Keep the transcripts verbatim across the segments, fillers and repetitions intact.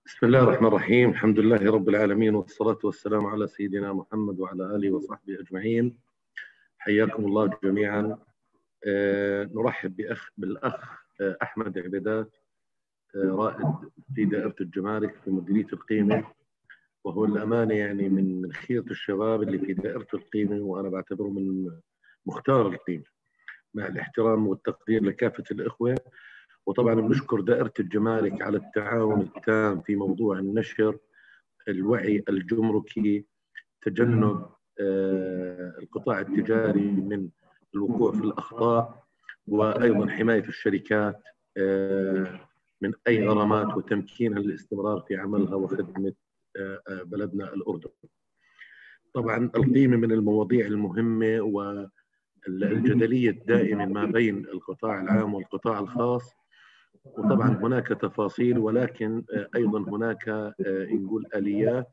بسم الله الرحمن الرحيم. الحمد لله رب العالمين، والصلاة والسلام على سيدنا محمد وعلى آله وصحبه أجمعين. حياكم الله جميعا. آه نرحب بأخ بالأخ آه أحمد عبيدات، آه رائد في دائرة الجمارك في مديرية القيمة، وهو الأمانة يعني من من خيرة الشباب اللي في دائرة القيمة، وأنا بعتبره من مختار القيمة، مع الاحترام والتقدير لكافة الإخوة. وطبعا بنشكر دائرة الجمارك على التعاون التام في موضوع النشر، الوعي الجمركي، تجنب آه، القطاع التجاري من الوقوع في الأخطاء، وأيضا حماية الشركات آه، من أي غرامات، وتمكينها للاستمرار في عملها وخدمة آه، آه، بلدنا الأردن. طبعا القيمة من المواضيع المهمة والجدلية الدائمة ما بين القطاع العام والقطاع الخاص، وطبعا هناك تفاصيل، ولكن أيضا هناك نقول آليات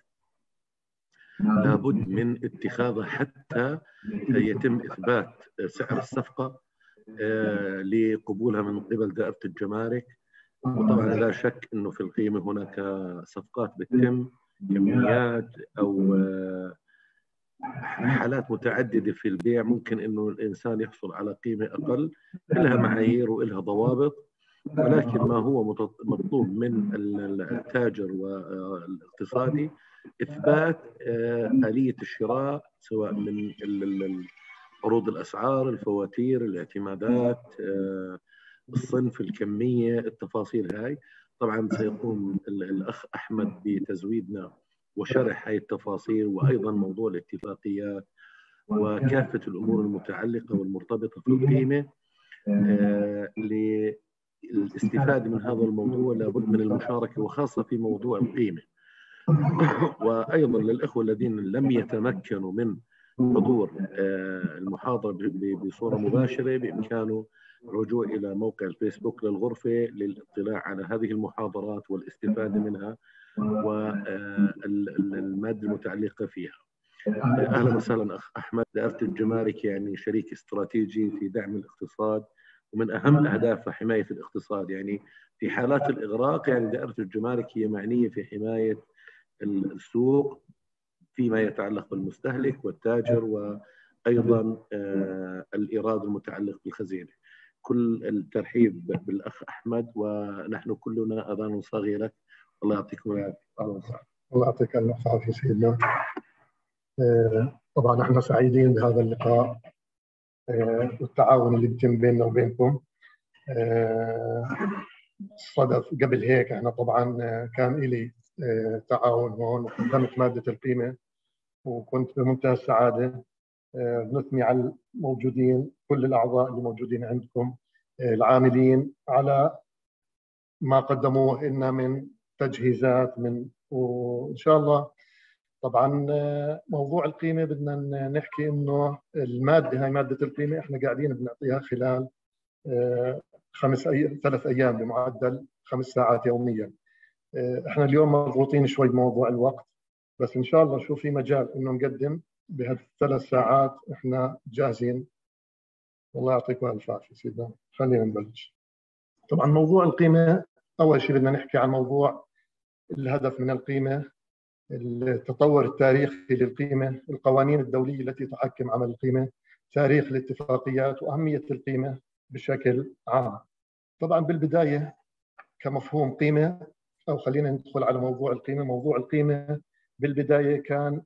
لابد من اتخاذها حتى يتم إثبات سعر الصفقة لقبولها من قبل دائرة الجمارك. وطبعا لا شك أنه في القيمة هناك صفقات بتتم كميات أو حالات متعددة في البيع، ممكن أنه الإنسان يحصل على قيمة أقل، إلها معايير وإلها ضوابط. ولكن ما هو مطلوب من التاجر والاقتصادي إثبات آلية الشراء، سواء من عروض الأسعار، الفواتير، الاعتمادات، الصنف، الكمية، التفاصيل هاي. طبعا سيقوم الأخ أحمد بتزويدنا وشرح هاي التفاصيل، وأيضا موضوع الاتفاقيات وكافة الأمور المتعلقة والمرتبطة في القيمة. للاستفادة من هذا الموضوع لابد من المشاركة، وخاصة في موضوع القيمة. وأيضا للإخوة الذين لم يتمكنوا من حضور المحاضرة بصورة مباشرة، بإمكانه الرجوع إلى موقع الفيسبوك للغرفة للاطلاع على هذه المحاضرات والاستفادة منها والمادة المتعلقة فيها. أهلا وسهلا أخ أحمد. دائرة الجمارك يعني شريك استراتيجي في دعم الاقتصاد، ومن أهم أهدافها حماية الاقتصاد. يعني في حالات الإغراق يعني دائرة الجمارك هي معنية في حماية السوق فيما يتعلق بالمستهلك والتاجر، وأيضا آه الإيراد المتعلق بالخزينة. كل الترحيب بالأخ أحمد، ونحن كلنا أذان صغيرة. الله يعطيكم العافية. الله يعطيك الف عافية سيدنا. آه طبعا احنا سعيدين بهذا اللقاء آه والتعاون اللي بيتم بيننا وبينكم. آه صدف قبل هيك احنا طبعا كان لي آه تعاون هون، وقدمت مادة القيمة، وكنت بمنتهى السعادة آه نثني على الموجودين، كل الأعضاء اللي موجودين عندكم آه العاملين على ما قدموه لنا من تجهيزات من، وإن شاء الله. طبعا موضوع القيمة بدنا نحكي إنه المادة هاي مادة القيمة احنا قاعدين بنعطيها خلال آه خمس أي... ثلاث أيام بمعدل خمس ساعات يوميا. احنا اليوم مضغوطين شوي بموضوع الوقت، بس ان شاء الله شو في مجال انه نقدم بهالثلاث ساعات احنا جاهزين. والله يعطيكم الف عافيه سيدنا. خلينا نبلش. طبعا موضوع القيمه، اول شيء بدنا نحكي عن موضوع الهدف من القيمه، التطور التاريخي للقيمه، القوانين الدوليه التي تحكم عمل القيمه، تاريخ الاتفاقيات، واهميه القيمه بشكل عام. طبعا بالبدايه كمفهوم قيمه، أو خلينا ندخل على موضوع القيمة. موضوع القيمة بالبداية كان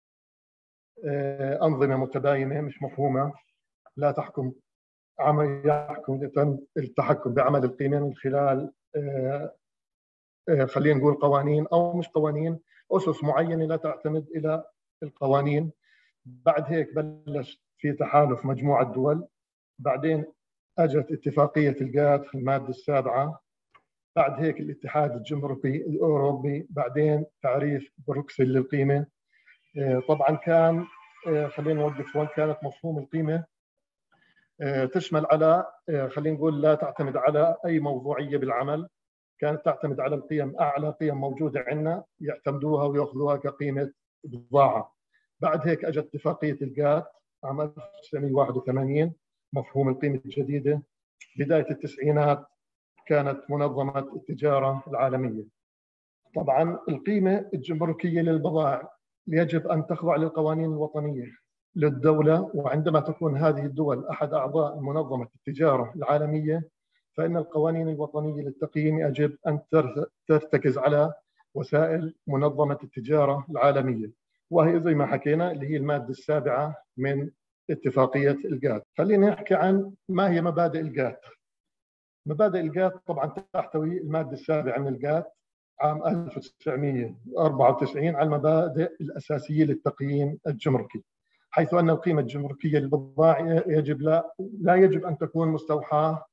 أنظمة متباينة مش مفهومة، لا تحكم عمل يحكم التحكم بعمل القيمة من خلال خلينا نقول قوانين، أو مش قوانين، أسس معينة لا تعتمد إلى القوانين. بعد هيك بلش في تحالف مجموعة دول، بعدين أجت اتفاقية الجات في المادة السابعة، بعد هيك الاتحاد الجمركي الأوروبي، بعدين تعريف بروكسل للقيمة. طبعا كان خلينا نوقف هون. كانت مفهوم القيمة تشمل على خلينا نقول لا تعتمد على أي موضوعية بالعمل، كانت تعتمد على القيم، أعلى قيم موجودة عندنا يعتمدوها ويأخذوها كقيمة بضاعة. بعد هيك أجت اتفاقية الجات عام ألف وتسعمئة وواحد وثمانين، مفهوم القيمة الجديدة. بداية التسعينات كانت منظمة التجارة العالمية. طبعا القيمة الجمركية للبضائع يجب أن تخضع للقوانين الوطنية للدولة، وعندما تكون هذه الدول أحد أعضاء منظمة التجارة العالمية فإن القوانين الوطنية للتقييم يجب أن ترتكز على وسائل منظمة التجارة العالمية، وهي زي ما حكينا اللي هي المادة السابعة من اتفاقية الجات. خلينا نحكي عن ما هي مبادئ الجات. مبادئ الجات طبعا تحتوي المادة السابعة من الجات عام ألف وتسعمئة وأربعة وتسعين على المبادئ الأساسية للتقييم الجمركي، حيث أن القيمة الجمركية للبضائع يجب لا, لا يجب أن تكون مستوحاة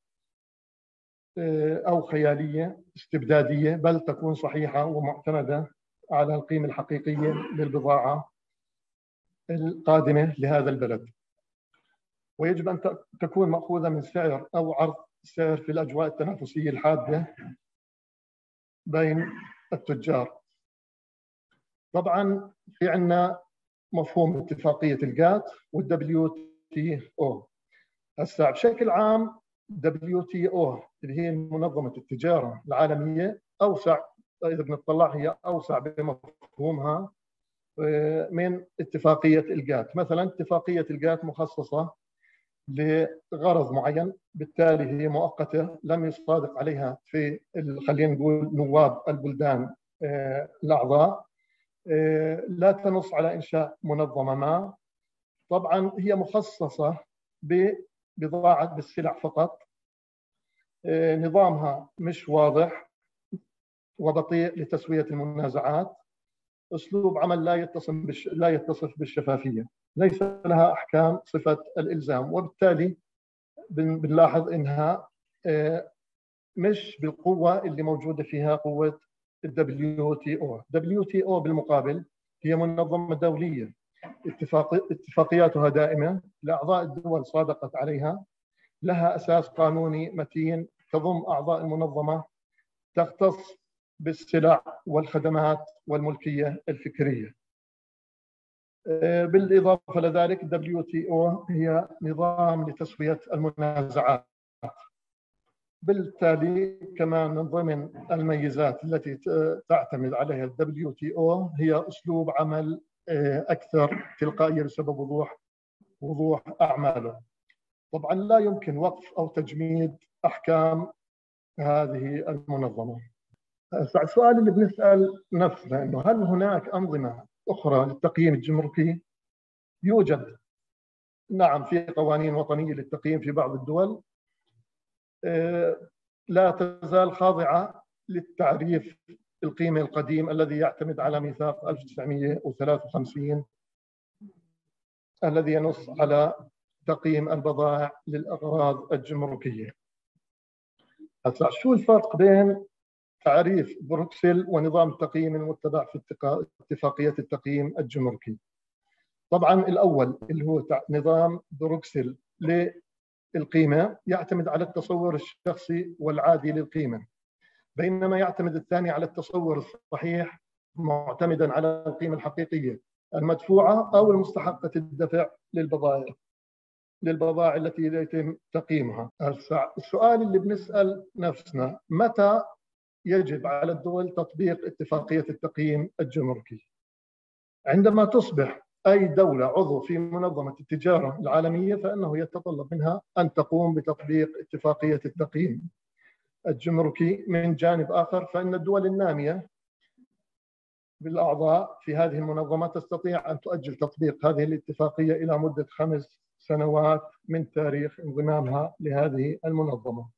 أو خيالية استبدادية، بل تكون صحيحة ومعتمدة على القيمة الحقيقية للبضاعة القادمة لهذا البلد، ويجب أن تكون مأخوذة من سعر أو عرض سعر في الأجواء التنافسية الحادة بين التجار. طبعا في عندنا مفهوم اتفاقية الجات والدبليو تي او. هسه بشكل عام دبليو تي او اللي هي منظمة التجارة العالمية أوسع، إذا بنطلع هي أوسع بمفهومها من اتفاقية الجات. مثلا اتفاقية الجات مخصصة لغرض معين، بالتالي هي مؤقتة لم يصادق عليها في خلينا نقول نواب البلدان الأعضاء، لا تنص على إنشاء منظمة ما. طبعا هي مخصصة ببضاعة بالسلع فقط، نظامها مش واضح وبطيء لتسوية المنازعات، أسلوب عمل لا يتصف بالش... لا يتصف بالشفافية، ليس لها أحكام صفة الإلزام، وبالتالي بنلاحظ إنها مش بالقوة اللي موجودة فيها قوة الدبليو تي او. دبليو تي او بالمقابل هي منظمة دولية اتفاق... اتفاقياتها دائمة، الأعضاء الدول صادقت عليها، لها أساس قانوني متين، تضم أعضاء المنظمة، تختص بالسلع والخدمات والملكية الفكرية. بالإضافة لذلك دبليو تي او هي نظام لتسوية المنازعات. بالتالي كمان من ضمن الميزات التي تعتمد عليها الدبليو تي او هي أسلوب عمل أكثر تلقائية بسبب وضوح وضوح أعماله. طبعا لا يمكن وقف أو تجميد أحكام هذه المنظمة. السؤال اللي بنسأل نفسنا إنه هل هناك أنظمة أخرى للتقييم الجمركي؟ يوجد نعم في قوانين وطنية للتقييم في بعض الدول، لا تزال خاضعة للتعريف القيمة القديم الذي يعتمد على ميثاق ألف وتسعمئة وثلاثة وخمسين الذي ينص على تقييم البضائع للأغراض الجمركية. هسه شو الفرق بين تعريف بروكسل ونظام التقييم المتبع في اتفاقية التقييم الجمركي؟ طبعا الأول اللي هو نظام بروكسل للقيمة يعتمد على التصور الشخصي والعادي للقيمة، بينما يعتمد الثاني على التصور الصحيح معتمدا على القيمة الحقيقية المدفوعة أو المستحقة الدفع للبضائع للبضائع التي يتم تقييمها. السؤال اللي بنسأل نفسنا متى يجب على الدول تطبيق اتفاقية التقييم الجمركي؟ عندما تصبح أي دولة عضو في منظمة التجارة العالمية فإنه يتطلب منها أن تقوم بتطبيق اتفاقية التقييم الجمركي. من جانب آخر فإن الدول النامية بالأعضاء في هذه المنظمة تستطيع أن تؤجل تطبيق هذه الاتفاقية إلى مدة خمس سنوات من تاريخ انضمامها لهذه المنظمة.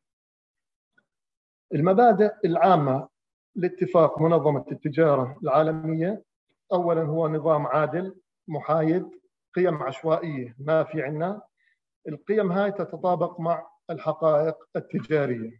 المبادئ العامة لاتفاق منظمة التجارة العالمية: أولاً هو نظام عادل محايد، قيم عشوائية ما في عنا، القيم هاي تتطابق مع الحقائق التجارية.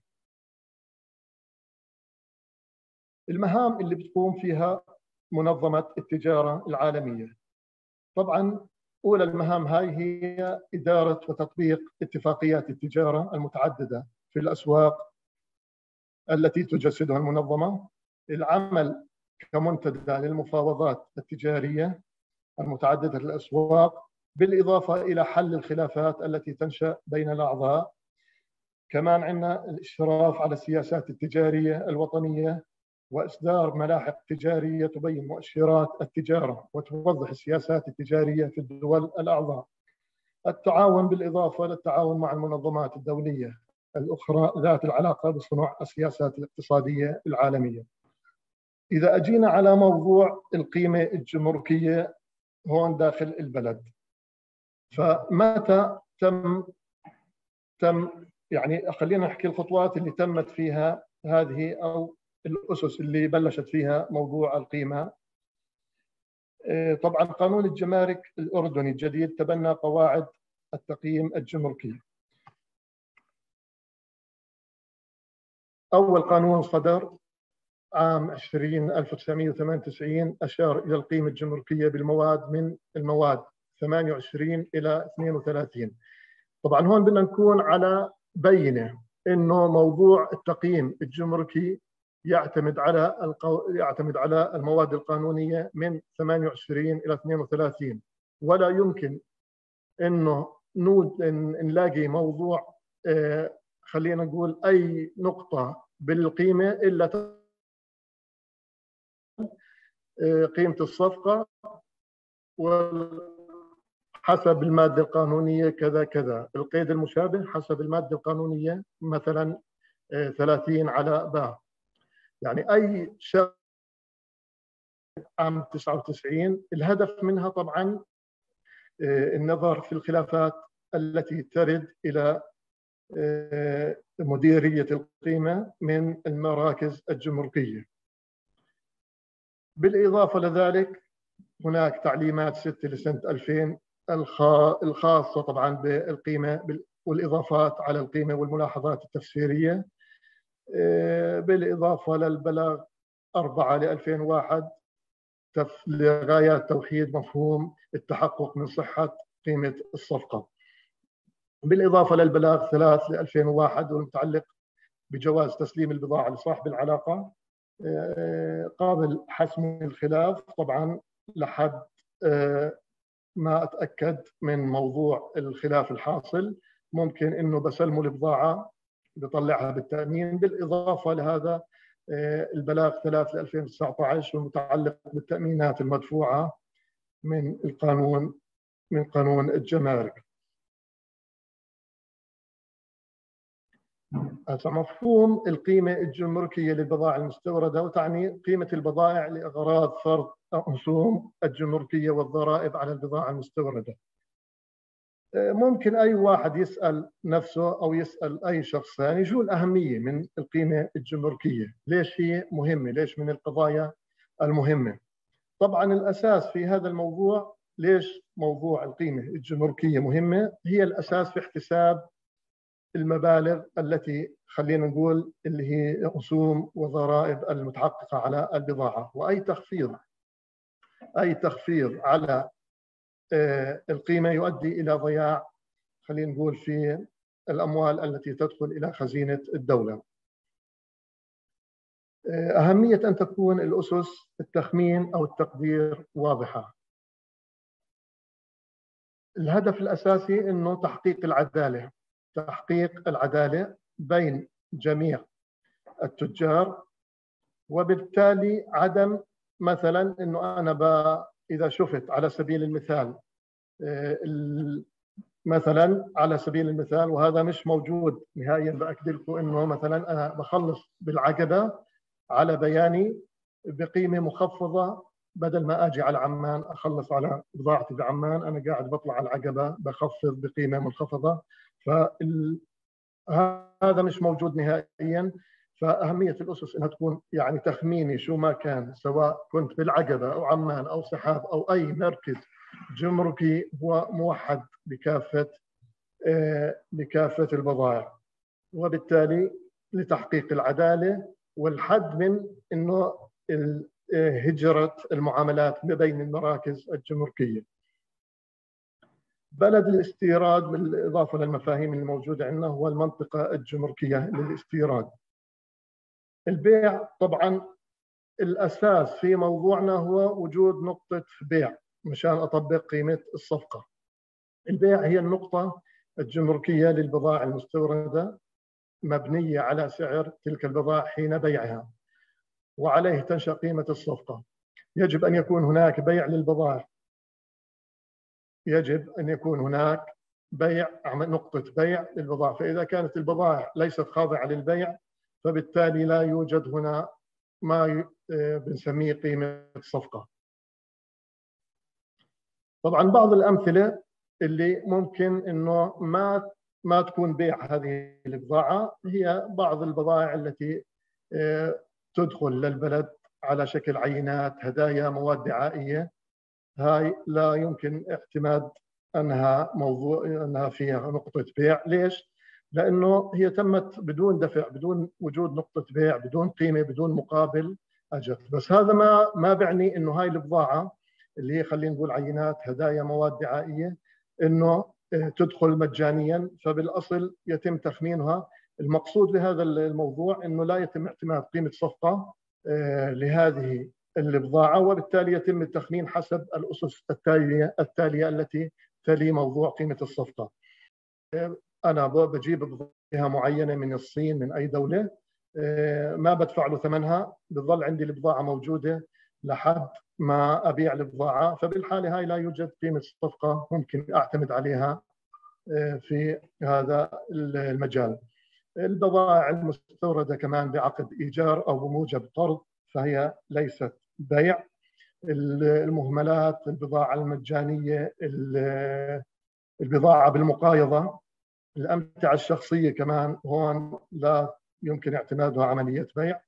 المهام اللي بتقوم فيها منظمة التجارة العالمية: طبعاً أولى المهام هاي هي إدارة وتطبيق اتفاقيات التجارة المتعددة في الأسواق التي تجسدها المنظمة، العمل كمنتدى للمفاوضات التجارية المتعددة الأسواق، بالإضافة إلى حل الخلافات التي تنشأ بين الأعضاء. كمان عندنا الإشراف على السياسات التجارية الوطنية وإصدار ملاحق تجارية تبين مؤشرات التجارة وتوضح السياسات التجارية في الدول الأعضاء. التعاون بالإضافة للتعاون مع المنظمات الدولية الأخرى ذات العلاقة بصنع السياسات الاقتصادية العالمية. إذا أجينا على موضوع القيمة الجمركية هون داخل البلد، فمتى تم تم يعني خلينا نحكي الخطوات اللي تمت فيها هذه أو الأسس اللي بلشت فيها موضوع القيمة. طبعا قانون الجمارك الأردني الجديد تبنى قواعد التقييم الجمركي. أول قانون صدر عام عشرين ألف وتسعمئة وثمانية وتسعين أشار إلى القيمة الجمركية بالمواد من المواد ثمانية وعشرين إلى اثنين وثلاثين. طبعا هون بدنا نكون على بينة إنه موضوع التقييم الجمركي يعتمد على القو... يعتمد على المواد القانونية من ثمانية وعشرين إلى اثنين وثلاثين، ولا يمكن إنه نود نلاقي موضوع آه خلينا نقول أي نقطة بالقيمة إلا قيمة الصفقة وحسب المادة القانونية كذا كذا، القيد المشابه حسب المادة القانونية مثلا ثلاثين على باء. يعني أي شيء عام تسعة وتسعين الهدف منها طبعا النظر في الخلافات التي ترد إلى مديرية القيمة من المراكز الجمركية. بالإضافة لذلك هناك تعليمات ستة لسنة ألفين الخاصة طبعا بالقيمة والإضافات على القيمة والملاحظات التفسيرية، بالإضافة للبلاغ أربعة ل ألفين وواحد لغايات توحيد مفهوم التحقق من صحة قيمة الصفقة، بالإضافة للبلاغ ثلاثة ل ألفين وواحد والمتعلق بجواز تسليم البضاعة لصاحب العلاقة قابل حسم الخلاف طبعا لحد ما أتأكد من موضوع الخلاف الحاصل، ممكن إنه بسلموا البضاعة بطلعها بالتأمين. بالإضافة لهذا البلاغ ثلاثة ل ألفين وتسعة عشر والمتعلق بالتأمينات المدفوعة من القانون من قانون الجمارك. مفهوم القيمة الجمركية للبضائع المستوردة وتعني قيمة البضائع لأغراض فرض رسوم الجمركية والضرائب على البضائع المستوردة. ممكن أي واحد يسأل نفسه أو يسأل أي شخص ثاني شو الأهمية من القيمة الجمركية؟ ليش هي مهمة؟ ليش من القضايا المهمة؟ طبعا الأساس في هذا الموضوع، ليش موضوع القيمة الجمركية مهمة؟ هي الأساس في احتساب المبالغ التي خلينا نقول اللي هي رسوم وضرائب المتحققة على البضاعة، وأي تخفيض أي تخفيض على القيمة يؤدي إلى ضياع خلينا نقول في الأموال التي تدخل إلى خزينة الدولة. أهمية أن تكون الأسس التخمين أو التقدير واضحة. الهدف الأساسي أنه تحقيق العدالة تحقيق العدالة بين جميع التجار، وبالتالي عدم مثلا أنه أنا إذا شفت على سبيل المثال مثلا على سبيل المثال وهذا مش موجود نهائيا، بأكد لكم أنه مثلا أنا بخلص بالعقبة على بياني بقيمة مخفضة، بدل ما أجي على عمان أخلص على بضاعتي بعمان أنا قاعد بطلع على العقبة بخفض بقيمة منخفضة، فهذا مش موجود نهائيا. فأهمية الأسس أنها تكون يعني تخميني شو ما كان، سواء كنت بالعقبة أو عمان أو سحاب أو أي مركز جمركي، هو موحد بكافة بكافة البضائع، وبالتالي لتحقيق العدالة والحد من أنه هجرة المعاملات ما بين المراكز الجمركية. بلد الاستيراد بالإضافة للمفاهيم الموجودة عندنا هو المنطقة الجمركية للاستيراد. البيع طبعا الأساس في موضوعنا هو وجود نقطة بيع مشان أطبق قيمة الصفقة. البيع هي النقطة الجمركية للبضائع المستوردة، مبنية على سعر تلك البضائع حين بيعها. وعليه تنشأ قيمة الصفقة. يجب أن يكون هناك بيع للبضائع، يجب أن يكون هناك بيع، نقطة بيع للبضائع. فإذا كانت البضائع ليست خاضعة للبيع فبالتالي لا يوجد هنا ما بنسميه قيمة الصفقة. طبعا بعض الأمثلة اللي ممكن إنه ما ما تكون بيع هذه البضاعة هي بعض البضائع التي تدخل للبلد على شكل عينات، هدايا، مواد دعائية. هاي لا يمكن اعتماد أنها موضوع أنها فيها نقطة بيع. ليش؟ لأنه هي تمت بدون دفع، بدون وجود نقطة بيع، بدون قيمة، بدون مقابل أجل. بس هذا ما ما بعني إنه هاي البضاعة اللي هي خلينا نقول عينات، هدايا، مواد دعائية، إنه تدخل مجانيا فبالأصل يتم تخمينها. المقصود بهذا الموضوع إنه لا يتم اعتماد قيمة صفقة لهذه البضاعة، وبالتالي يتم التخمين حسب الأسس التالية التالية التي تلي موضوع قيمة الصفقة. أنا بجيب بضاعة معينة من الصين، من أي دولة، ما بدفع له ثمنها، بتظل عندي البضاعة موجودة لحد ما أبيع البضاعة. فبالحالة هاي لا يوجد قيمة صفقة ممكن أعتمد عليها في هذا المجال. البضائع المستوردة كمان بعقد إيجار أو بموجب قرض فهي ليست بيع. المهملات، البضاعة المجانية، البضاعة بالمقايضة، الأمتعة الشخصية كمان هون لا يمكن اعتمادها عملية بيع.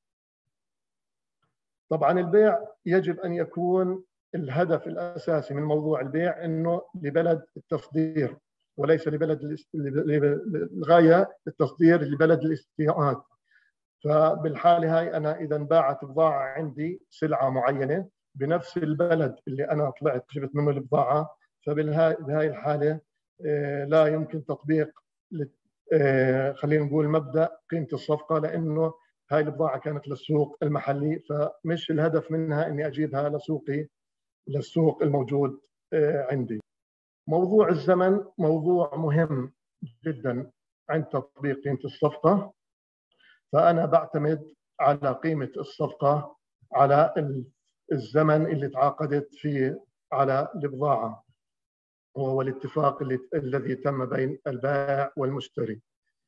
طبعا البيع يجب أن يكون الهدف الأساسي من موضوع البيع أنه لبلد التصدير وليس لبلد الغاية التصدير لبلد الاستيراد. فبالحالة هاي أنا إذا باعت بضاعة عندي سلعة معينة بنفس البلد اللي أنا طلعت جبت منه البضاعة، فبهاي الحالة لا يمكن تطبيق خلينا نقول مبدأ قيمة الصفقة، لأنه هاي البضاعة كانت للسوق المحلي، فمش الهدف منها إني أجيبها لسوقي للسوق الموجود عندي. موضوع الزمن موضوع مهم جدا عند تطبيق قيمة الصفقة. فأنا بعتمد على قيمة الصفقة على الزمن اللي تعاقدت فيه على البضاعة، وهو الاتفاق اللي الذي تم بين البائع والمشتري.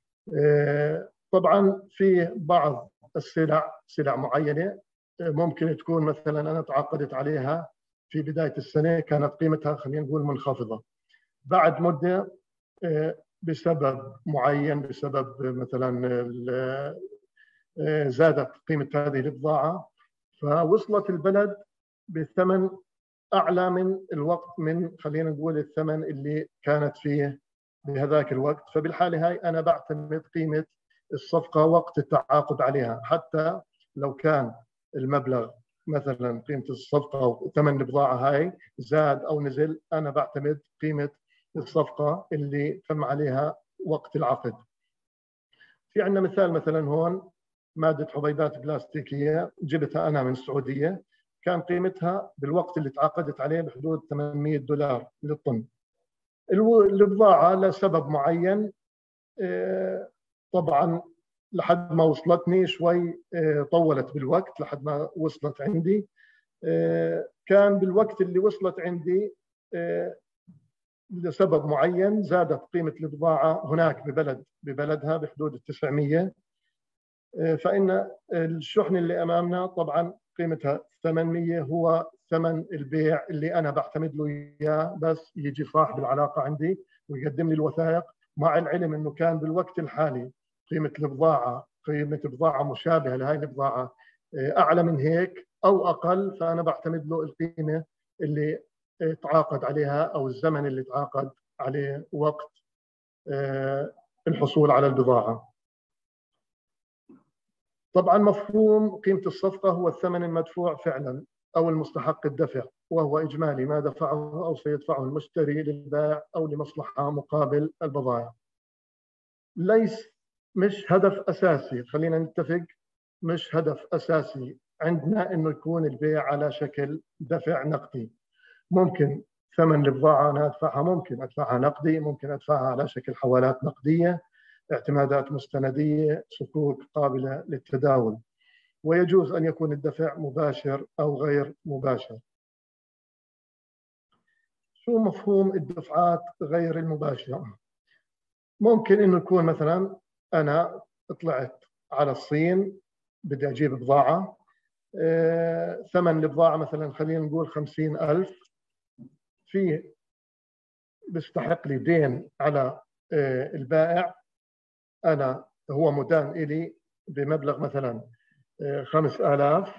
طبعا في بعض السلع سلع معينة ممكن تكون مثلا أنا تعاقدت عليها في بداية السنة كانت قيمتها خلينا نقول منخفضة، بعد مدة بسبب معين، بسبب مثلا زادت قيمة هذه البضاعة فوصلت البلد بثمن أعلى من الوقت، من خلينا نقول الثمن اللي كانت فيه بهذاك الوقت. فبالحالة هاي أنا بعتمد قيمة الصفقة وقت التعاقد عليها، حتى لو كان المبلغ مثلا قيمة الصفقة وثمن البضاعة هاي زاد أو نزل، أنا بعتمد قيمة الصفقة اللي تم عليها وقت العقد. في عندنا مثال مثلا هون مادة حبيبات بلاستيكية جبتها أنا من السعودية، كان قيمتها بالوقت اللي تعاقدت عليه بحدود ثمانمئة دولار للطن. البضاعة لسبب معين طبعا لحد ما وصلتني شوي طولت بالوقت لحد ما وصلت عندي. كان بالوقت اللي وصلت عندي لسبب معين زادت قيمة البضاعة هناك ببلد ببلدها بحدود التسعمية، فإن الشحن اللي أمامنا طبعا قيمتها ثمانمئة هو ثمن البيع اللي أنا بعتمد له إياه، بس يجي صاحب العلاقة عندي ويقدم لي الوثائق مع العلم أنه كان بالوقت الحالي قيمة البضاعة قيمة بضاعة مشابهة لهذه البضاعة أعلى من هيك أو أقل، فأنا بعتمد له القيمة اللي تعاقد عليها أو الزمن اللي تعاقد عليه وقت الحصول على البضاعة. طبعا مفهوم قيمة الصفقة هو الثمن المدفوع فعلا أو المستحق الدفع، وهو إجمالي ما دفعه أو سيدفعه المشتري للبائع أو لمصلحة مقابل البضائع. ليس مش هدف أساسي، خلينا نتفق، مش هدف أساسي عندنا إنه يكون البيع على شكل دفع نقدي. ممكن ثمن البضاعة أنا أدفعها، ممكن أدفعها نقدي، ممكن أدفعها على شكل حوالات نقدية، اعتمادات مستندية، صكوك قابلة للتداول. ويجوز أن يكون الدفع مباشر أو غير مباشر. شو مفهوم الدفعات غير المباشرة؟ ممكن إنه يكون مثلا أنا طلعت على الصين بدي أجيب بضاعة، آه، ثمن البضاعة مثلا خلينا نقول خمسين ألف، في بيستحق لي دين على آه، البائع، أنا هو مدان إلي بمبلغ مثلا آه، خمس آلاف،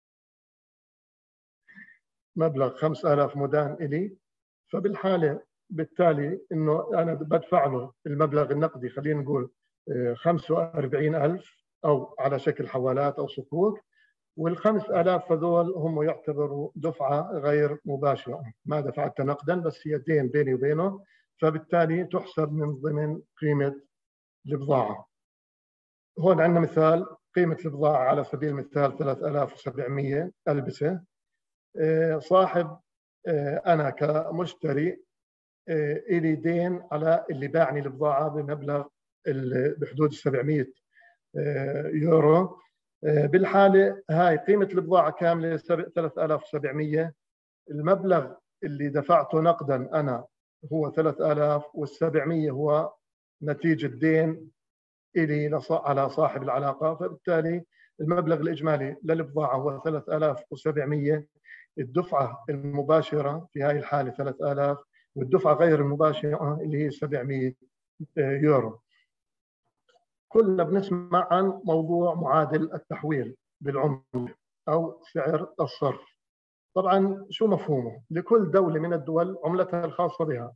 مبلغ خمس آلاف مدان إلي، فبالحالة بالتالي إنه أنا بدفع له المبلغ النقدي خلينا نقول آه، خمسة وأربعين ألف أو على شكل حوالات أو صكوك، والخمس آلاف هذول هم يعتبروا دفعة غير مباشرة، ما دفعت نقدا بس هي دين بيني وبينه، فبالتالي تحسب من ضمن قيمة البضاعة. هون عندنا مثال قيمة البضاعة على سبيل المثال ثلاثة آلاف وسبعمئة ألبسة، صاحب أنا كمشتري إلي دين على اللي باعني البضاعة بمبلغ بحدود سبعمئة يورو. بالحالة هاي قيمة البضاعة كاملة ثلاثة آلاف وسبعمئة، المبلغ اللي دفعته نقدا أنا هو ثلاثة آلاف، والسبعمئة هو نتيجة دين إلي على صاحب العلاقة، فبالتالي المبلغ الإجمالي للبضاعة هو ثلاثة آلاف وسبعمئة، الدفعة المباشرة في هاي الحالة ثلاثة آلاف، والدفعة غير المباشرة اللي هي سبعمئة يورو. كلنا بنسمع عن موضوع معادل التحويل بالعملة أو سعر الصرف. طبعا شو مفهومه؟ لكل دولة من الدول عملتها الخاصة بها،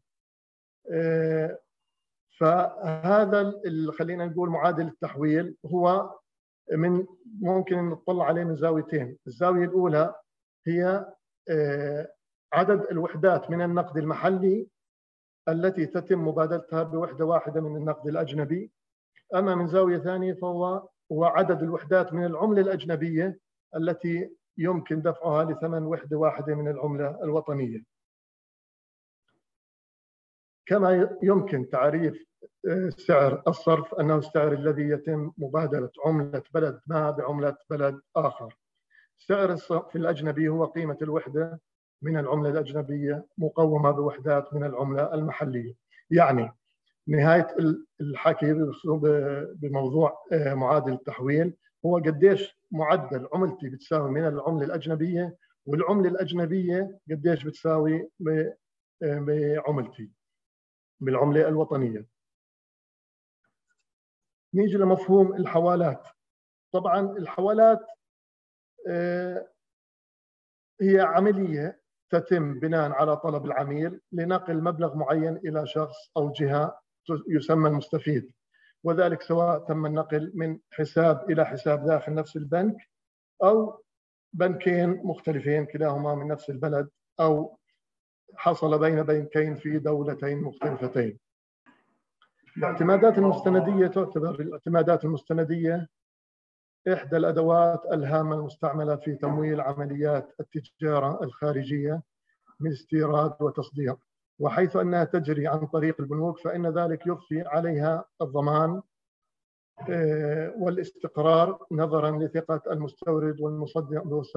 فهذا اللي خلينا نقول معادل التحويل هو من ممكن نطلع عليه من زاويتين. الزاوية الأولى هي عدد الوحدات من النقد المحلي التي تتم مبادلتها بوحدة واحدة من النقد الأجنبي، أما من زاوية ثانية فهو هو عدد الوحدات من العملة الأجنبية التي يمكن دفعها لثمن وحدة واحدة من العملة الوطنية. كما يمكن تعريف سعر الصرف أنه السعر الذي يتم مبادلة عملة بلد ما بعملة بلد آخر. سعر الصرف الأجنبي هو قيمة الوحدة من العملة الأجنبية مقومة بوحدات من العملة المحلية. يعني نهاية الحكي بموضوع معادل التحويل هو قديش معدل عملتي بتساوي من العملة الأجنبية، والعملة الأجنبية قديش بتساوي بعملتي بالعملة الوطنية. نيجي لمفهوم الحوالات. طبعا الحوالات هي عملية تتم بناء على طلب العميل لنقل مبلغ معين إلى شخص أو جهة يسمى المستفيد، وذلك سواء تم النقل من حساب إلى حساب داخل نفس البنك أو بنكين مختلفين كلاهما من نفس البلد، أو حصل بين بنكين في دولتين مختلفتين. الاعتمادات المستندية تعتبر الاعتمادات المستندية إحدى الأدوات الهامة المستعملة في تمويل عمليات التجارة الخارجية من استيراد وتصدير، وحيث أنها تجري عن طريق البنوك فإن ذلك يضفي عليها الضمان والاستقرار نظرا لثقة المستورد والمصدر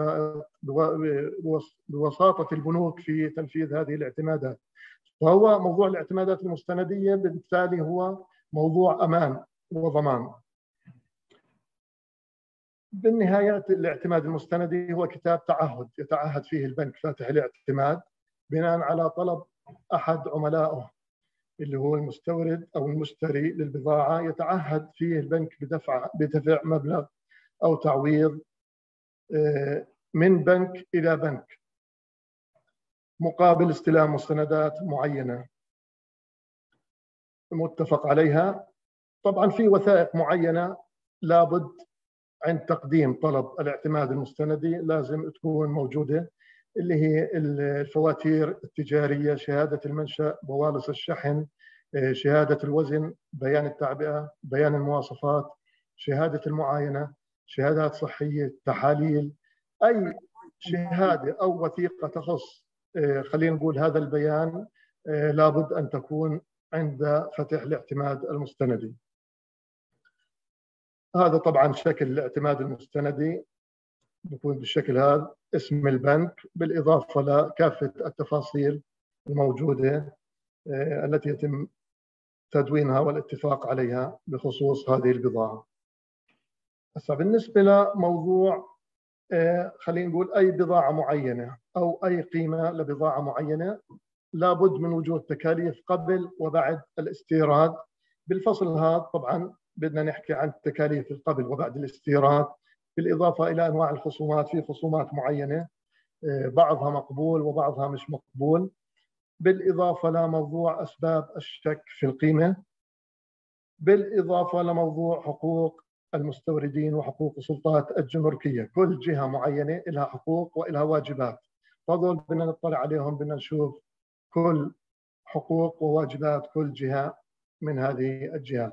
بوساطة البنوك في تنفيذ هذه الاعتمادات. فهو موضوع الاعتمادات المستندية بالتالي هو موضوع أمان وضمان. بالنهاية الاعتماد المستندي هو كتاب تعهد يتعهد فيه البنك فاتح الاعتماد بناء على طلب أحد عملائه اللي هو المستورد أو المشتري للبضاعة، يتعهد فيه البنك بدفع بدفع مبلغ أو تعويض من بنك إلى بنك مقابل استلام مستندات معينة متفق عليها. طبعا في وثائق معينة لابد عند تقديم طلب الاعتماد المستندي لازم تكون موجودة، اللي هي الفواتير التجارية، شهادة المنشأ، بوالص الشحن، شهادة الوزن، بيان التعبئة، بيان المواصفات، شهادة المعاينة، شهادات صحية، تحاليل، أي شهادة أو وثيقة تخص خلينا نقول هذا البيان لابد أن تكون عند فتح الاعتماد المستندي. هذا طبعا شكل الاعتماد المستندي. بكون بالشكل هذا اسم البنك بالإضافة لكافة التفاصيل الموجودة التي يتم تدوينها والاتفاق عليها بخصوص هذه البضاعة. هسه بالنسبة لموضوع خلينا نقول أي بضاعة معينة أو أي قيمة لبضاعة معينة، لابد من وجود تكاليف قبل وبعد الاستيراد. بالفصل هذا طبعا بدنا نحكي عن التكاليف قبل وبعد الاستيراد، بالإضافة إلى أنواع الخصومات. في خصومات معينة بعضها مقبول وبعضها مش مقبول، بالإضافة لموضوع أسباب الشك في القيمة، بالإضافة لموضوع حقوق المستوردين وحقوق السلطات الجمركية. كل جهة معينة لها حقوق ولها واجبات، فهذول بدنا نطلع عليهم، بدنا نشوف كل حقوق وواجبات كل جهة من هذه الجهات.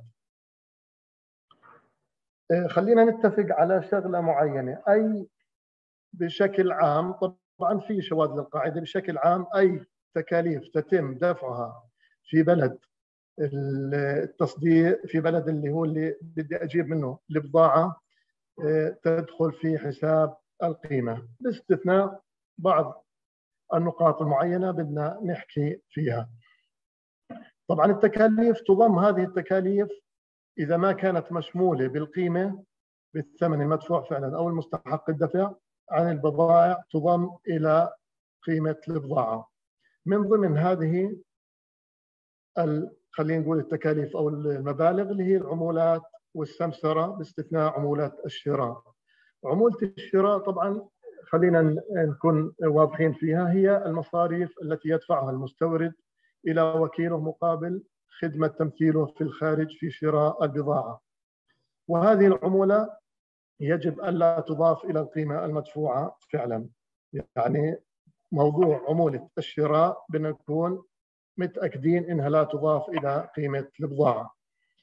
خلينا نتفق على شغلة معينة، أي بشكل عام، طبعا في شواذ للقاعدة، بشكل عام أي تكاليف تتم دفعها في بلد التصدير، في بلد اللي هو اللي بدي أجيب منه البضاعة، تدخل في حساب القيمة، باستثناء بعض النقاط المعينة بدنا نحكي فيها. طبعا التكاليف تضم، هذه التكاليف إذا ما كانت مشمولة بالقيمة بالثمن المدفوع فعلا أو المستحق الدفع عن البضائع، تضم إلى قيمة البضاعة. من ضمن هذه خلينا نقول التكاليف أو المبالغ اللي هي العمولات والسمسرة، باستثناء عمولات الشراء. عمولة الشراء طبعا خلينا نكون واضحين فيها، هي المصاريف التي يدفعها المستورد إلى وكيله مقابل خدمة تمثيله في الخارج في شراء البضاعة، وهذه العمولة يجب ألا تضاف إلى القيمة المدفوعة فعلا. يعني موضوع عمولة الشراء بدنا نكون متأكدين إنها لا تضاف إلى قيمة البضاعة.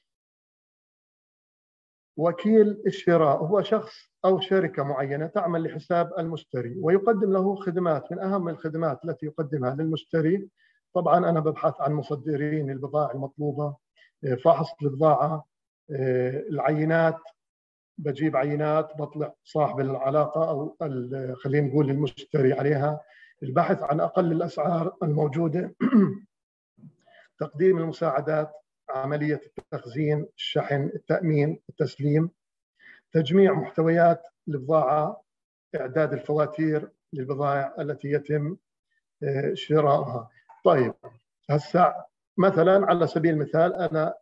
وكيل الشراء هو شخص أو شركة معينة تعمل لحساب المشتري ويقدم له خدمات. من أهم الخدمات التي يقدمها للمشتري، طبعا أنا ببحث عن مصدرين البضائع المطلوبة، فحص البضاعة، العينات، بجيب عينات بطلع صاحب العلاقة أو خلينا نقول المشتري عليها، البحث عن أقل الأسعار الموجودة، تقديم المساعدات، عملية التخزين، الشحن، التأمين، التسليم، تجميع محتويات البضاعة، إعداد الفواتير للبضائع التي يتم شراؤها. طيب هسه مثلا على سبيل المثال أنا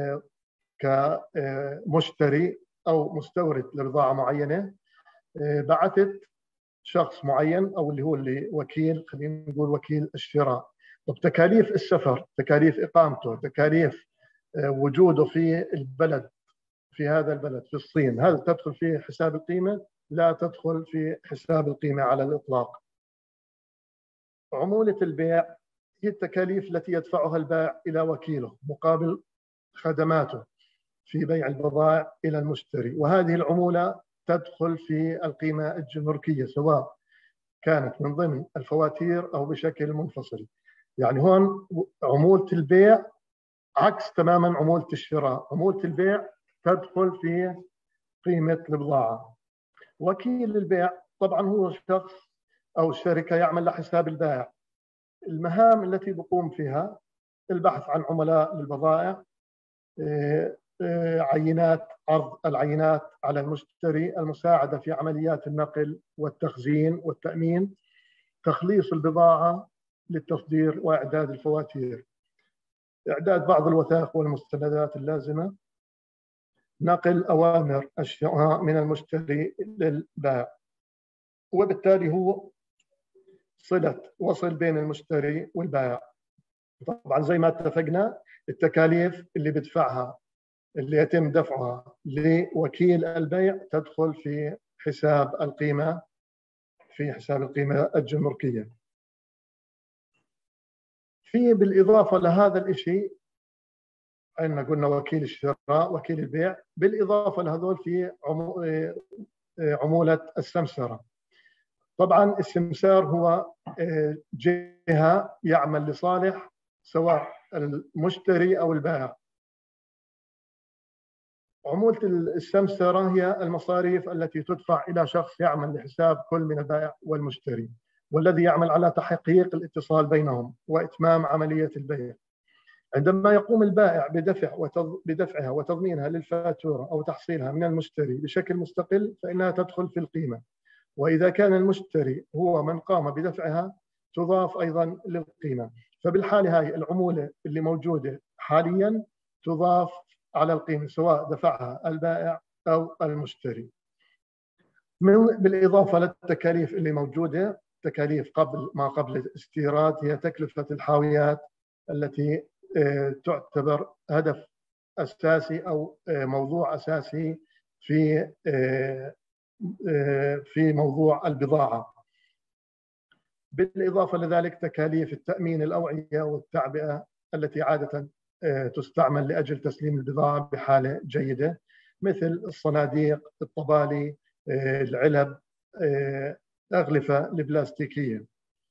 كمشتري أو مستورد لبضاعة معينة، بعثت شخص معين أو اللي هو اللي وكيل، خلينا نقول وكيل الشراء. طب تكاليف السفر، تكاليف إقامته، تكاليف وجوده في البلد، في هذا البلد في الصين، هل تدخل في حساب القيمة؟ لا تدخل في حساب القيمة على الإطلاق. عمولة البيع هي التكاليف التي يدفعها البائع إلى وكيله مقابل خدماته في بيع البضائع إلى المشتري، وهذه العمولة تدخل في القيمة الجمركية سواء كانت من ضمن الفواتير أو بشكل منفصل. يعني هون عمولة البيع عكس تماما عمولة الشراء. عمولة البيع تدخل في قيمة البضاعة. وكيل البيع طبعا هو شخص أو شركة يعمل لحساب البائع. المهام التي بقوم فيها البحث عن عملاء للبضائع، عينات، عرض العينات على المشتري، المساعدة في عمليات النقل والتخزين والتأمين، تخليص البضاعة للتصدير وإعداد الفواتير، إعداد بعض الوثائق والمستندات اللازمة، نقل أوامر الشراء من المشتري للبائع. وبالتالي هو صلة وصل بين المشتري والبائع. طبعا زي ما اتفقنا التكاليف اللي بدفعها اللي يتم دفعها لوكيل البيع تدخل في حساب القيمة، في حساب القيمة الجمركية. في بالإضافة لهذا الشيء عندنا قلنا وكيل الشراء، وكيل البيع، بالإضافة لهذول في عمولة السمسرة. طبعا السمسار هو جهة يعمل لصالح سواء المشتري أو البائع. عمولة السمسرة هي المصاريف التي تدفع إلى شخص يعمل لحساب كل من البائع والمشتري، والذي يعمل على تحقيق الاتصال بينهم وإتمام عملية البيع. عندما يقوم البائع بدفع بدفعها وتضمينها للفاتورة أو تحصيلها من المشتري بشكل مستقل فإنها تدخل في القيمة، وإذا كان المشتري هو من قام بدفعها تضاف أيضا للقيمة. فبالحالة هاي العمولة اللي موجودة حاليا تضاف على القيمة سواء دفعها البائع أو المشتري. من بالإضافة للتكاليف اللي موجودة، تكاليف قبل ما قبل الاستيراد هي تكلفة الحاويات التي تعتبر هدف أساسي أو موضوع أساسي في في موضوع البضاعة. بالإضافة لذلك تكاليف التأمين الأوعية والتعبئة التي عادة تستعمل لأجل تسليم البضاعة بحالة جيدة، مثل الصناديق، الطبالي، العلب، الأغلفة البلاستيكية.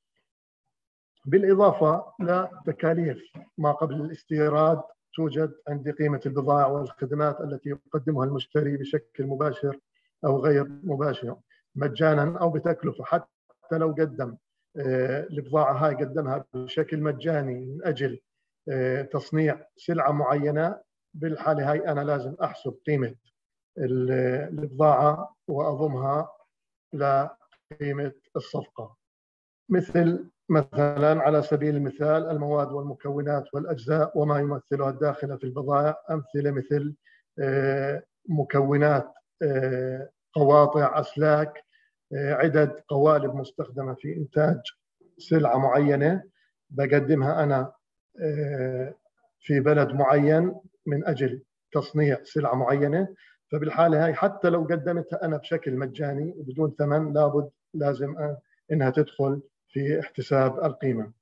بالإضافة لتكاليف ما قبل الاستيراد توجد عند قيمة البضائع والخدمات التي يقدمها المشتري بشكل مباشر أو غير مباشر، مجانا أو بتكلفة. حتى لو قدم البضاعة هاي قدمها بشكل مجاني من أجل تصنيع سلعة معينة، بالحالة هاي أنا لازم أحسب قيمة البضاعة وأضمها لقيمة الصفقة. مثل مثلا على سبيل المثال المواد والمكونات والأجزاء وما يمثلها الداخل في البضائع، أمثلة مثل مكونات قواطع، أسلاك، عدد، قوالب مستخدمة في إنتاج سلعة معينة بقدمها أنا في بلد معين من أجل تصنيع سلعة معينة. فبالحالة هاي حتى لو قدمتها أنا بشكل مجاني وبدون ثمن لابد لازم إنها تدخل في احتساب القيمة.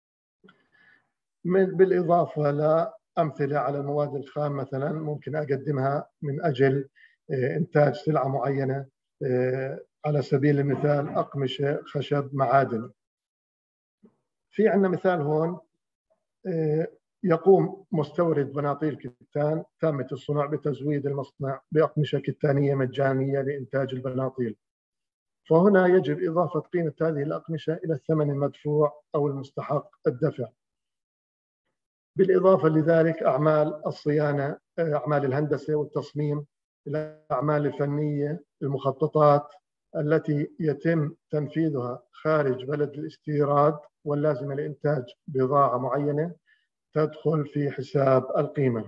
بالإضافة لأمثلة على المواد الخام، مثلا ممكن أقدمها من أجل إنتاج سلعة معينة، على سبيل المثال أقمشة، خشب، معادن. في عندنا مثال هون، يقوم مستورد بناطيل كتان تامة الصنع بتزويد المصنع بأقمشة كتانية مجانية لإنتاج البناطيل، فهنا يجب إضافة قيمة هذه الأقمشة إلى الثمن المدفوع أو المستحق الدفع. بالإضافة لذلك أعمال الصيانة، أعمال الهندسة والتصميم، الأعمال الفنية، المخططات التي يتم تنفيذها خارج بلد الاستيراد واللازمة لإنتاج بضاعة معينة تدخل في حساب القيمة.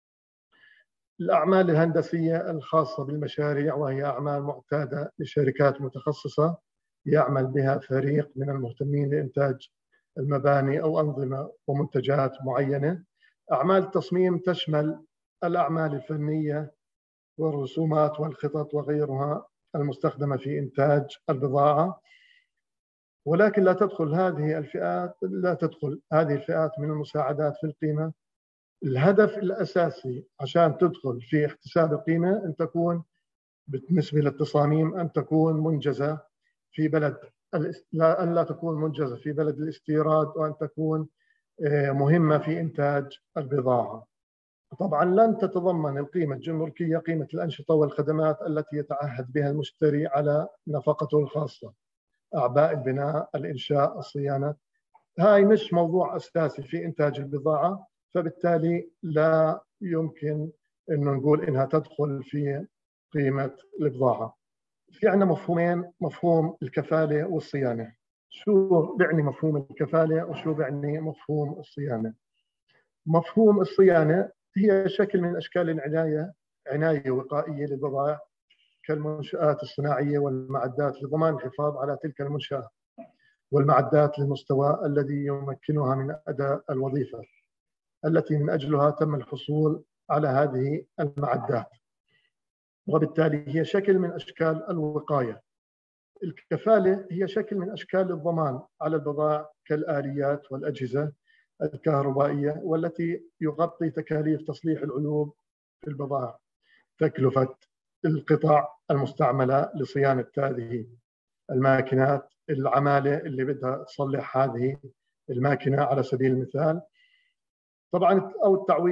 الأعمال الهندسية الخاصة بالمشاريع، وهي أعمال معتادة لشركات متخصصة يعمل بها فريق من المهتمين لإنتاج المباني أو أنظمة ومنتجات معينة. أعمال التصميم تشمل الأعمال الفنية والرسومات والخطط وغيرها المستخدمة في إنتاج البضاعة، ولكن لا تدخل هذه الفئات لا تدخل هذه الفئات من المساعدات في القيمة. الهدف الأساسي عشان تدخل في احتساب القيمة أن تكون بالنسبة للتصاميم أن تكون منجزة في بلد لا أن لا تكون منجزة في بلد الاستيراد، وأن تكون مهمة في إنتاج البضاعة. طبعا لن تتضمن القيمة الجمركية قيمة الأنشطة والخدمات التي يتعهد بها المشتري على نفقته الخاصة، أعباء البناء، الإنشاء، الصيانة. هاي مش موضوع أساسي في إنتاج البضاعة، فبالتالي لا يمكن أنه نقول إنها تدخل في قيمة البضاعة. في عندنا مفهومين، مفهوم الكفالة والصيانة. شو بعني مفهوم الكفالة وشو بعني مفهوم الصيانة؟ مفهوم الصيانة هي شكل من أشكال العناية، عناية وقائية للبضائع كالمنشآت الصناعية والمعدات لضمان الحفاظ على تلك المنشآت والمعدات للمستوى الذي يمكنها من أداء الوظيفة التي من أجلها تم الحصول على هذه المعدات، وبالتالي هي شكل من أشكال الوقاية. الكفالة هي شكل من أشكال الضمان على البضائع كالآليات والأجهزة الكهربائية، والتي يغطي تكاليف تصليح العيوب في البضائع، تكلفة القطع المستعملة لصيانة هذه الماكينات، العمالة اللي بدها تصلح هذه الماكينة على سبيل المثال، طبعا، أو التعويض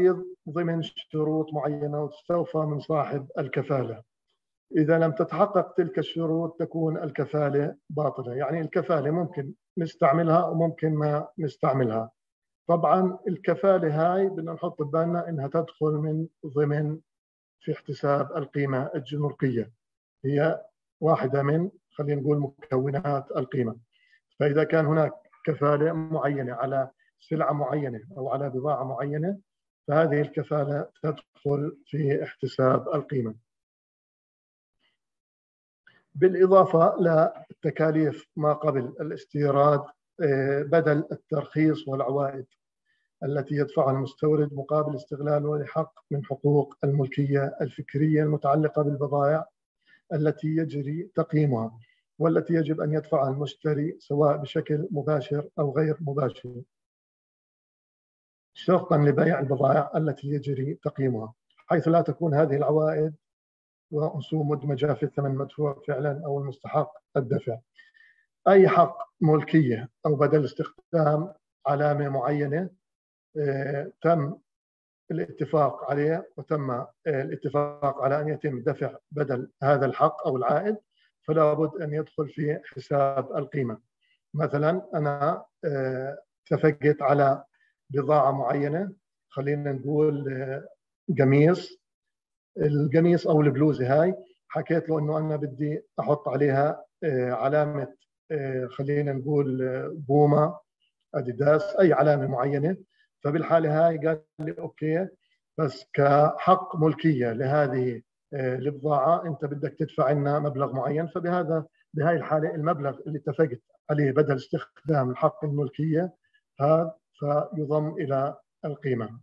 ضمن شروط معينة وتستوفى من صاحب الكفالة. إذا لم تتحقق تلك الشروط تكون الكفالة باطلة. يعني الكفالة ممكن نستعملها وممكن ما نستعملها. طبعا الكفالة هاي بدنا نحط ببالنا إنها تدخل من ضمن في احتساب القيمة الجمركية، هي واحدة من خلينا نقول مكونات القيمة. فإذا كان هناك كفالة معينة على سلعة معينة أو على بضاعة معينة فهذه الكفالة تدخل في احتساب القيمة. بالإضافة للتكاليف ما قبل الاستيراد بدل الترخيص والعوائد التي يدفعها المستورد مقابل استغلاله لحق من حقوق الملكية الفكرية المتعلقة بالبضائع التي يجري تقييمها والتي يجب أن يدفعها المشتري سواء بشكل مباشر أو غير مباشر شرطا لبيع البضائع التي يجري تقييمها، حيث لا تكون هذه العوائد ورسوم مدمجة في الثمن المدفوع فعلا أو المستحق الدفع. أي حق ملكية أو بدل استخدام علامة معينة تم الاتفاق عليه وتم الاتفاق على أن يتم دفع بدل هذا الحق أو العائد فلا بد أن يدخل في حساب القيمة. مثلا أنا اتفقت على بضاعة معينة، خلينا نقول قميص، القميص أو البلوزة هاي حكيت له أنه أنا بدي أحط عليها علامة خلينا نقول بوما أديداس أي علامة معينة. فبالحالة هاي قال لي أوكي، بس كحق ملكية لهذه البضاعة أنت بدك تدفع لنا مبلغ معين. فبهذا بهاي الحالة المبلغ اللي اتفقت عليه بدل استخدام الحق الملكية هذا فيضم إلى القيمة.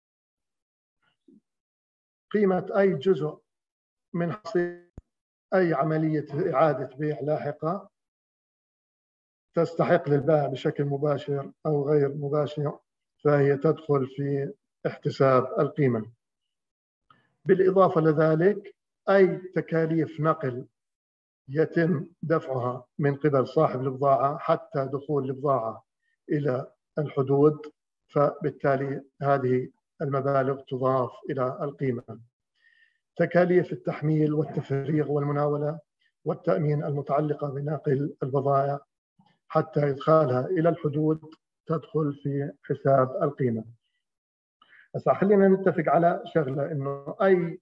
قيمة أي جزء من حصيلة أي عملية إعادة بيع لاحقة تستحق للبائع بشكل مباشر أو غير مباشر فهي تدخل في احتساب القيمة. بالإضافة لذلك أي تكاليف نقل يتم دفعها من قبل صاحب البضاعة حتى دخول البضاعة إلى الحدود فبالتالي هذه المبالغ تضاف إلى القيمة. تكاليف التحميل والتفريغ والمناولة والتأمين المتعلقة بنقل البضائع حتى إدخالها إلى الحدود تدخل في حساب القيمة. بس خلينا نتفق على شغلة، إنه أي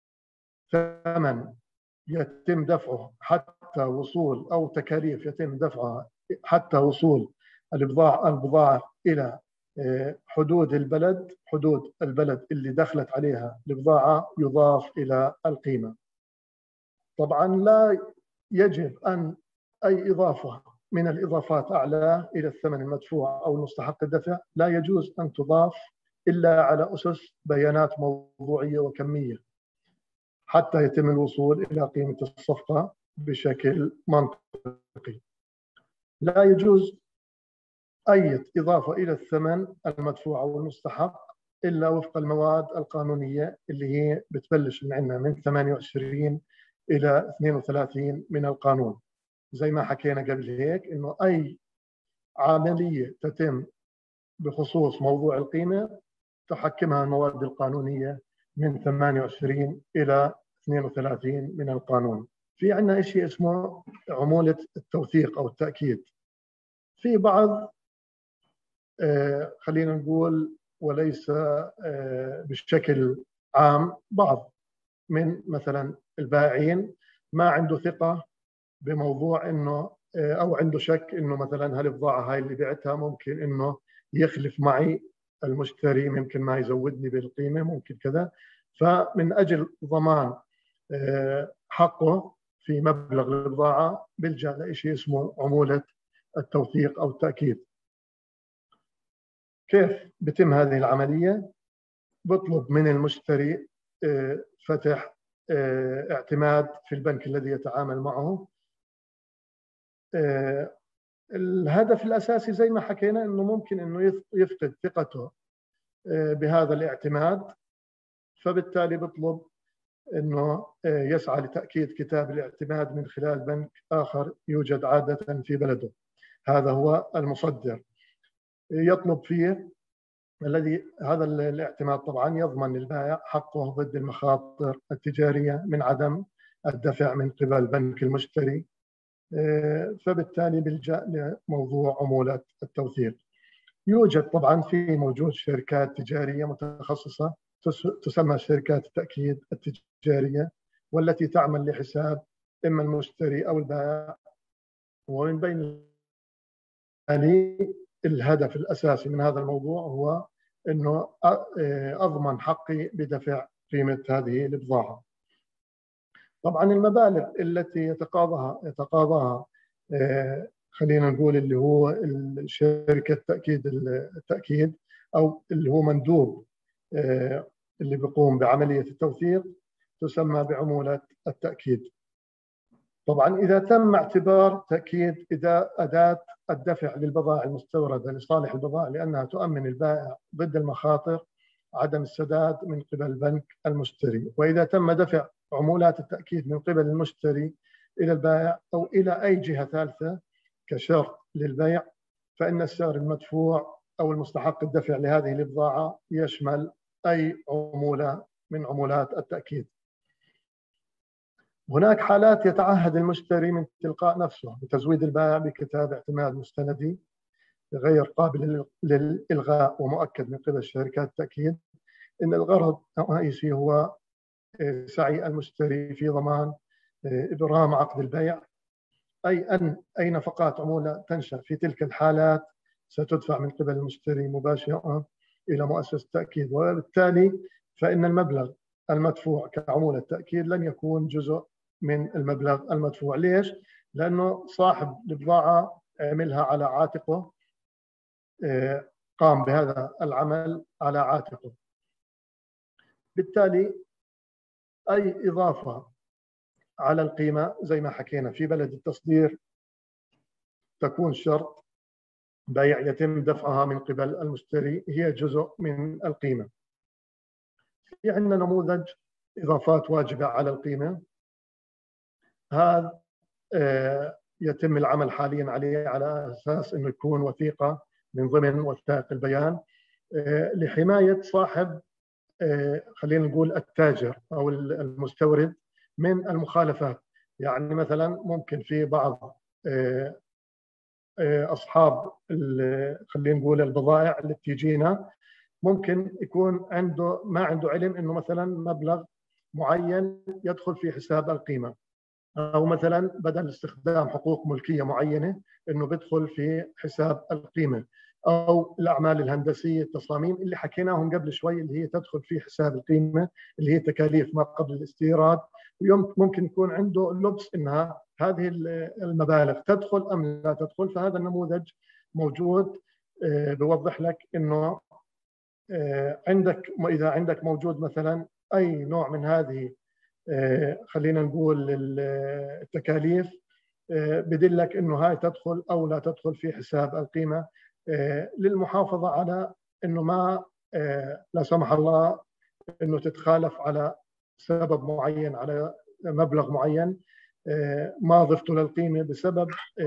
ثمن يتم دفعه حتى وصول أو تكاليف يتم دفعها حتى وصول البضاعة البضاعة إلى حدود البلد حدود البلد اللي دخلت عليها البضاعة يضاف إلى القيمة. طبعا لا يجب أن أي إضافة من الإضافات أعلى إلى الثمن المدفوع أو المستحق الدفع لا يجوز أن تضاف إلا على أسس بيانات موضوعية وكمية حتى يتم الوصول إلى قيمة الصفقة بشكل منطقي. لا يجوز أي إضافة إلى الثمن المدفوع أو المستحق إلا وفق المواد القانونية اللي هي بتبلش من عندنا من ثمانية وعشرين إلى اثنين وثلاثين من القانون. زي ما حكينا قبل هيك إنه أي عملية تتم بخصوص موضوع القيمة تحكمها المواد القانونية من ثمانية وعشرين إلى اثنين وثلاثين من القانون. في عندنا شيء اسمه عمولة التوثيق أو التأكيد. في بعض آه خلينا نقول وليس آه بشكل عام بعض من مثلا البائعين ما عنده ثقة بموضوع انه آه او عنده شك انه مثلا هالبضاعة هاي اللي بعتها ممكن انه يخلف معي المشتري، ممكن ما يزودني بالقيمة، ممكن كذا. فمن أجل ضمان حقه في مبلغ البضاعة بيلجأ لشيء اسمه عمولة التوثيق أو التأكيد. كيف بتم هذه العملية؟ بطلب من المشتري فتح اعتماد في البنك الذي يتعامل معه. الهدف الأساسي زي ما حكينا إنه ممكن إنه يفقد ثقته بهذا الاعتماد، فبالتالي بطلب إنه يسعى لتأكيد كتاب الاعتماد من خلال بنك آخر يوجد عادة في بلده. هذا هو المصدر. يطلب فيه الذي هذا الاعتماد طبعا يضمن للبائع حقه ضد المخاطر التجارية من عدم الدفع من قبل بنك المشتري، فبالتالي بيلجأ لموضوع عمولة التوثيق. يوجد طبعا في موجود شركات تجارية متخصصة تسمى شركات التأكيد التجارية، والتي تعمل لحساب إما المشتري أو البائع، ومن بين الهدف الأساسي من هذا الموضوع هو أنه أضمن حقي بدفع قيمة هذه البضاعة. طبعا المبالغ التي يتقاضاها يتقاضاها خلينا نقول اللي هو شركة تأكيد التأكيد أو اللي هو مندوب اللي بيقوم بعملية التوثيق تسمى بعمولة التأكيد. طبعا إذا تم اعتبار تأكيد إذا أداة الدفع للبضائع المستوردة لصالح البضائع لأنها تؤمن البائع ضد المخاطر عدم السداد من قبل بنك المشتري، وإذا تم دفع عمولات التأكيد من قبل المشتري إلى البائع أو إلى أي جهة ثالثة كشرط للبيع، فإن السعر المدفوع أو المستحق الدفع لهذه البضاعة يشمل أي عمولة من عمولات التأكيد. هناك حالات يتعهد المشتري من تلقاء نفسه بتزويد البائع بكتاب اعتماد مستندي غير قابل للإلغاء ومؤكد من قبل شركات التأكيد، إن الغرض الرئيسي هو سعي المشتري في ضمان إبرام عقد البيع، أي أن أي نفقات عمولة تنشأ في تلك الحالات ستدفع من قبل المشتري مباشرة إلى مؤسسة التأكيد، وبالتالي فإن المبلغ المدفوع كعمولة تأكيد لن يكون جزء من المبلغ المدفوع. ليش؟ لأنه صاحب البضاعة عملها على عاتقه، قام بهذا العمل على عاتقه، بالتالي أي إضافة على القيمة زي ما حكينا في بلد التصدير تكون شرط بيع يتم دفعها من قبل المشتري، هي جزء من القيمة. في عندنا نموذج إضافات واجبة على القيمة، هذا يتم العمل حاليا عليه على أساس أنه يكون وثيقة من ضمن وثائق البيان لحماية صاحب خلينا نقول التاجر أو المستورد من المخالفات. يعني مثلا ممكن في بعض أصحاب خلينا نقول البضائع اللي بتيجينا ممكن يكون عنده ما عنده علم إنه مثلا مبلغ معين يدخل في حساب القيمة، أو مثلا بدل استخدام حقوق ملكية معينة إنه بدخل في حساب القيمة، أو الأعمال الهندسية التصاميم اللي حكيناهم قبل شوي اللي هي تدخل في حساب القيمة اللي هي تكاليف ما قبل الاستيراد، ويوم ممكن يكون عنده لبس إنها هذه المبالغ تدخل أم لا تدخل. فهذا النموذج موجود بيوضح لك إنه عندك إذا عندك موجود مثلا أي نوع من هذه خلينا نقول التكاليف بدلك انه هاي تدخل او لا تدخل في حساب القيمه للمحافظه على انه ما لا سمح الله انه تتخالف على سبب معين على مبلغ معين ما ضفته للقيمه بسبب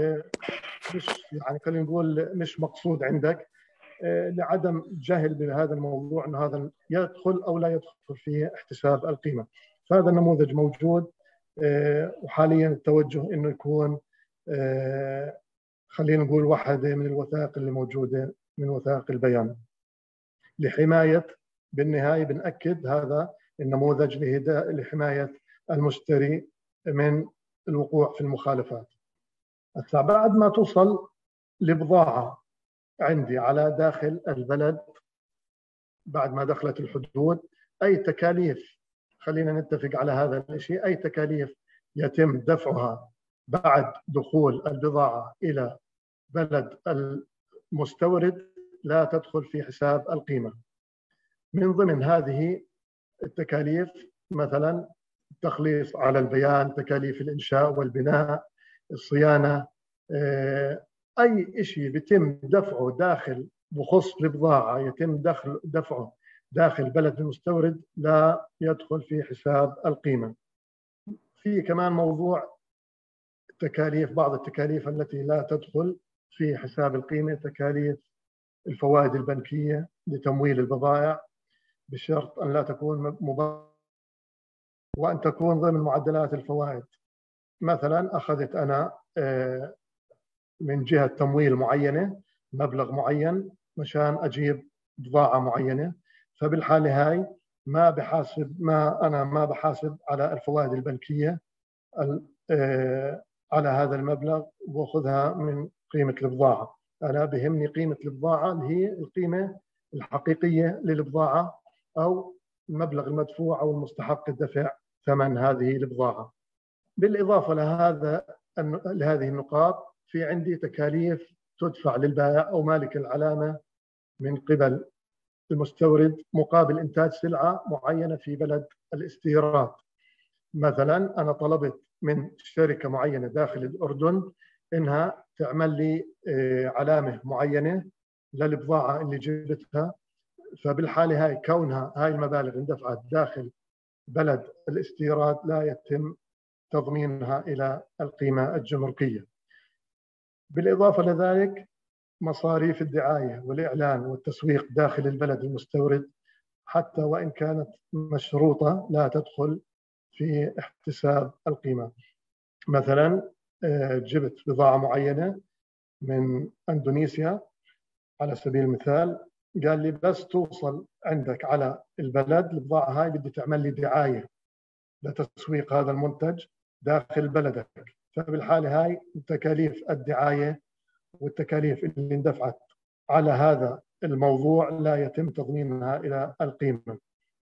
مش يعني خلينا نقول مش مقصود عندك لعدم جهل بهذا الموضوع انه هذا يدخل او لا يدخل في احتساب القيمه. فهذا النموذج موجود وحاليا التوجه انه يكون خلينا نقول واحده من الوثائق اللي موجوده من وثائق البيان لحمايه، بالنهايه بنأكد هذا النموذج لحمايه المشتري من الوقوع في المخالفات. هسه بعد ما توصل لبضاعه عندي على داخل البلد بعد ما دخلت الحدود، اي تكاليف خلينا نتفق على هذا الشيء، أي تكاليف يتم دفعها بعد دخول البضاعة إلى بلد المستورد لا تدخل في حساب القيمة. من ضمن هذه التكاليف مثلا التخليص على البيان، تكاليف الإنشاء والبناء، الصيانة، أي شيء بيتم دفعه داخل بخص البضاعة يتم دخل دفعه داخل بلد المستورد لا يدخل في حساب القيمة. في كمان موضوع التكاليف، بعض التكاليف التي لا تدخل في حساب القيمة، تكاليف الفوائد البنكية لتمويل البضائع بشرط أن لا تكون مبالغة وأن تكون ضمن معدلات الفوائد. مثلا أخذت أنا من جهة تمويل معينة مبلغ معين مشان أجيب بضاعة معينة، فبالحالة هاي ما بحاسب ما أنا ما بحاسب على الفوائد البنكية على هذا المبلغ وأخذها من قيمة البضاعة. أنا بهمني قيمة البضاعة اللي هي القيمة الحقيقية للبضاعة أو المبلغ المدفوع أو المستحق الدفع ثمن هذه البضاعة. بالإضافة لهذا لهذه النقاط في عندي تكاليف تدفع للبائع أو مالك العلامة من قبل المستورد مقابل إنتاج سلعة معينة في بلد الاستيراد. مثلا أنا طلبت من شركة معينة داخل الأردن إنها تعمل لي علامة معينة للبضاعة اللي جبتها، فبالحالة هاي كونها هاي المبالغ اندفعت داخل بلد الاستيراد لا يتم تضمينها إلى القيمة الجمركية. بالإضافة لذلك مصاريف الدعاية والإعلان والتسويق داخل البلد المستورد حتى وإن كانت مشروطة لا تدخل في احتساب القيمة. مثلا جبت بضاعة معينة من أندونيسيا على سبيل المثال، قال لي بس توصل عندك على البلد البضاعة هاي بدي تعمل لي دعاية لتسويق هذا المنتج داخل بلدك، فبالحالة هاي تكاليف الدعاية والتكاليف اللي اندفعت على هذا الموضوع لا يتم تضمينها إلى القيمة.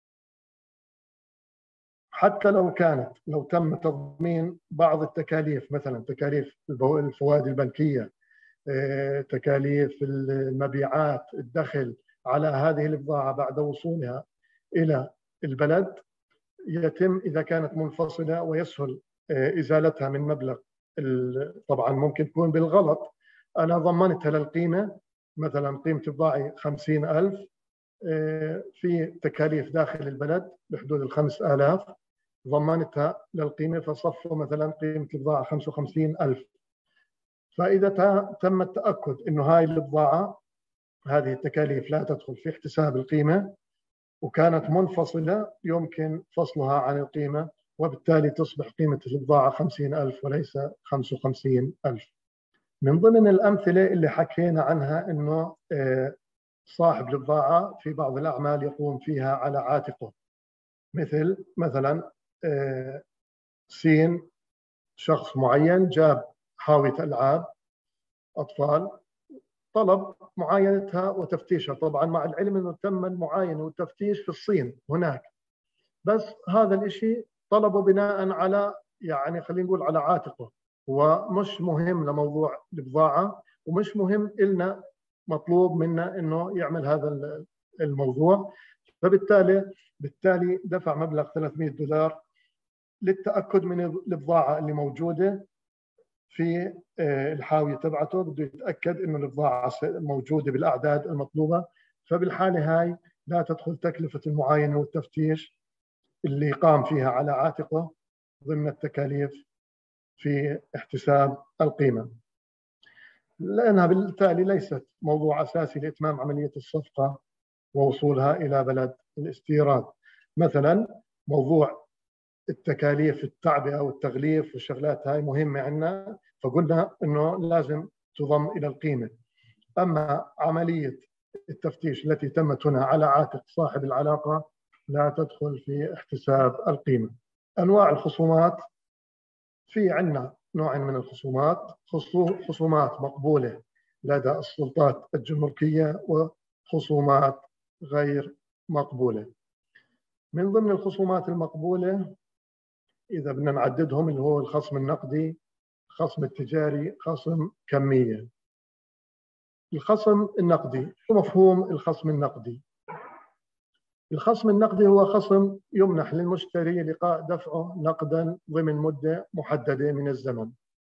حتى لو كانت لو تم تضمين بعض التكاليف، مثلا تكاليف الفوائد البنكية، تكاليف المبيعات، الدخل على هذه البضاعة بعد وصولها إلى البلد، يتم إذا كانت منفصلة ويسهل إزالتها من مبلغ. طبعا ممكن تكون بالغلط أنا ضمنتها للقيمة، مثلا قيمة بضاعي خمسين ألف في تكاليف داخل البلد بحدود الخمس آلاف، ضمنتها للقيمة فصفوا مثلا قيمة البضاعة خمسة وخمسين ألف. فإذا تم التأكد أنه هاي البضاعة هذه التكاليف لا تدخل في احتساب القيمة وكانت منفصلة يمكن فصلها عن القيمة، وبالتالي تصبح قيمة البضاعة خمسين ألف وليس خمسة وخمسين ألف. من ضمن الأمثلة اللي حكينا عنها أنه صاحب البضاعة في بعض الأعمال يقوم فيها على عاتقه، مثل مثلا سين شخص معين جاب حاوية ألعاب أطفال، طلب معاينتها وتفتيشها، طبعا مع العلم أنه تم المعاينة والتفتيش في الصين هناك، بس هذا الشيء طلبه بناء على يعني خلينا نقول على عاتقه، ومش مهم لموضوع البضاعة ومش مهم إلنا مطلوب منا إنه يعمل هذا الموضوع. فبالتالي بالتالي دفع مبلغ ثلاثمئة دولار للتأكد من البضاعة اللي موجودة في الحاوية تبعته، بده يتأكد إنه البضاعة موجودة بالأعداد المطلوبة، فبالحالة هاي لا تدخل تكلفة المعاينة والتفتيش اللي قام فيها على عاتقه ضمن التكاليف في احتساب القيمة، لأنها بالتالي ليست موضوع أساسي لإتمام عملية الصفقة ووصولها إلى بلد الاستيراد. مثلا موضوع التكاليف التعبئة والتغليف والشغلات هاي مهمة عندنا، فقلنا إنه لازم تضم إلى القيمة. أما عملية التفتيش التي تمت هنا على عاتق صاحب العلاقة لا تدخل في احتساب القيمة. أنواع الخصومات، في عندنا نوع من الخصومات، خصومات مقبولة لدى السلطات الجمركية وخصومات غير مقبولة. من ضمن الخصومات المقبولة إذا بدنا نعددهم اللي هو الخصم النقدي، الخصم التجاري، خصم كمية. الخصم النقدي، شو مفهوم الخصم النقدي؟ الخصم النقدي هو خصم يمنح للمشتري لقاء دفعه نقدا ضمن مدة محددة من الزمن.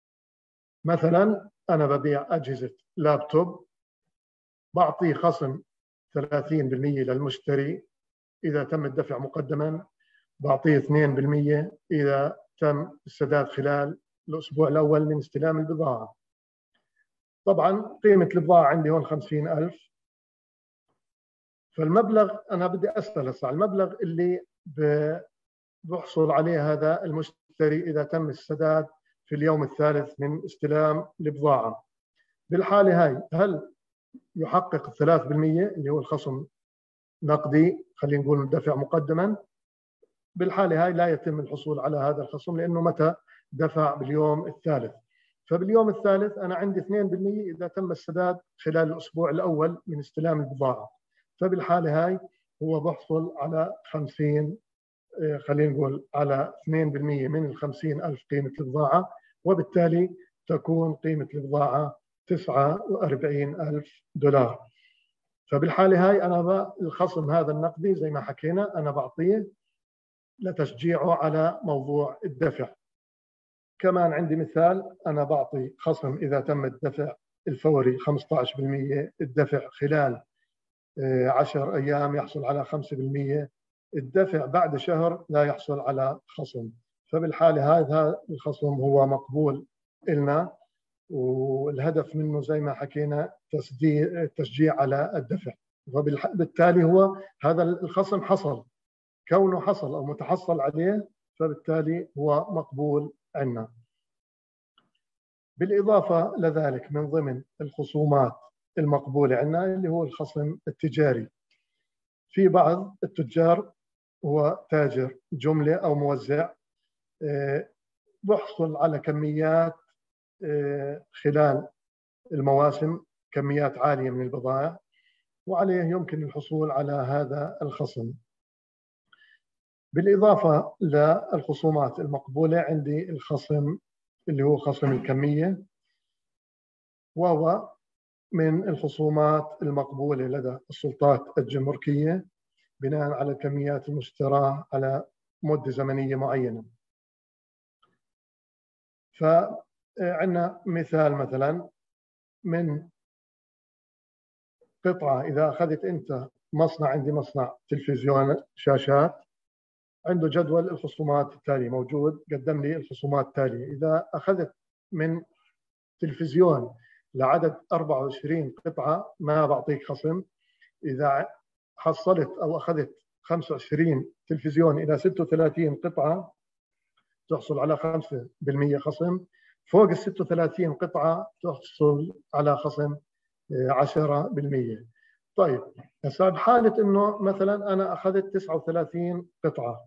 مثلا أنا ببيع أجهزة لابتوب، بعطي خصم ثلاثين بالمئة للمشتري إذا تم الدفع مقدما، بعطيه اثنين بالمئة إذا تم السداد خلال الأسبوع الأول من استلام البضاعة. طبعا قيمة البضاعة عندي هون خمسين ألف، فالمبلغ انا بدي اسال هسه على المبلغ اللي بحصل عليه هذا المشتري اذا تم السداد في اليوم الثالث من استلام البضاعه. بالحاله هاي هل يحقق ثلاثة بالمئة اللي هو الخصم نقدي، خلينا نقول دفع مقدما؟ بالحاله هاي لا يتم الحصول على هذا الخصم لانه متى دفع باليوم الثالث. فباليوم الثالث انا عندي اثنين بالمئة اذا تم السداد خلال الاسبوع الاول من استلام البضاعه. فبالحاله هاي هو بحصل على خمسين، خلينا نقول على اثنين بالمئة من ال خمسين ألف قيمه البضاعه، وبالتالي تكون قيمه البضاعه تسعة وأربعين ألف دولار. فبالحاله هاي انا الخصم هذا النقدي زي ما حكينا انا بعطيه لتشجيعه على موضوع الدفع. كمان عندي مثال، أنا بعطي خصم إذا تم الدفع الفوري خمسة عشر بالمئة، الدفع خلال عشر أيام يحصل على خمسة بالمئة، الدفع بعد شهر لا يحصل على خصم. فبالحالة هذا الخصم هو مقبول إلنا، والهدف منه زي ما حكينا تشجيع على الدفع. وبالتالي هو هذا الخصم حصل، كونه حصل أو متحصل عليه فبالتالي هو مقبول عنا. بالإضافة لذلك من ضمن الخصومات المقبولة عنا اللي هو الخصم التجاري. في بعض التجار هو تاجر جملة أو موزع بحصل على كميات خلال المواسم، كميات عالية من البضائع، وعليه يمكن الحصول على هذا الخصم. بالإضافة للخصومات المقبولة عندي الخصم اللي هو خصم الكمية، وهو من الخصومات المقبولة لدى السلطات الجمركية بناء على الكميات المشتراه على مدة زمنية معينة. فعندنا مثال مثلا من قطعة، إذا أخذت أنت مصنع، عندي مصنع تلفزيون شاشات، عنده جدول الخصومات التالي موجود، قدم لي الخصومات التالية. إذا أخذت من تلفزيون لعدد أربعة وعشرين قطعة ما بعطيك خصم. إذا حصلت أو أخذت خمسة وعشرين تلفزيون إلى ستة وثلاثين قطعة تحصل على خمسة بالمئة خصم، فوق ال ستة وثلاثين قطعة تحصل على خصم عشرة بالمئة. طيب هسه بحالة إنه مثلا أنا أخذت تسعة وثلاثين قطعة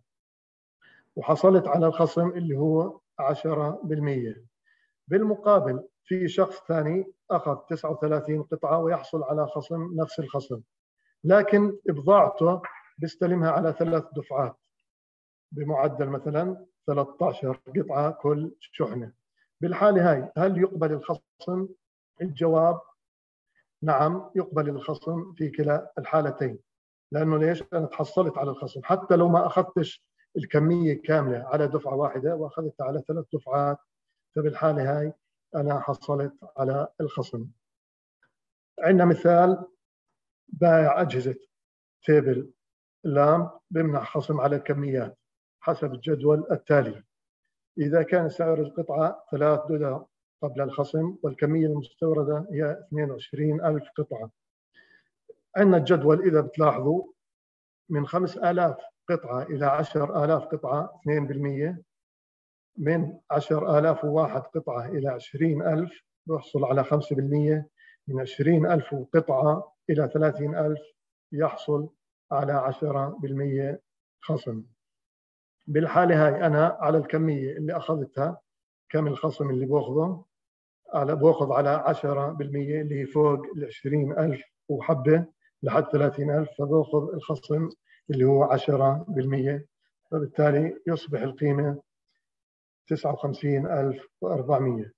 وحصلت على الخصم اللي هو عشرة بالمئة، بالمقابل في شخص ثاني أخذ تسعة وثلاثين قطعة ويحصل على خصم نفس الخصم، لكن بضاعته بيستلمها على ثلاث دفعات بمعدل مثلا ثلاثة عشر قطعة كل شحنة. بالحالة هاي هل يقبل الخصم؟ الجواب نعم، يقبل الخصم في كلا الحالتين. لأنه ليش؟ أنا تحصلت على الخصم حتى لو ما أخذتش الكمية كاملة على دفعة واحدة وأخذتها على ثلاث دفعات، فبالحالة هاي أنا حصلت على الخصم. عندنا مثال بائع أجهزة تيبل لامب بمنح خصم على الكميات حسب الجدول التالي. إذا كان سعر القطعة ثلاثة دولار قبل الخصم والكمية المستوردة هي اثنين وعشرين ألف قطعة، عندنا الجدول إذا بتلاحظوا من خمسة آلاف قطعة إلى عشرة آلاف قطعة اثنين بالمئة، من عشرة آلاف وواحد قطعة إلى عشرين ألف يحصل على خمسة بالمئة، من عشرين ألف قطعة إلى ثلاثين ألف يحصل على عشرة بالمئة خصم. بالحالة هاي أنا على الكمية اللي أخذتها كم الخصم اللي بأخذه؟ على بأخذ على عشرة بالمئة اللي هي فوق ال عشرين ألف وحبة لحد ثلاثين ألف، فبأخذ الخصم اللي هو عشرة بالمئة، فبالتالي يصبح القيمة تسعة وخمسين ألف وأربعمئة.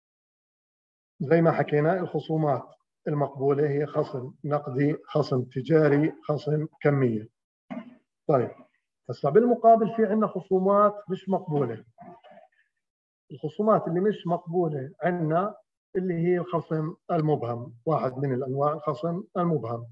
زي ما حكينا الخصومات المقبولة هي خصم نقدي، خصم تجاري، خصم كمية. طيب هسه بالمقابل في عندنا خصومات مش مقبولة. الخصومات اللي مش مقبولة عندنا اللي هي الخصم المبهم، واحد من الأنواع الخصم المبهم.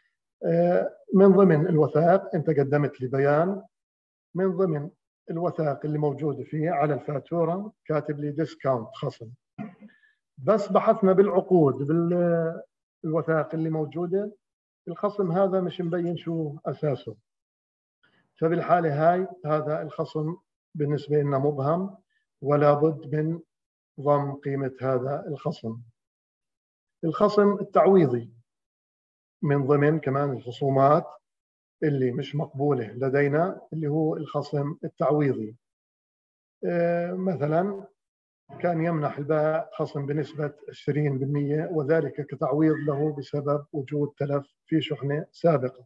من ضمن الوثائق أنت قدمت لي بيان، من ضمن الوثائق اللي موجودة فيه على الفاتورة كاتب لي ديسكاونت خصم، بس بحثنا بالعقود بالوثائق اللي موجودة الخصم هذا مش مبين شو أساسه، فبالحالة هاي هذا الخصم بالنسبة لنا مبهم، ولا بد من ضم قيمة هذا الخصم. الخصم التعويضي من ضمن كمان الخصومات اللي مش مقبولة لدينا، اللي هو الخصم التعويضي. آه مثلا كان يمنح البائع خصم بنسبة عشرين بالمئة، وذلك كتعويض له بسبب وجود تلف في شحنة سابقة.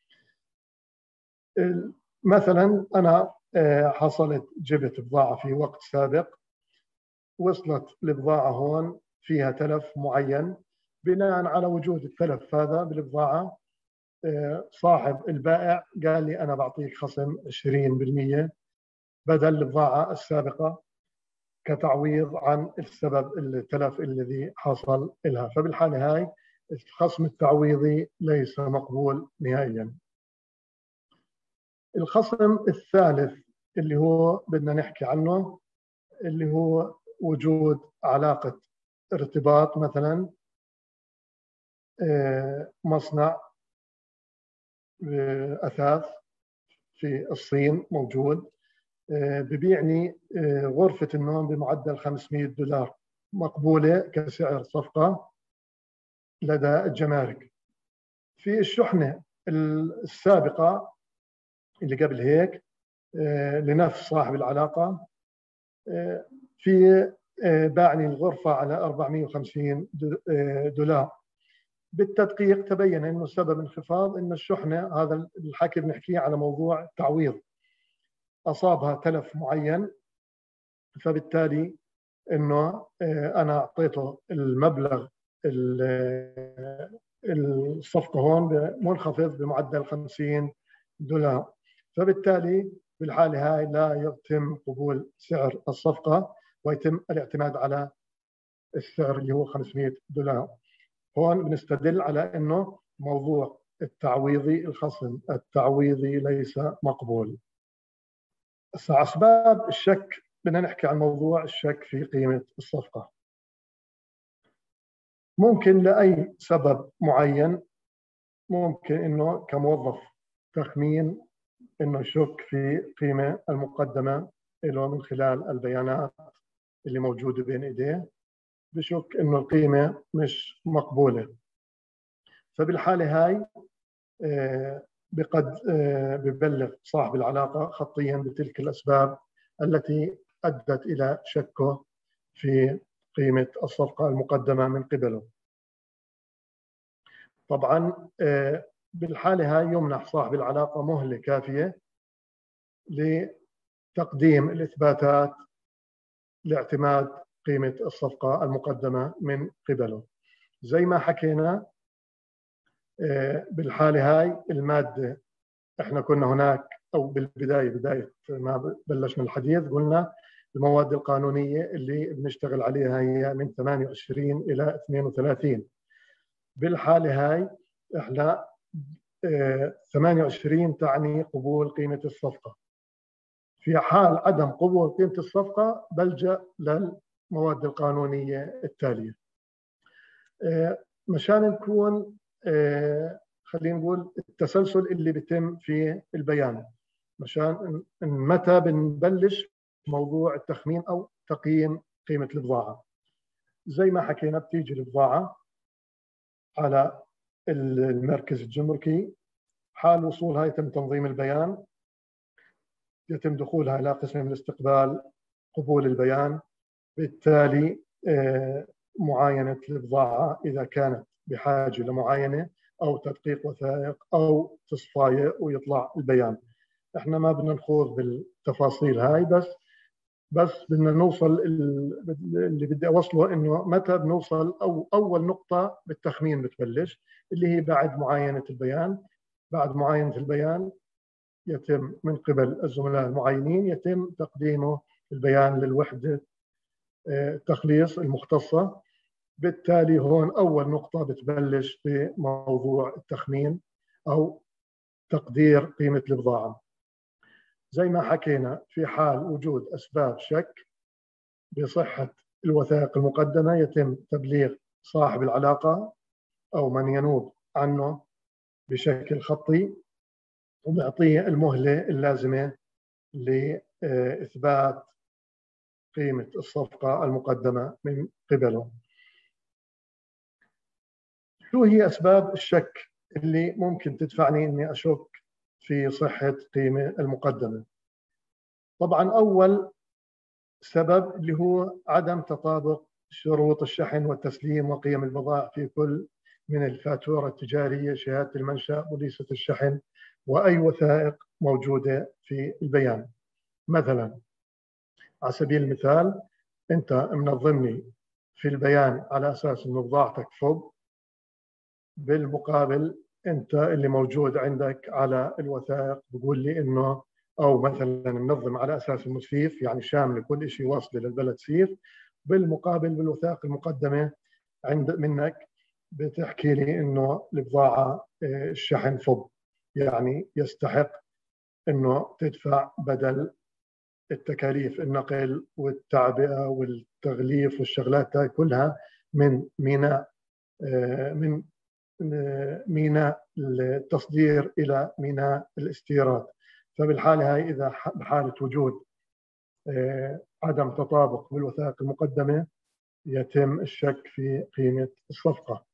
مثلا أنا حصلت جبت بضاعة في وقت سابق، وصلت البضاعة هون فيها تلف معين، بناء على وجود التلف هذا بالبضاعة صاحب البائع قال لي أنا بعطيك خصم عشرين بالمئة بدل البضاعة السابقة كتعويض عن السبب التلف الذي حصل لها. فبالحالة هاي الخصم التعويضي ليس مقبول نهائيا. الخصم الثالث اللي هو بدنا نحكي عنه، اللي هو وجود علاقة ارتباط. مثلا مصنع أثاث في الصين موجود ببيعني غرفة النوم بمعدل خمسمئة دولار، مقبولة كسعر صفقة لدى الجمارك. في الشحنة السابقة اللي قبل هيك لنفس صاحب العلاقة في باعني الغرفة على أربعمئة وخمسين دولار. بالتدقيق تبين أنه سبب انخفاض أن الشحنة، هذا الحكي بنحكيه على موضوع التعويض، أصابها تلف معين، فبالتالي أنه أنا أعطيته المبلغ الصفقة هون منخفض بمعدل خمسين دولار، فبالتالي بالحالة هاي لا يتم قبول سعر الصفقة ويتم الاعتماد على السعر اللي هو خمسمئة دولار. هون بنستدل على أنه موضوع التعويضي، الخصم التعويضي ليس مقبول. أسباب الشك، بدنا نحكي عن موضوع الشك في قيمة الصفقة. ممكن لأي سبب معين، ممكن أنه كموظف تخمين أنه يشك في قيمة المقدمة له من خلال البيانات اللي موجودة بين إيديه، بشك أنه القيمة مش مقبولة. فبالحالة هاي بقد ببلغ صاحب العلاقة خطيا بتلك الأسباب التي أدت إلى شكه في قيمة الصفقة المقدمة من قبله. طبعا بالحالة هاي يمنح صاحب العلاقة مهلة كافية لتقديم الإثباتات لاعتماد قيمة الصفقة المقدمة من قبله. زي ما حكينا بالحالة هاي المادة، احنا كنا هناك او بالبداية بداية ما بلشنا الحديث قلنا المواد القانونية اللي بنشتغل عليها هي من ثمانية وعشرين إلى اثنين وثلاثين. بالحالة هاي احنا ثمانية وعشرين تعني قبول قيمة الصفقة. في حال عدم قبول قيمة الصفقة بلجأ للمواد القانونية التالية. مشان نكون خلينا نقول التسلسل اللي بيتم في البيان، مشان متى بنبلش موضوع التخمين أو تقييم قيمة البضاعة. زي ما حكينا بتيجي البضاعة على المركز الجمركي، حال وصولها يتم تنظيم البيان، يتم دخولها إلى قسم الاستقبال قبول البيان، بالتالي معاينة البضاعة إذا كانت بحاجة لمعاينة أو تدقيق وثائق أو تصفاية ويطلع البيان. احنا ما بدنا نخوض بالتفاصيل هاي، بس بس بدنا نوصل اللي بدي اوصله انه متى بنوصل او اول نقطة بالتخمين بتبلش، اللي هي بعد معاينة البيان. بعد معاينة البيان يتم من قبل الزملاء المعاينين يتم تقديمه البيان للوحدة التخليص المختصة. بالتالي هون أول نقطة بتبلش بموضوع التخمين أو تقدير قيمة البضاعة. زي ما حكينا في حال وجود أسباب شك بصحة الوثائق المقدمة يتم تبليغ صاحب العلاقة أو من ينوب عنه بشكل خطي وبيعطيه المهلة اللازمة لإثبات قيمة الصفقة المقدمة من قبله. شو هي أسباب الشك اللي ممكن تدفعني إني أشك في صحة قيمة المقدمة؟ طبعا أول سبب اللي هو عدم تطابق شروط الشحن والتسليم وقيم البضائع في كل من الفاتورة التجارية، شهادة المنشأ، بوليصة الشحن، وأي وثائق موجودة في البيان. مثلا على سبيل المثال أنت منظمني في البيان على أساس أن بضاعتك فوق، بالمقابل أنت اللي موجود عندك على الوثائق بقول لي أنه، أو مثلا منظم على أساس أنه سيف، يعني شامل كل شيء واصل للبلد سيف، بالمقابل بالوثائق المقدمة عند منك بتحكي لي أنه البضاعة الشحن فوق، يعني يستحق أنه تدفع بدل التكاليف النقل والتعبئة والتغليف والشغلات هاي كلها من ميناء من ميناء التصدير إلى ميناء الاستيراد. فبالحالة هاي إذا بحالة وجود عدم تطابق بالوثائق المقدمة يتم الشك في قيمة الصفقة.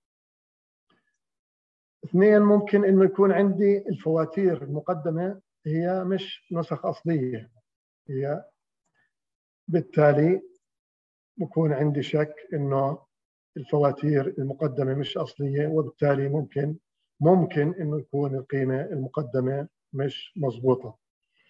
اثنين، ممكن إنه يكون عندي الفواتير المقدمة هي مش نسخ أصلية، هي بالتالي بكون عندي شك إنه الفواتير المقدمة مش أصلية، وبالتالي ممكن ممكن إنه يكون القيمة المقدمة مش مضبوطة.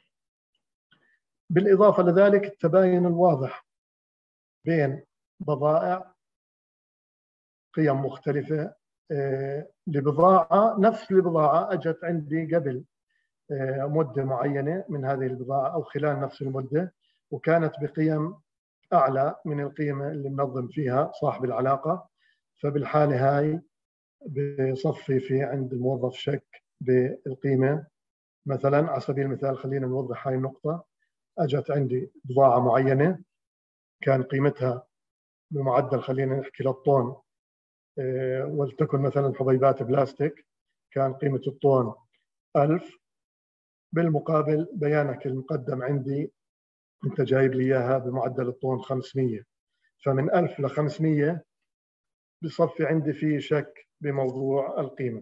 بالإضافة لذلك التباين الواضح بين بضائع قيم مختلفة لبضاعة، نفس البضاعة أجت عندي قبل مدة معينة من هذه البضاعة أو خلال نفس المدة وكانت بقيم أعلى من القيمة اللي منظم فيها صاحب العلاقة، فبالحالة هاي بصفي في عند الموظف شك بالقيمة. مثلا على سبيل المثال خلينا نوضح هاي النقطة، أجت عندي بضاعة معينة كان قيمتها بمعدل خلينا نحكي للطن، أه ولتكن مثلا حبيبات بلاستيك كان قيمة الطن ألف، بالمقابل بيانك المقدم عندي أنت جايب لي إياها بمعدل الطن خمسمية، فمن ألف ل خمسمية بصفي عندي فيه شك بموضوع القيمة.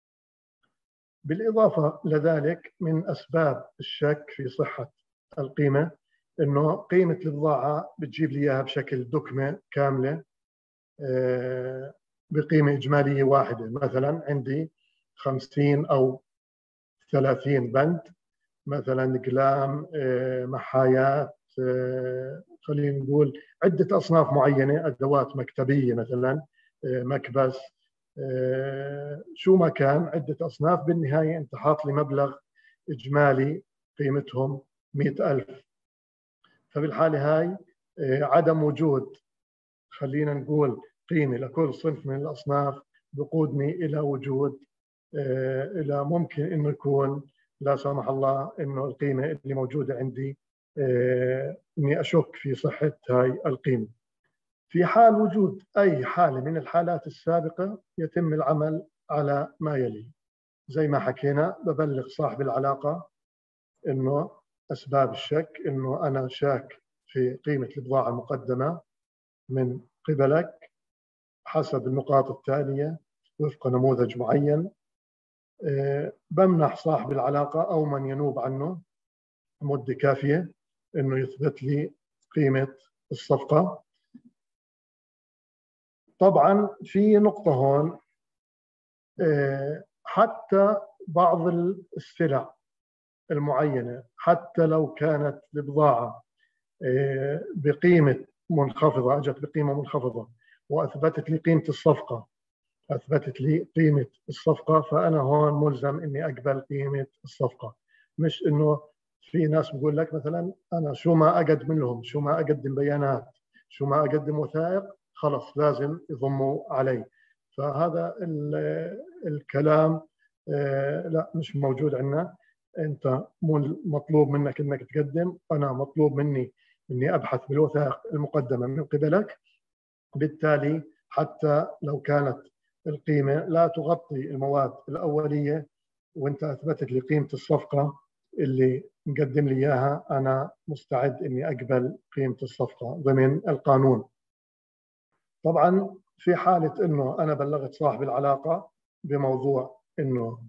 بالإضافة لذلك من أسباب الشك في صحة القيمة إنه قيمة البضاعة بتجيب لي إياها بشكل دكمة كاملة بقيمة إجمالية واحدة، مثلا عندي خمسين أو ثلاثين بند، مثلا أقلام، محايات، خلينا نقول عدة أصناف معينة، أدوات مكتبية مثلا، مكبس، شو ما كان عدة أصناف، بالنهاية أنت حاط لي مبلغ إجمالي قيمتهم مئة ألف. فبالحالة هاي عدم وجود خلينا نقول قيمة لكل صنف من الأصناف بقودني إلى وجود إلى ممكن إنه يكون لا سمح الله إنه القيمة اللي موجودة عندي إني أشك في صحة هاي القيمة. في حال وجود أي حالة من الحالات السابقة يتم العمل على ما يلي. زي ما حكينا ببلغ صاحب العلاقة إنه أسباب الشك إنه أنا شاك في قيمة البضاعة المقدمة من قبلك حسب النقاط التالية وفق نموذج معين. بمنح صاحب العلاقة أو من ينوب عنه مدة كافية إنه يثبت لي قيمة الصفقة. طبعا في نقطة هون، حتى بعض السلع المعينة حتى لو كانت البضاعة بقيمة منخفضة، أجت بقيمة منخفضة وأثبتت لي قيمة الصفقة أثبتت لي قيمة الصفقة، فأنا هون ملزم إني أقبل قيمة الصفقة. مش إنه في ناس بقول لك مثلا أنا شو ما أقدم لهم، شو ما أقدم بيانات، شو ما أقدم وثائق، خلص لازم يضموا علي. فهذا الكلام لا مش موجود عندنا. أنت مطلوب منك إنك تقدم، أنا مطلوب مني إني أبحث بالوثائق المقدمة من قبلك. بالتالي حتى لو كانت القيمة لا تغطي المواد الأولية وأنت أثبتت لي قيمة الصفقة اللي مقدم لي إياها، أنا مستعد إني أقبل قيمة الصفقة ضمن القانون. طبعا في حالة إنه أنا بلغت صاحب العلاقة بموضوع إنه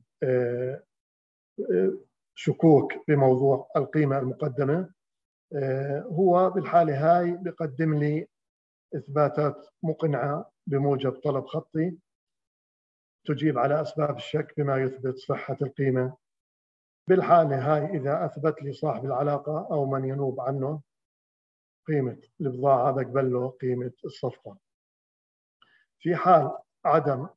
شكوك بموضوع القيمة المقدمة، هو بالحالة هاي بقدم لي إثباتات مقنعة بموجب طلب خطي تجيب على أسباب الشك بما يثبت صحة القيمة. بالحالة هاي إذا أثبت لي صاحب العلاقة أو من ينوب عنه قيمة البضاعة بقبل له قيمة الصفقة. في حال عدم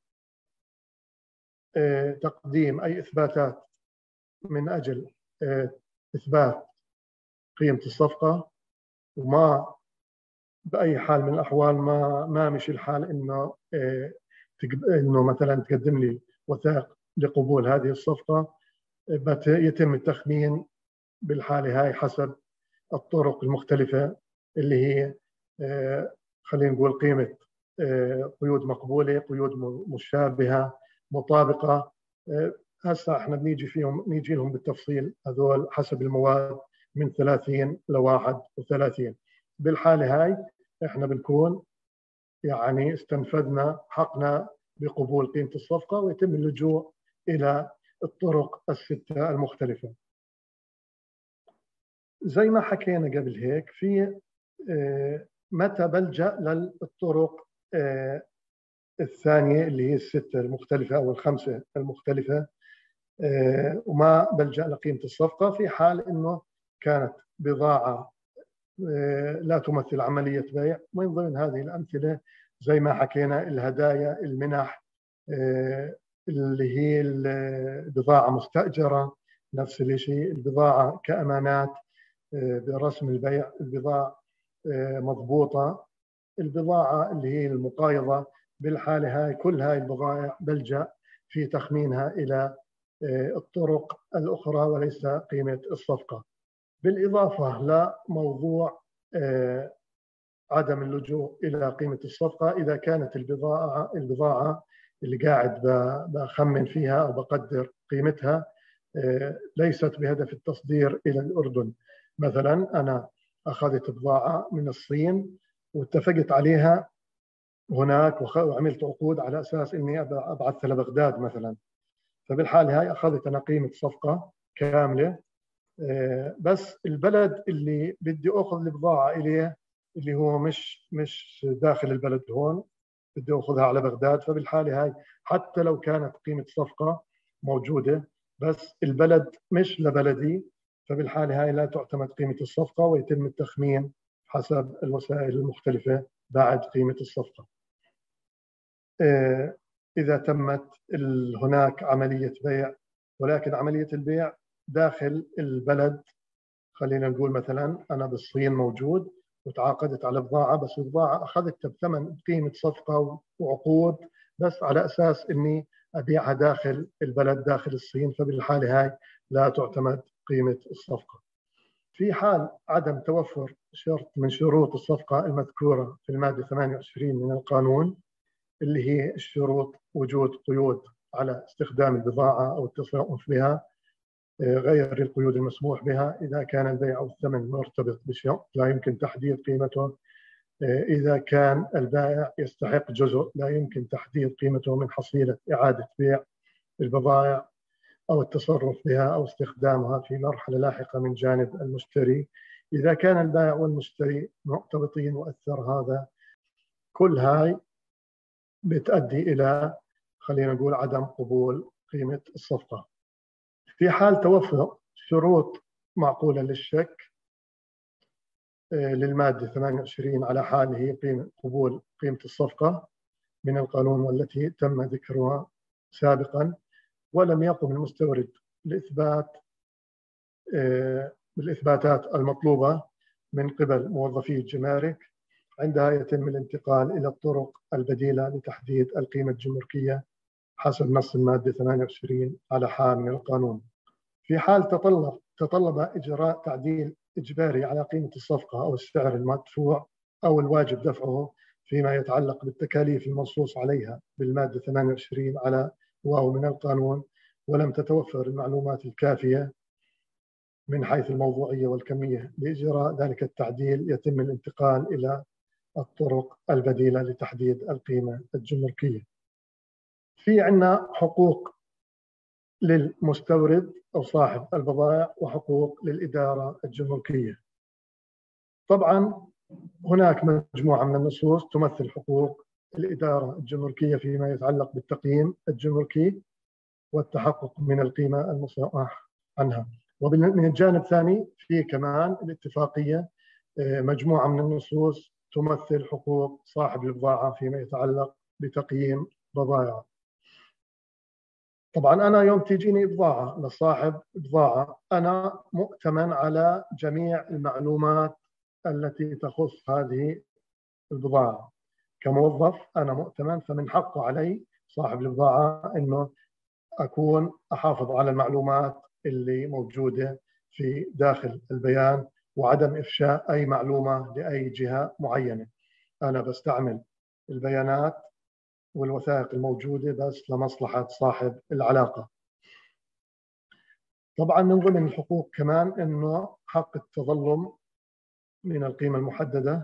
تقديم أي إثباتات من أجل إثبات قيمة الصفقة، وما بأي حال من الأحوال ما ما مشي الحال إنه إنه مثلا تقدم لي وثائق لقبول هذه الصفقة، يتم التخمين بالحالة هاي حسب الطرق المختلفة اللي هي خلينا نقول قيمة قيود مقبولة، قيود مشابهة، مطابقة. هسه احنا بنيجي فيهم نيجي لهم بالتفصيل هذول حسب المواد من ثلاثين ل واحد وثلاثين. بالحالة هاي احنا بنكون يعني استنفذنا حقنا بقبول قيمة الصفقة، ويتم اللجوء إلى الطرق الستة المختلفة. زي ما حكينا قبل هيك، في متى بلجأ للطرق الثانية اللي هي الستة المختلفة أو الخمسة المختلفة وما بلجأ لقيمة الصفقة، في حال إنه كانت بضاعة لا تمثل عملية بيع. من ضمن هذه الأمثلة زي ما حكينا الهدايا، المنح، اللي هي البضاعة مستأجرة، نفس الشيء البضاعة كأمانات برسم البيع، البضاعة مضبوطة، البضاعة اللي هي المقايضة. بالحالة هاي كل هاي البضائع بلجأ في تخمينها إلى الطرق الأخرى وليس قيمة الصفقة. بالإضافة لموضوع عدم اللجوء إلى قيمة الصفقة، إذا كانت البضاعة البضاعة اللي قاعد بخمن فيها أو بقدر قيمتها ليست بهدف التصدير إلى الأردن. مثلا أنا أخذت بضاعة من الصين واتفقت عليها هناك وعملت عقود على أساس إني أبعثها لبغداد مثلا، فبالحالة هاي أخذت أنا قيمة صفقة كاملة، بس البلد اللي بدي أخذ البضاعة إليه اللي هو مش مش داخل البلد هون، بدي أخذها على بغداد. فبالحالة هاي حتى لو كانت قيمة صفقة موجودة بس البلد مش لبلدي، فبالحالة هاي لا تعتمد قيمة الصفقة ويتم التخمين حسب الوسائل المختلفة بعد قيمة الصفقة. إذا تمت هناك عملية بيع، ولكن عملية البيع داخل البلد، خلينا نقول مثلا أنا بالصين موجود وتعاقدت على بضاعة، بس البضاعة أخذتها بثمن قيمة صفقة وعقود بس على أساس إني أبيعها داخل البلد داخل الصين، فبالحالة هاي لا تعتمد قيمة الصفقة. في حال عدم توفر شرط من شروط الصفقة المذكورة في المادة ثمانية وعشرين من القانون، اللي هي الشروط وجود قيود على استخدام البضاعة أو التصرف بها غير القيود المسموح بها، إذا كان البيع أو الثمن مرتبط بشيء لا يمكن تحديد قيمته، إذا كان البائع يستحق جزء لا يمكن تحديد قيمته من حصيلة إعادة بيع البضائع أو التصرف بها أو استخدامها في مرحلة لاحقة من جانب المشتري، إذا كان البائع والمشتري مرتبطين وأثر هذا، كل هاي بتؤدي إلى خلينا نقول عدم قبول قيمة الصفقة. في حال توفر شروط معقولة للشك للمادة ثمانية وعشرين على حال هي قيمة قبول قيمة الصفقة من القانون والتي تم ذكرها سابقا، ولم يقم المستورد لإثبات بالإثباتات المطلوبة من قبل موظفي الجمارك، عندها يتم الانتقال إلى الطرق البديلة لتحديد القيمة الجمركية حسب نص المادة ثمانية وعشرين على حال من القانون. في حال تطلب تطلب إجراء تعديل إجباري على قيمة الصفقة أو السعر المدفوع أو الواجب دفعه فيما يتعلق بالتكاليف المنصوص عليها بالمادة ثمانية وعشرين على واو من القانون، ولم تتوفر المعلومات الكافية من حيث الموضوعية والكمية لإجراء ذلك التعديل، يتم الانتقال إلى الطرق البديلة لتحديد القيمة الجمركية. في عندنا حقوق للمستورد أو صاحب البضائع وحقوق للإدارة الجمركية. طبعا هناك مجموعة من النصوص تمثل حقوق الإدارة الجمركية فيما يتعلق بالتقييم الجمركي والتحقق من القيمة المصنوعة عنها. ومن الجانب الثاني في كمان الاتفاقية مجموعة من النصوص تمثل حقوق صاحب البضاعة فيما يتعلق بتقييم بضائع. طبعا أنا يوم تيجيني بضاعة لصاحب بضاعة، أنا مؤتمن على جميع المعلومات التي تخص هذه البضاعة. كموظف أنا مؤتمن، فمن حقه علي صاحب البضاعة أنه أكون أحافظ على المعلومات اللي موجودة في داخل البيان، وعدم إفشاء أي معلومة لأي جهة معينة. أنا بستعمل البيانات والوثائق الموجودة بس لمصلحة صاحب العلاقة. طبعا من ضمن الحقوق كمان أنه حق التظلم من القيمة المحددة.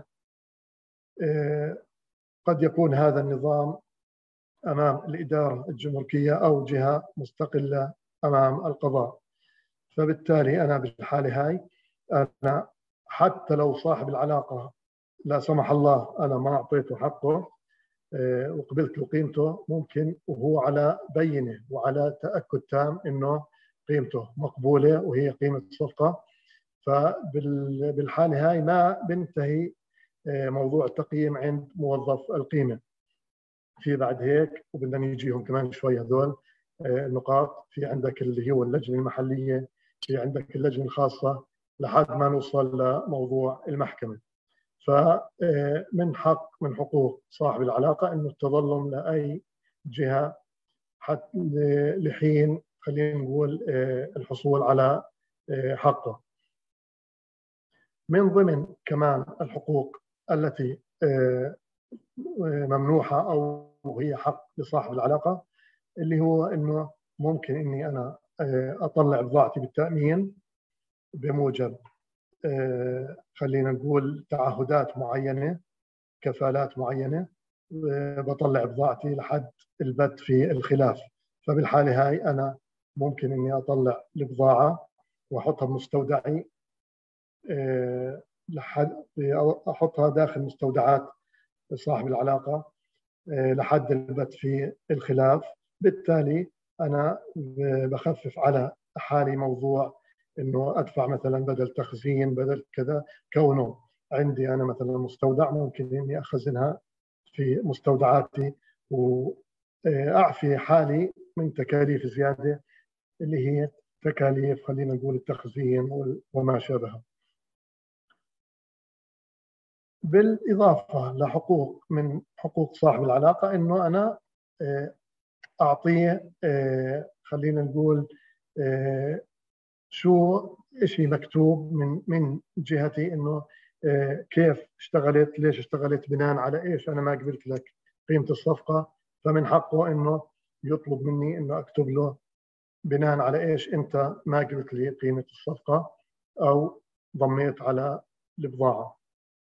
قد يكون هذا النظام أمام الإدارة الجمركية أو جهة مستقلة أمام القضاء، فبالتالي أنا بالحالة هاي أنا حتى لو صاحب العلاقة لا سمح الله أنا ما أعطيته حقه وقبلت له قيمته، ممكن وهو على بينة وعلى تأكد تام إنه قيمته مقبولة وهي قيمة الصفقة، فبالحالة هاي ما بنتهي موضوع التقييم عند موظف القيمة. في بعد هيك وبدنا نيجيهم كمان شوي هذول النقاط، في عندك اللي هو اللجنة المحلية، في عندك اللجنة الخاصة، لحد ما نوصل لموضوع المحكمة. فمن حق من حقوق صاحب العلاقة إنه التظلم لأي جهة حتى لحين خلينا نقول الحصول على حقه. من ضمن كمان الحقوق التي ممنوحة أو هي حق لصاحب العلاقة، اللي هو إنه ممكن إني أنا أطلع بضاعتي بالتأمين بموجب خلينا نقول تعهدات معينة، كفالات معينة، بطلع بضاعتي لحد البت في الخلاف. فبالحالة هاي أنا ممكن إني أطلع البضاعة وأحطها بمستودعي لحد أحطها داخل مستودعات صاحب العلاقة لحد البت في الخلاف. بالتالي أنا بخفف على حالي موضوع إنه أدفع مثلا بدل تخزين بدل كذا، كونه عندي أنا مثلا مستودع ممكن إني أخزنها في مستودعاتي وأعفي حالي من تكاليف زيادة اللي هي تكاليف خلينا نقول التخزين وما شابه. بالإضافة لحقوق من حقوق صاحب العلاقة إنه أنا أعطيه خلينا نقول شو إشي مكتوب من من جهتي إنه كيف اشتغلت، ليش اشتغلت، بناء على إيش أنا ما قبلت لك قيمة الصفقة. فمن حقه إنه يطلب مني إنه أكتب له بناء على إيش أنت ما قبلت لي قيمة الصفقة أو ضميت على البضاعة.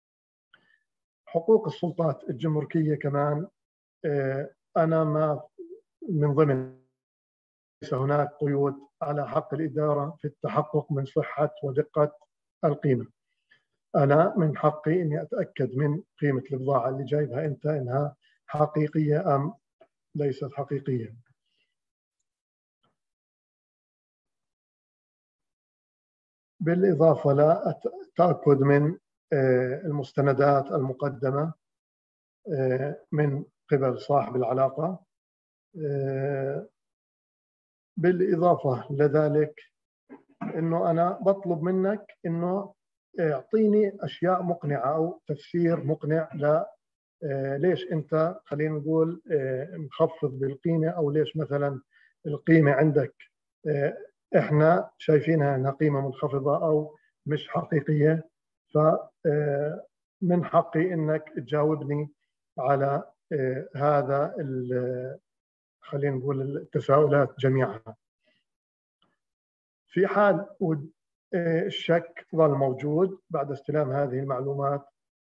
حقوق السلطات الجمركية كمان أنا ما من ضمن ليس هناك قيود على حق الإدارة في التحقق من صحة ودقة القيمة. أنا من حقي إني أتأكد من قيمة البضاعة اللي جايبها أنت إنها حقيقية أم ليست حقيقية. بالإضافة للتأكد من المستندات المقدمة من قبل صاحب العلاقة. بالإضافة لذلك إنه أنا بطلب منك إنه اعطيني أشياء مقنعة أو تفسير مقنع ل ليش أنت خلينا نقول مخفض بالقيمة، أو ليش مثلا القيمة عندك إحنا شايفينها أنها قيمة منخفضة أو مش حقيقية. فمن حقي إنك تجاوبني على هذا خلينا نقول التساؤلات جميعها. في حال الشك ظل موجود بعد استلام هذه المعلومات،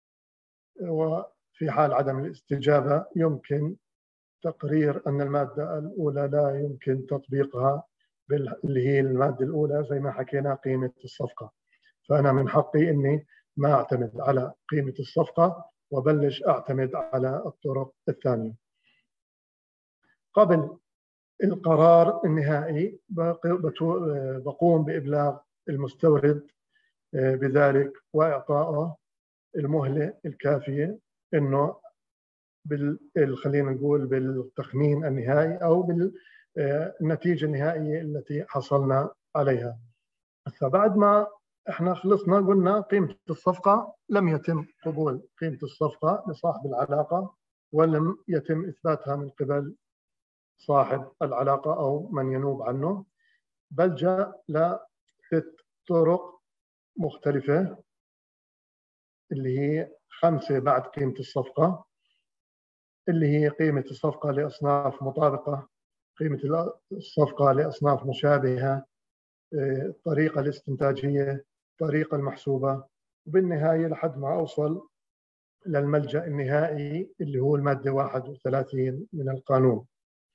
وفي حال عدم الاستجابة يمكن تقرير أن المادة الأولى لا يمكن تطبيقها اللي هي المادة الأولى زي ما حكينا قيمة الصفقة. فأنا من حقي أني ما أعتمد على قيمة الصفقة وبلش أعتمد على الطرق الثانية. قبل القرار النهائي بقوم بإبلاغ المستورد بذلك وإعطائه المهلة الكافية إنه بال خلينا نقول بالتخمين النهائي أو بالنتيجة النهائية التي حصلنا عليها. هسه بعد ما احنا خلصنا قلنا قيمة الصفقة، لم يتم قبول قيمة الصفقة لصاحب العلاقة ولم يتم إثباتها من قبل صاحب العلاقة أو من ينوب عنه، بلجأ لست طرق مختلفة اللي هي خمسة بعد قيمة الصفقة، اللي هي قيمة الصفقة لأصناف مطابقة، قيمة الصفقة لأصناف مشابهة، الطريقة الاستنتاجية، الطريقة المحسوبة، وبالنهاية لحد ما أوصل للملجأ النهائي اللي هو المادة واحد وثلاثين من القانون.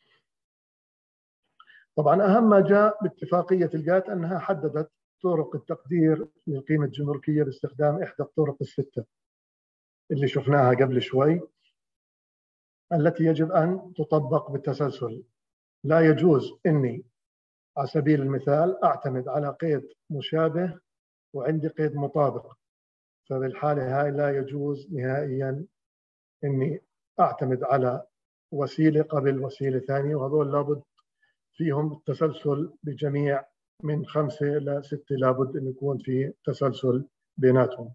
طبعا أهم ما جاء باتفاقية الجات أنها حددت طرق التقدير للقيمة الجمركية باستخدام إحدى الطرق الستة اللي شفناها قبل شوي، التي يجب أن تطبق بالتسلسل. لا يجوز أني على سبيل المثال أعتمد على قيد مشابه وعندي قيد مطابق، فبالحالة هاي لا يجوز نهائيا أني أعتمد على وسيلة قبل وسيلة ثانية، وهذول لابد فيهم التسلسل بجميع من خمسة إلى ستة، لابد أن يكون في تسلسل بيناتهم.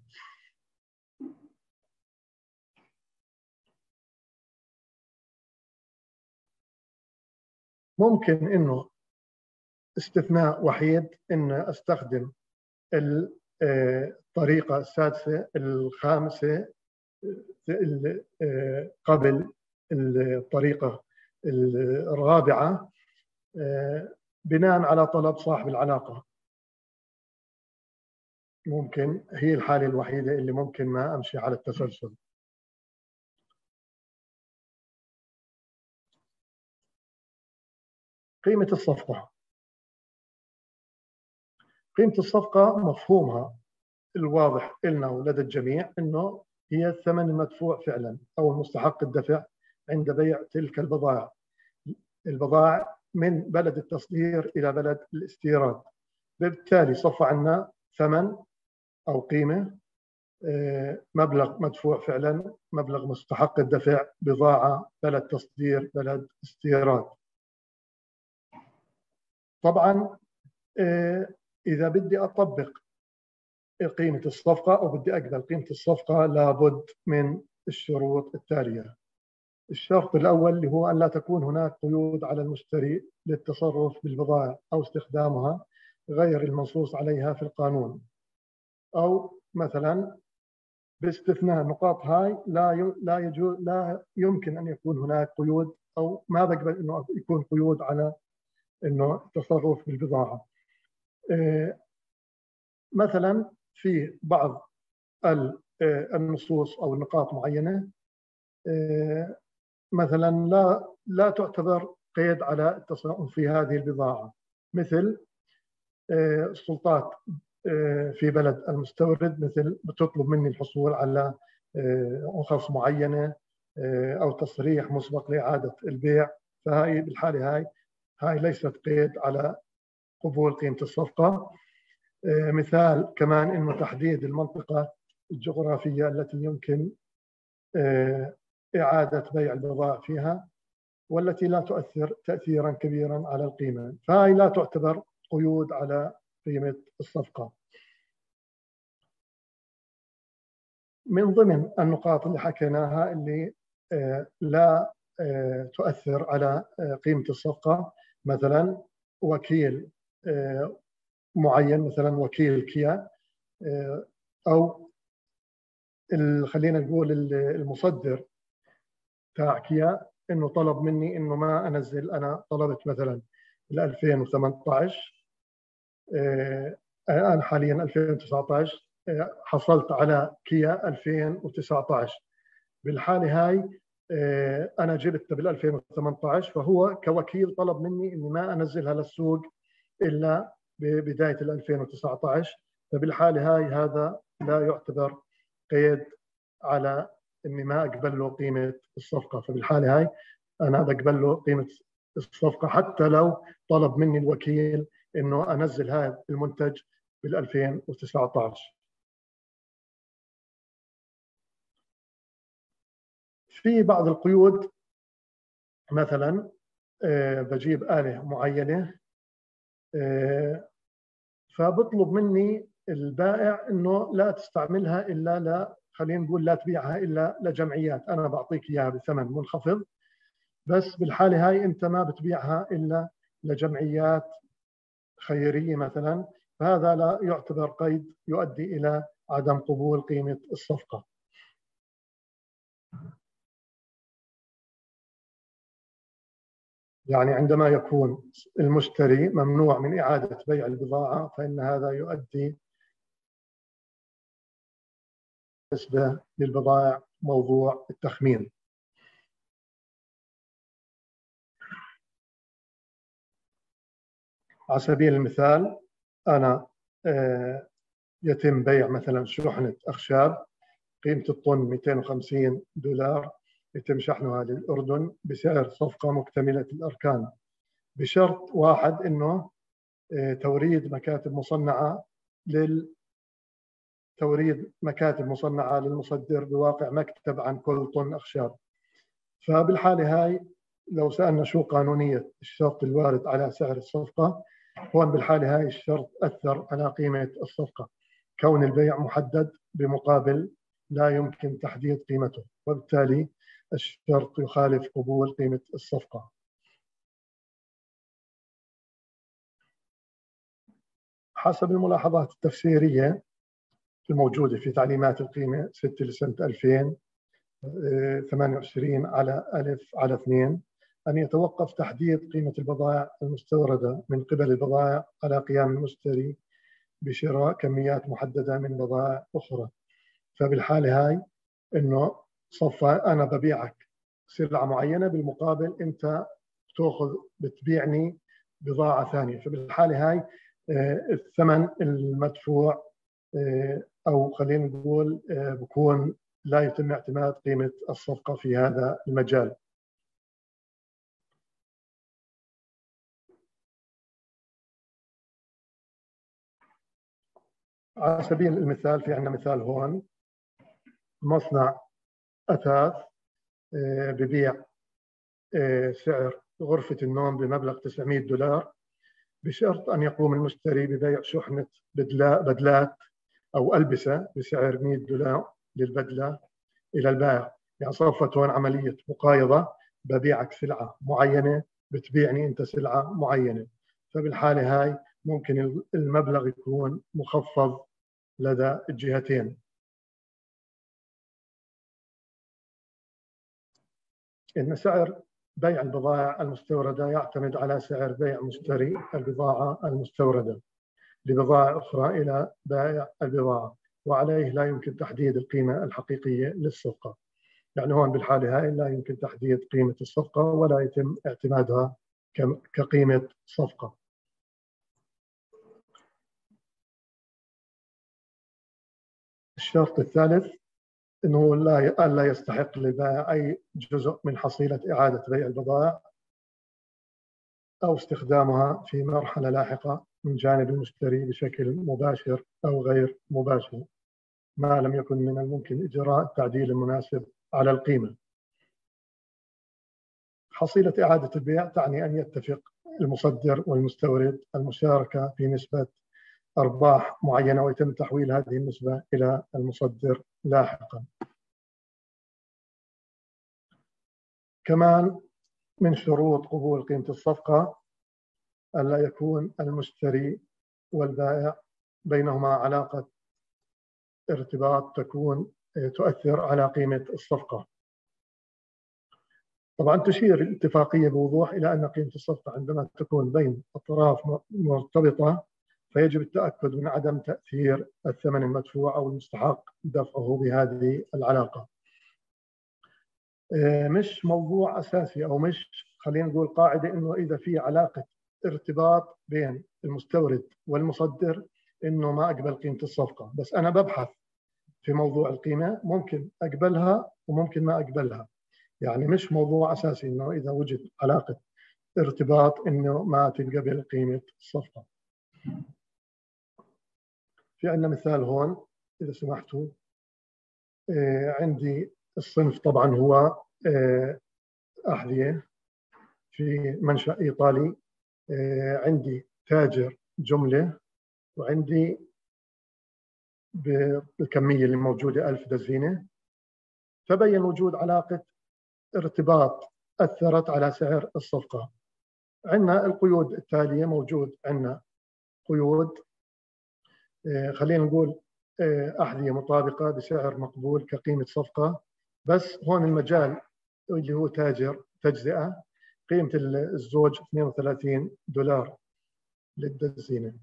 ممكن أنه استثناء وحيد أن أستخدم الطريقة السادسة الخامسة قبل الطريقة الرابعة بناء على طلب صاحب العلاقة. ممكن هي الحالة الوحيدة اللي ممكن ما أمشي على التسلسل. قيمة الصفقة. قيمة الصفقة مفهومها الواضح لنا ولدى الجميع أنه هي الثمن المدفوع فعلا أو المستحق الدفع عند بيع تلك البضائع البضائع من بلد التصدير إلى بلد الاستيراد. بالتالي صف عنا ثمن أو قيمة، مبلغ مدفوع فعلا، مبلغ مستحق الدفع، بضاعة، بلد تصدير، بلد استيراد. طبعا إذا بدي أطبق قيمة الصفقة أو بدي أقبل قيمة الصفقة لابد من الشروط التالية. الشرط الأول اللي هو أن لا تكون هناك قيود على المشتري للتصرف بالبضائع أو استخدامها غير المنصوص عليها في القانون، أو مثلا باستثناء النقاط هاي لا لا يجوز لا يمكن أن يكون هناك قيود، أو ما بقبل إنه يكون قيود على إنه التصرف بالبضاعة. مثلا في بعض النصوص أو النقاط معينة مثلا لا لا تعتبر قيد على التصرف في هذه البضاعة، مثل السلطات في بلد المستورد مثل بتطلب مني الحصول على رخص معينة أو تصريح مسبق لإعادة البيع، فهاي بالحالة هاي هاي ليست قيد على قبول قيمة الصفقة. مثال كمان إنه تحديد المنطقة الجغرافية التي يمكن إعادة بيع البضائع فيها والتي لا تؤثر تأثيرا كبيرا على القيمة، فهي لا تعتبر قيود على قيمة الصفقة. من ضمن النقاط اللي حكيناها اللي لا تؤثر على قيمة الصفقة، مثلا وكيل معين، مثلا وكيل كيا، أو خلينا نقول المصدر تاع كيا انه طلب مني انه ما انزل. انا طلبت مثلا ال ألفين وثمانية عشر، الان حاليا ألفين وتسعة عشر، حصلت على كيا ألفين وتسعة عشر. بالحاله هاي انا جبت بال ألفين وثمانية عشر، فهو كوكيل طلب مني اني ما انزلها للسوق الا ببدايه ال ألفين وتسعة عشر. فبالحاله هاي هذا لا يعتبر قيد على اني ما اقبل له قيمه الصفقه. فبالحاله هاي انا بقبل له قيمه الصفقه حتى لو طلب مني الوكيل انه انزل هذا المنتج بال ألفين وتسعة عشر. في بعض القيود، مثلا بجيب آلة معينة فبطلب مني البائع انه لا تستعملها الا لا، خلينا نقول لا تبيعها الا لجمعيات، انا بعطيك اياها بثمن منخفض، بس بالحاله هاي انت ما بتبيعها الا لجمعيات خيريه مثلا، فهذا لا يعتبر قيد يؤدي الى عدم قبول قيمه الصفقه. يعني عندما يكون المشتري ممنوع من اعاده بيع البضاعه فان هذا يؤدي بالنسبه للبضائع موضوع التخمين. على سبيل المثال أنا يتم بيع مثلا شحنة أخشاب قيمة الطن مئتين وخمسين دولار، يتم شحنها للأردن بسعر صفقة مكتملة الأركان، بشرط واحد إنه توريد مكاتب مصنعة لل توريد مكاتب مصنعة للمصدر بواقع مكتب عن كل طن أخشاب. فبالحالة هاي لو سألنا شو قانونية الشرط الوارد على سعر الصفقة، هون بالحالة هاي الشرط أثر على قيمة الصفقة، كون البيع محدد بمقابل لا يمكن تحديد قيمته، وبالتالي الشرط يخالف قبول قيمة الصفقة. حسب الملاحظات التفسيرية الموجودة في تعليمات القيمة ستة لسنة ألفين وثمانية وعشرين على ألف على اثنين، أن يتوقف تحديد قيمة البضائع المستوردة من قبل البضائع على قيام المشتري بشراء كميات محددة من بضائع أخرى. فبالحالة هاي إنه صفى أنا ببيعك سلعة معينة بالمقابل أنت بتأخذ بتبيعني بضاعة ثانية، فبالحالة هاي الثمن المدفوع أو خلينا نقول بكون لا يتم اعتماد قيمة الصفقة في هذا المجال. على سبيل المثال في عندنا مثال هون، مصنع أثاث ببيع سعر غرفة النوم بمبلغ تسعمئة دولار، بشرط أن يقوم المشتري ببيع شحنة بدلات أو ألبسة بسعر مئة دولار للبدلة إلى البائع. يعني صفت هون عملية مقايضة، ببيعك سلعة معينة بتبيعني أنت سلعة معينة، فبالحالة هاي ممكن المبلغ يكون مخفض لدى الجهتين. إن سعر بيع البضائع المستوردة يعتمد على سعر بيع مشتري البضاعة المستوردة لبضائع أخرى إلى بائع البضاعة، وعليه لا يمكن تحديد القيمة الحقيقية للصفقة. يعني هون بالحالة هاي لا يمكن تحديد قيمة الصفقة ولا يتم اعتمادها كقيمة صفقة. الشرط الثالث أنه لا ألا يستحق للبائع أي جزء من حصيلة إعادة بيع البضائع أو استخدامها في مرحلة لاحقة من جانب المشتري بشكل مباشر أو غير مباشر، ما لم يكن من الممكن إجراء التعديل المناسب على القيمة. حصيلة إعادة البيع تعني أن يتفق المصدر والمستورد المشاركة في نسبة أرباح معينة ويتم تحويل هذه النسبة إلى المصدر لاحقا. كمان من شروط قبول قيمة الصفقة ألا يكون المشتري والبائع بينهما علاقة ارتباط تكون تؤثر على قيمة الصفقة. طبعا تشير الاتفاقية بوضوح إلى أن قيمة الصفقة عندما تكون بين أطراف مرتبطة فيجب التأكد من عدم تأثير الثمن المدفوع أو المستحق دفعه بهذه العلاقة. مش موضوع أساسي أو مش خلينا نقول قاعدة إنه إذا في علاقة ارتباط بين المستورد والمصدر إنه ما أقبل قيمة الصفقة، بس أنا ببحث في موضوع القيمة، ممكن أقبلها وممكن ما أقبلها. يعني مش موضوع أساسي إنه إذا وجد علاقة ارتباط إنه ما تنقبل قيمة الصفقة. في عندنا مثال هون إذا سمحتوا. آه عندي الصنف طبعا هو آه أحذية في منشأ إيطالي. آه عندي تاجر جملة وعندي بالكمية اللي موجودة ألف دزينة. تبين وجود علاقة ارتباط أثرت على سعر الصفقة. عندنا القيود التالية، موجود عندنا قيود آه خلينا نقول آه أحذية مطابقة بسعر مقبول كقيمة صفقة، بس هون المجال اللي هو تاجر تجزئة قيمة الزوج اثنين وثلاثين دولار للدزينة.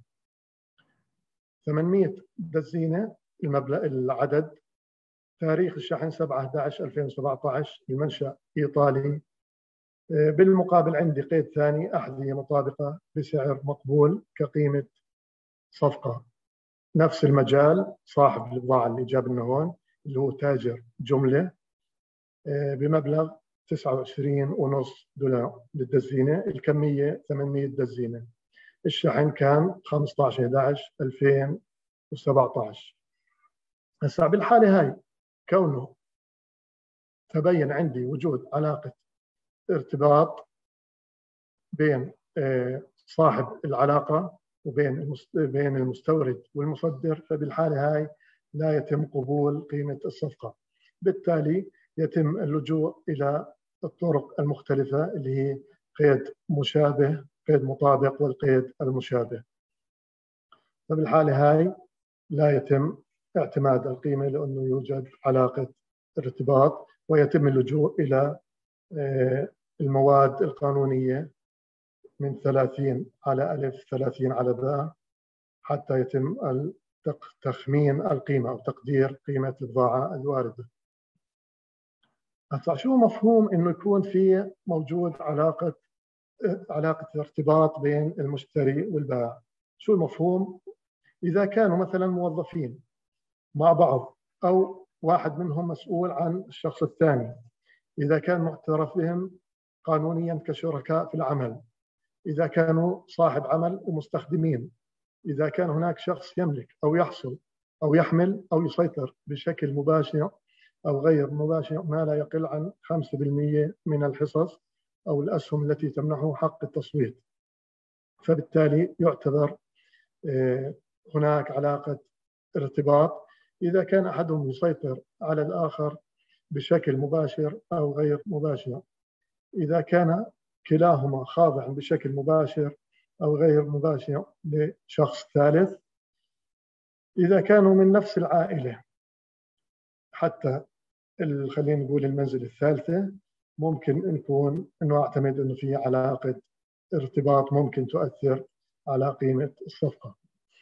ثمانمئة دزينة المبلغ العدد. تاريخ الشحن سبعة أحد عشر ألفين وسبعة عشر. المنشأ إيطالي. بالمقابل عندي قيد ثاني، أحذية مطابقة بسعر مقبول كقيمة صفقة. نفس المجال صاحب البضاعة اللي جاب لنا هون اللي هو تاجر جملة بمبلغ تسعة وعشرين ونص دولار للدزينة. الكمية ثمانمئة دزينة. الشحن كان خمسة عشر أحد عشر ألفين وسبعة عشر. هسا بالحالة هاي كونه تبين عندي وجود علاقة ارتباط بين صاحب العلاقة وبين بين المستورد والمصدر، فبالحالة هاي لا يتم قبول قيمة الصفقة. بالتالي يتم اللجوء إلى الطرق المختلفة اللي هي قيد مشابه، قيد مطابق، والقيد المشابه. فبالحالة هاي لا يتم اعتماد القيمة لأنه يوجد علاقة ارتباط، ويتم اللجوء إلى المواد القانونية من ثلاثين على ألف ثلاثين على باء حتى يتم تخمين القيمة أو تقدير قيمة البضاعة الواردة. هسا شو مفهوم إنه يكون في موجود علاقة علاقة ارتباط بين المشتري والبائع؟ شو المفهوم؟ إذا كانوا مثلا موظفين مع بعض أو واحد منهم مسؤول عن الشخص الثاني، إذا كان معترف بهم قانونيا كشركاء في العمل، إذا كانوا صاحب عمل ومستخدمين، إذا كان هناك شخص يملك أو يحصل أو يحمل أو يسيطر بشكل مباشر أو غير مباشر ما لا يقل عن خمسة بالمئة من الحصص أو الأسهم التي تمنحه حق التصويت، فبالتالي يعتبر هناك علاقة ارتباط. إذا كان أحدهم يسيطر على الآخر بشكل مباشر أو غير مباشر، إذا كان كلاهما خاضع بشكل مباشر أو غير مباشر لشخص ثالث، إذا كانوا من نفس العائلة حتى خلينا نقول المنزل الثالثة، ممكن نكون إنه أعتمد إنه في علاقة ارتباط ممكن تؤثر على قيمة الصفقة.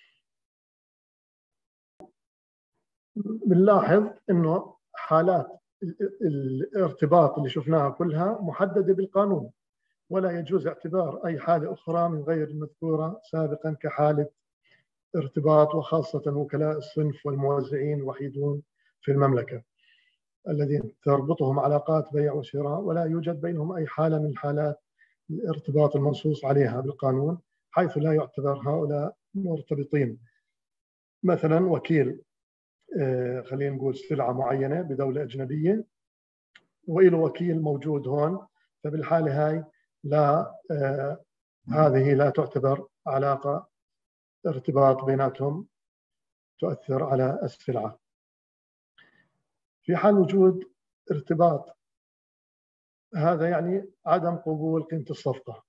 بنلاحظ إنه حالات الارتباط اللي شفناها كلها محددة بالقانون، ولا يجوز اعتبار أي حالة أخرى من غير المذكورة سابقا كحالة ارتباط، وخاصة وكلاء الصنف والموزعين الوحيدون في المملكة الذين تربطهم علاقات بيع وشراء، ولا يوجد بينهم أي حالة من حالات الارتباط المنصوص عليها بالقانون، حيث لا يعتبر هؤلاء مرتبطين. مثلا وكيل خلينا نقول سلعة معينة بدولة أجنبية وإله وكيل موجود هون، فبالحالة هاي لا آه هذه لا تعتبر علاقة ارتباط بيناتهم تؤثر على السلعة. في حال وجود ارتباط، هذا يعني عدم قبول قيمة الصفقة.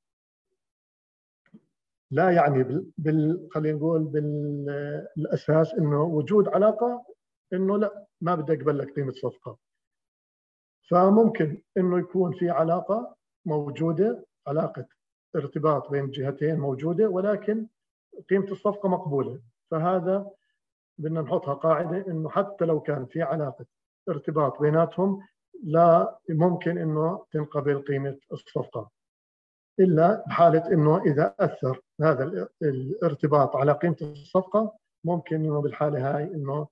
لا يعني بال, بال... خلينا نقول بالأساس إنه وجود علاقة إنه لا ما بدي أقبل لك قيمة صفقة. فممكن انه يكون في علاقه موجوده، علاقه ارتباط بين الجهتين موجوده، ولكن قيمه الصفقه مقبوله. فهذا بدنا نحطها قاعده انه حتى لو كان في علاقه ارتباط بيناتهم لا ممكن انه تنقبل قيمه الصفقه، الا بحاله انه اذا اثر هذا الارتباط على قيمه الصفقه، ممكن انه بالحاله هاي انه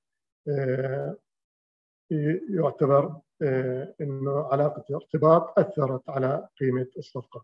يعتبر انه علاقه ارتباط اثرت على قيمه الصفقه.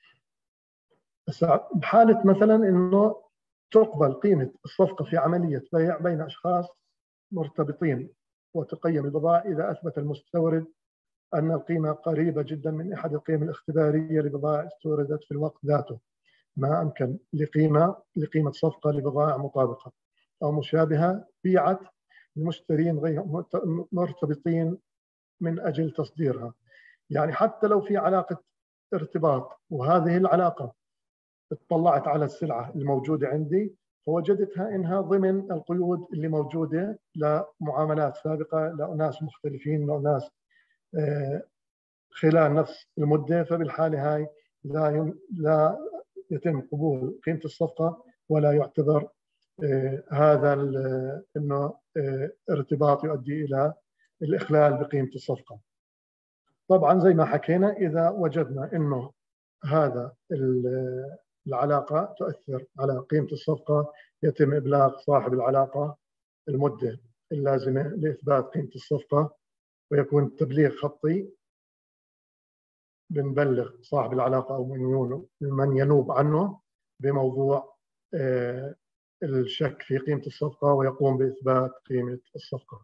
بحاله مثلا انه تقبل قيمه الصفقه في عمليه بيع بين اشخاص مرتبطين وتقيم البضائع اذا اثبت المستورد ان القيمه قريبه جدا من احد القيم الاختباريه لبضائع استوردت في الوقت ذاته، ما امكن لقيمه لقيمه صفقه لبضائع مطابقه او مشابهه بيعت لمشترين غير مرتبطين من اجل تصديرها. يعني حتى لو في علاقه ارتباط وهذه العلاقه اطلعت على السلعه الموجوده عندي فوجدتها انها ضمن القيود اللي موجوده لمعاملات سابقه لاناس مختلفين لاناس خلال نفس المده، فبالحاله هاي لا لا يتم قبول قيمه الصفقه ولا يعتبر هذا انه ارتباط يؤدي الى الاخلال بقيمه الصفقه. طبعا زي ما حكينا اذا وجدنا انه هذا العلاقه تؤثر على قيمه الصفقه يتم ابلاغ صاحب العلاقه المده اللازمه لاثبات قيمه الصفقه، ويكون التبليغ خطي. بنبلغ صاحب العلاقه او من ينوب عنه بموضوع الشك في قيمه الصفقه ويقوم باثبات قيمه الصفقه.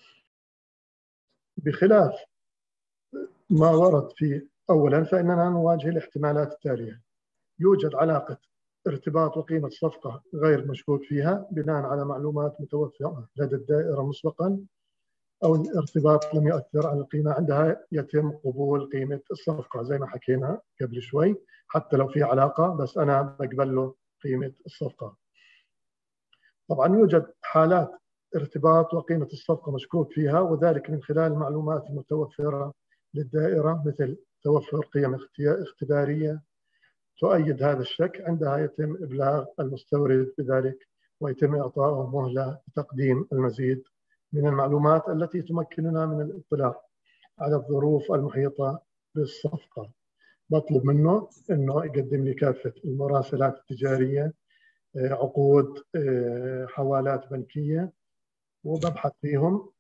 بخلاف ما ورد في اولا فاننا نواجه الاحتمالات التاليه: يوجد علاقه ارتباط وقيمه صفقه غير مشكوك فيها بناء على معلومات متوفره لدى الدائره مسبقا، او الارتباط لم يؤثر على القيمه، عندها يتم قبول قيمه الصفقه زي ما حكينا قبل شوي، حتى لو في علاقه بس انا بقبل له قيمه الصفقه. طبعا يوجد حالات ارتباط وقيمه الصفقه مشكوك فيها، وذلك من خلال المعلومات المتوفره للدائره مثل توفر قيم اختباريه تؤيد هذا الشك، عندها يتم ابلاغ المستورد بذلك ويتم اعطائه مهله لتقديم المزيد من المعلومات التي تمكننا من الاطلاع على الظروف المحيطه بالصفقه. بطلب منه انه يقدم لي كافه المراسلات التجاريه، عقود، حوالات بنكيه، وببحث فيهم.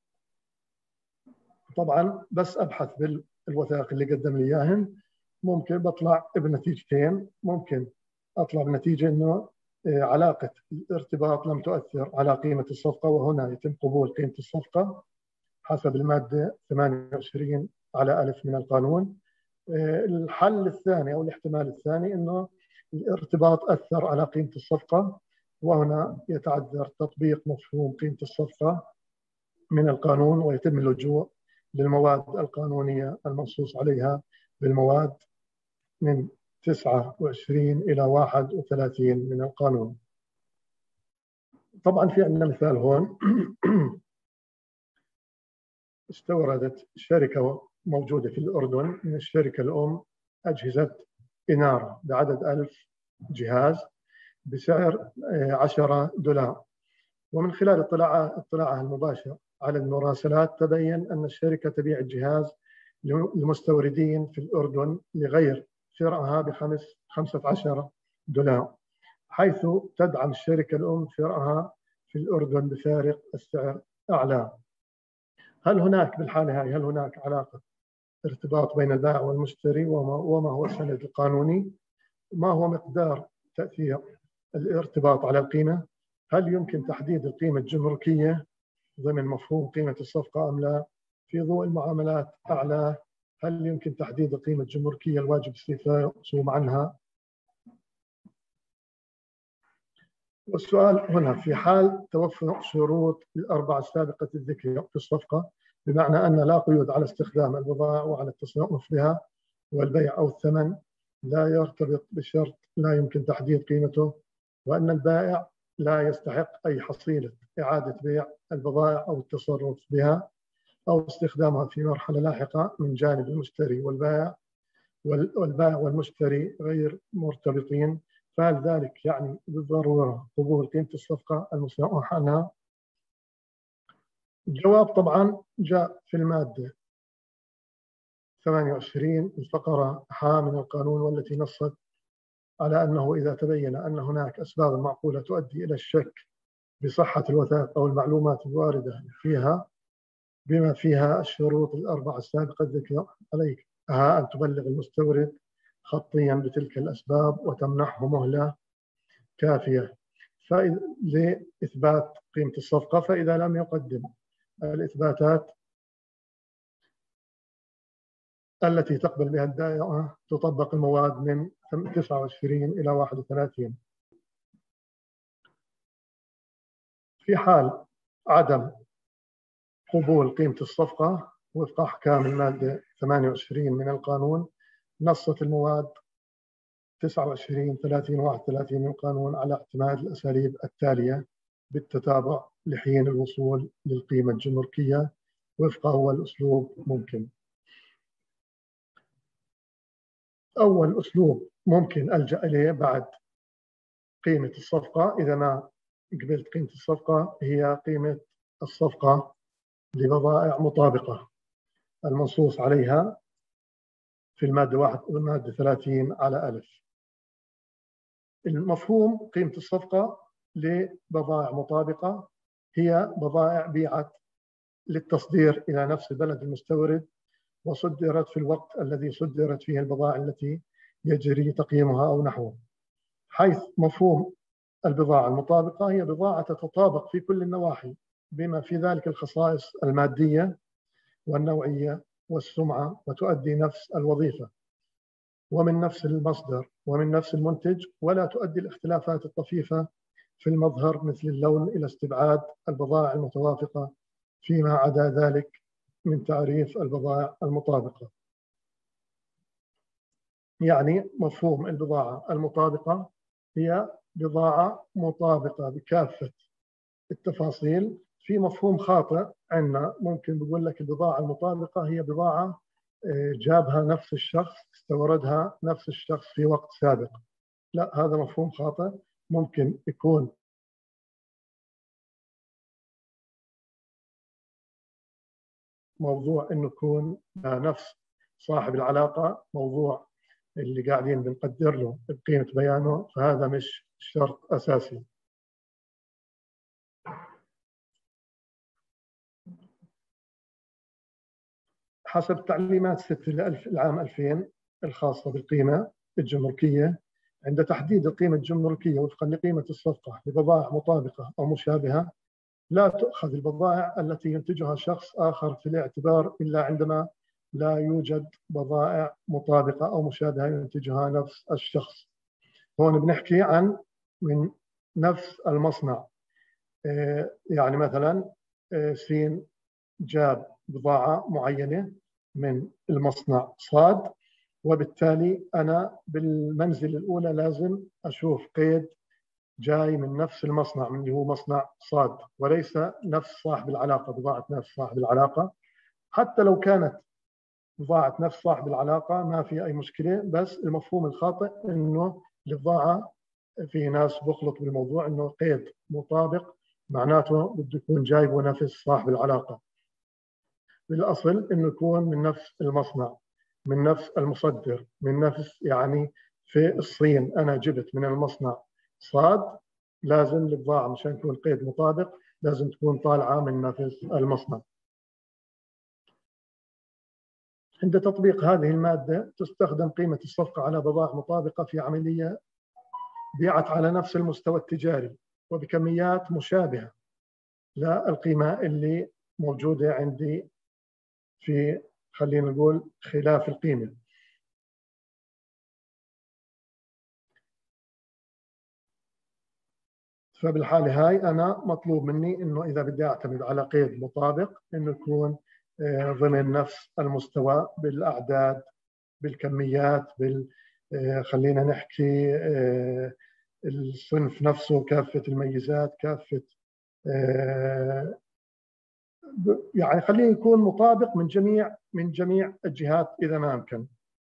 طبعا بس ابحث بالوثائق اللي قدم لي اياهم ممكن بطلع بنتيجتين. ممكن اطلع بنتيجه انه علاقه الارتباط لم تؤثر على قيمه الصفقه، وهنا يتم قبول قيمه الصفقه حسب الماده ثمانية وعشرين على ألف من القانون. الحل الثاني او الاحتمال الثاني انه الارتباط اثر على قيمه الصفقه، وهنا يتعذر تطبيق مفهوم قيمه الصفقه من القانون ويتم اللجوء للمواد القانونيه المنصوص عليها بالمواد من تسعة وعشرين إلى واحد وثلاثين من القانون. طبعا في عندنا مثال هون. استوردت شركة موجودة في الأردن من الشركة الأم أجهزة إنارة بعدد ألف جهاز بسعر عشرة دولار، ومن خلال اطلاعها المباشر على المراسلات تبين أن الشركة تبيع الجهاز لمستوردين في الأردن لغير شرائها بخمس خمسة عشر دولار، حيث تدعم الشركة الأم شرائها في الأردن بفارق السعر أعلى. هل هناك بالحالة هاي هل هناك علاقة ارتباط بين البائع والمشتري؟ وما, وما هو السند القانوني؟ ما هو مقدار تأثير الارتباط على القيمة؟ هل يمكن تحديد القيمة الجمركية ضمن مفهوم قيمة الصفقة أم لا؟ في ضوء المعاملات أعلى هل يمكن تحديد القيمة الجمركية الواجب استيفاء رسوم عنها؟ والسؤال هنا: في حال توفر شروط الأربعة السابقة الذكر في الصفقة، بمعنى أن لا قيود على استخدام البضائع وعلى التصرف بها والبيع أو الثمن، لا يرتبط بشرط لا يمكن تحديد قيمته، وأن البائع لا يستحق أي حصيلة إعادة بيع البضائع أو التصرف بها، أو استخدامها في مرحلة لاحقة من جانب المشتري والبائع والبائع والمشتري غير مرتبطين، فهل ذلك يعني بالضرورة قبول قيمة الصفقة المسموح عنها؟ الجواب طبعا جاء في المادة ثمانية وعشرين الفقرة ح من القانون، والتي نصت على أنه إذا تبين أن هناك أسباب معقولة تؤدي إلى الشك بصحة الوثائق أو المعلومات الواردة فيها بما فيها الشروط الأربعة السابقة ذكر عليك أن تبلغ المستورد خطيا بتلك الأسباب وتمنحه مهلة كافية لإثبات قيمة الصفقة. فإذا لم يقدم الإثباتات التي تقبل بها الدائرة تطبق المواد من تسعة وعشرين إلى واحد وثلاثين. في حال عدم قبول قيمة الصفقة وفق أحكام المادة ثمانية وعشرين من القانون، نصت المواد تسعة وعشرين ثلاثين واحد وثلاثين من القانون على اعتماد الأساليب التالية بالتتابع لحين الوصول للقيمة الجمركية وفق أول أسلوب ممكن. أول أسلوب ممكن ألجأ إليه بعد قيمة الصفقة إذا ما قبلت قيمة الصفقة هي قيمة الصفقة لبضائع مطابقة المنصوص عليها في المادة واحد والمادة ثلاثين على ألف. المفهوم قيمة الصفقة لبضائع مطابقة هي بضائع بيعت للتصدير إلى نفس بلد المستورد وصدرت في الوقت الذي صدرت فيه البضائع التي يجري تقييمها أو نحوه، حيث مفهوم البضاعة المطابقة هي بضاعة تتطابق في كل النواحي بما في ذلك الخصائص المادية والنوعية والسمعة وتؤدي نفس الوظيفة ومن نفس المصدر ومن نفس المنتج، ولا تؤدي الاختلافات الطفيفة في المظهر مثل اللون إلى استبعاد البضائع المتوافقة فيما عدا ذلك من تعريف البضائع المطابقة. يعني مفهوم البضاعة المطابقة هي بضاعة مطابقة بكافة التفاصيل. في مفهوم خاطئ عندنا ممكن بقول لك البضاعة المطابقة هي بضاعة جابها نفس الشخص استوردها نفس الشخص في وقت سابق. لا، هذا مفهوم خاطئ. ممكن يكون موضوع انه يكون نفس صاحب العلاقة موضوع اللي قاعدين بنقدر له بقيمة بيانه، فهذا مش شرط أساسي. حسب تعليمات ستة العام ألفين الخاصة بالقيمة الجمركية، عند تحديد القيمة الجمركية وفقا لقيمة الصفقة لبضائع مطابقة أو مشابهة، لا تؤخذ البضائع التي ينتجها شخص آخر في الاعتبار إلا عندما لا يوجد بضائع مطابقة أو مشابهة ينتجها نفس الشخص. هون بنحكي عن من نفس المصنع، يعني مثلا سين جاب بضاعة معينة من المصنع صاد، وبالتالي أنا بالمنزل الأولى لازم أشوف قيد جاي من نفس المصنع من اللي هو مصنع صاد وليس نفس صاحب العلاقة، بضاعة نفس صاحب العلاقة. حتى لو كانت بضاعة نفس صاحب العلاقة ما في أي مشكلة، بس المفهوم الخاطئ إنه البضاعة في ناس بخلط بالموضوع إنه قيد مطابق معناته بده يكون جايبه نفس صاحب العلاقة. بالأصل إنه يكون من نفس المصنع من نفس المصدر من نفس، يعني في الصين أنا جبت من المصنع صاد، لازم البضاعة مشان يكون قيد مطابق لازم تكون طالعة من نفس المصنع. عند تطبيق هذه المادة تستخدم قيمة الصفقة على بضائع مطابقة في عملية بيعت على نفس المستوى التجاري وبكميات مشابهة للقيمة اللي موجودة عندي في، خلينا نقول، خلاف القيمة. فبالحالة هاي أنا مطلوب مني إنه إذا بدي أعتمد على قيد مطابق إنه يكون ضمن نفس المستوى بالأعداد بالكميات بال خلينا نحكي الصنف نفسه، كافة الميزات، كافة يعني خليه يكون مطابق من جميع من جميع الجهات إذا ما أمكن.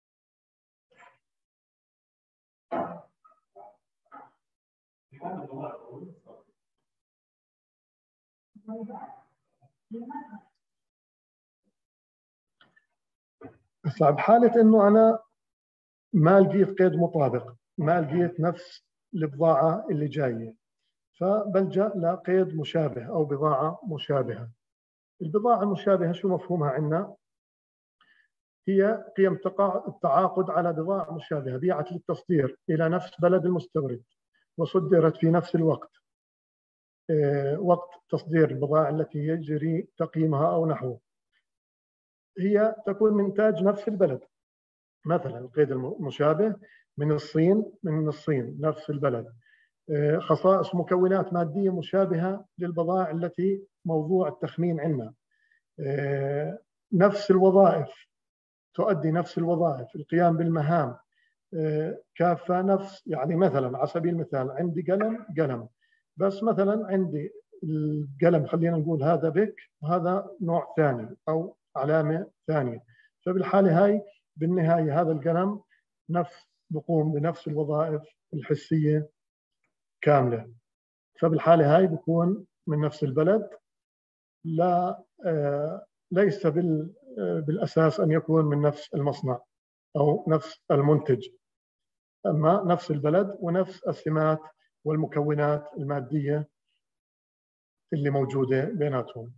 بس بحالة إنه أنا ما لقيت قيد مطابق، ما لقيت نفس البضاعة اللي جاية، فبلجأ لقيد مشابه أو بضاعة مشابهة. البضاعة المشابهة شو مفهومها عندنا؟ هي قيم التعاقد على بضاعة مشابهة بيعت للتصدير إلى نفس بلد المستورد وصدرت في نفس الوقت، وقت تصدير البضائع التي يجري تقييمها أو نحوه. هي تكون من إنتاج نفس البلد، مثلا القيد المشابه من الصين من الصين نفس البلد، خصائص مكونات مادية مشابهة للبضائع التي موضوع التخمين عندنا، نفس الوظائف، تؤدي نفس الوظائف، القيام بالمهام كافة نفس. يعني مثلا على سبيل المثال عندي قلم قلم بس مثلا عندي القلم خلينا نقول هذا بك وهذا نوع ثاني أو علامة ثانية، فبالحالة هاي بالنهاية هذا القلم نفس بقوم بنفس الوظائف الحسية كاملة، فبالحالة هاي بكون من نفس البلد. لا آه ليس بال بالأساس أن يكون من نفس المصنع أو نفس المنتج، أما نفس البلد ونفس السمات والمكونات المادية اللي موجودة بيناتهم.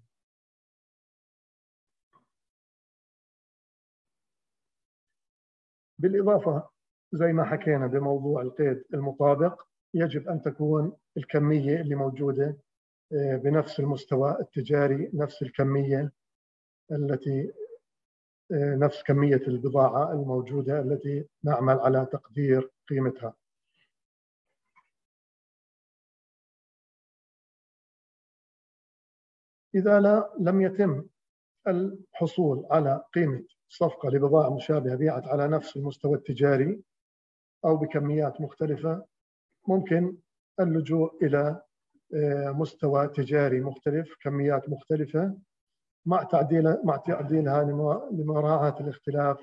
بالإضافة زي ما حكينا بموضوع القيد المطابق، يجب أن تكون الكمية اللي موجودة بنفس المستوى التجاري، نفس الكمية التي نفس كمية البضاعة الموجودة التي نعمل على تقدير قيمتها. إذا لا لم يتم الحصول على قيمة صفقة لبضائع مشابهة بيعت على نفس المستوى التجاري أو بكميات مختلفة، ممكن اللجوء إلى مستوى تجاري مختلف، كميات مختلفة، مع تعديل مع تعديلها لمراعاة الاختلاف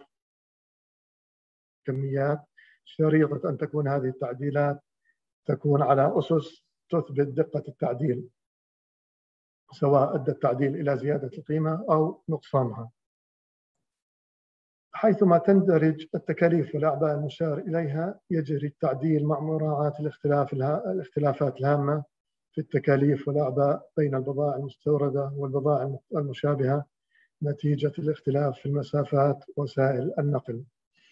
كميات، شريطة أن تكون هذه التعديلات تكون على أسس تثبت دقة التعديل، سواء أدى التعديل إلى زيادة القيمة أو نقصانها. حيثما تندرج التكاليف والأعباء المشار إليها، يجري التعديل مع مراعاة الاختلاف الاختلافات الهامة في التكاليف والأعباء بين البضائع المستوردة والبضائع المشابهة نتيجة الاختلاف في المسافات وسائل النقل.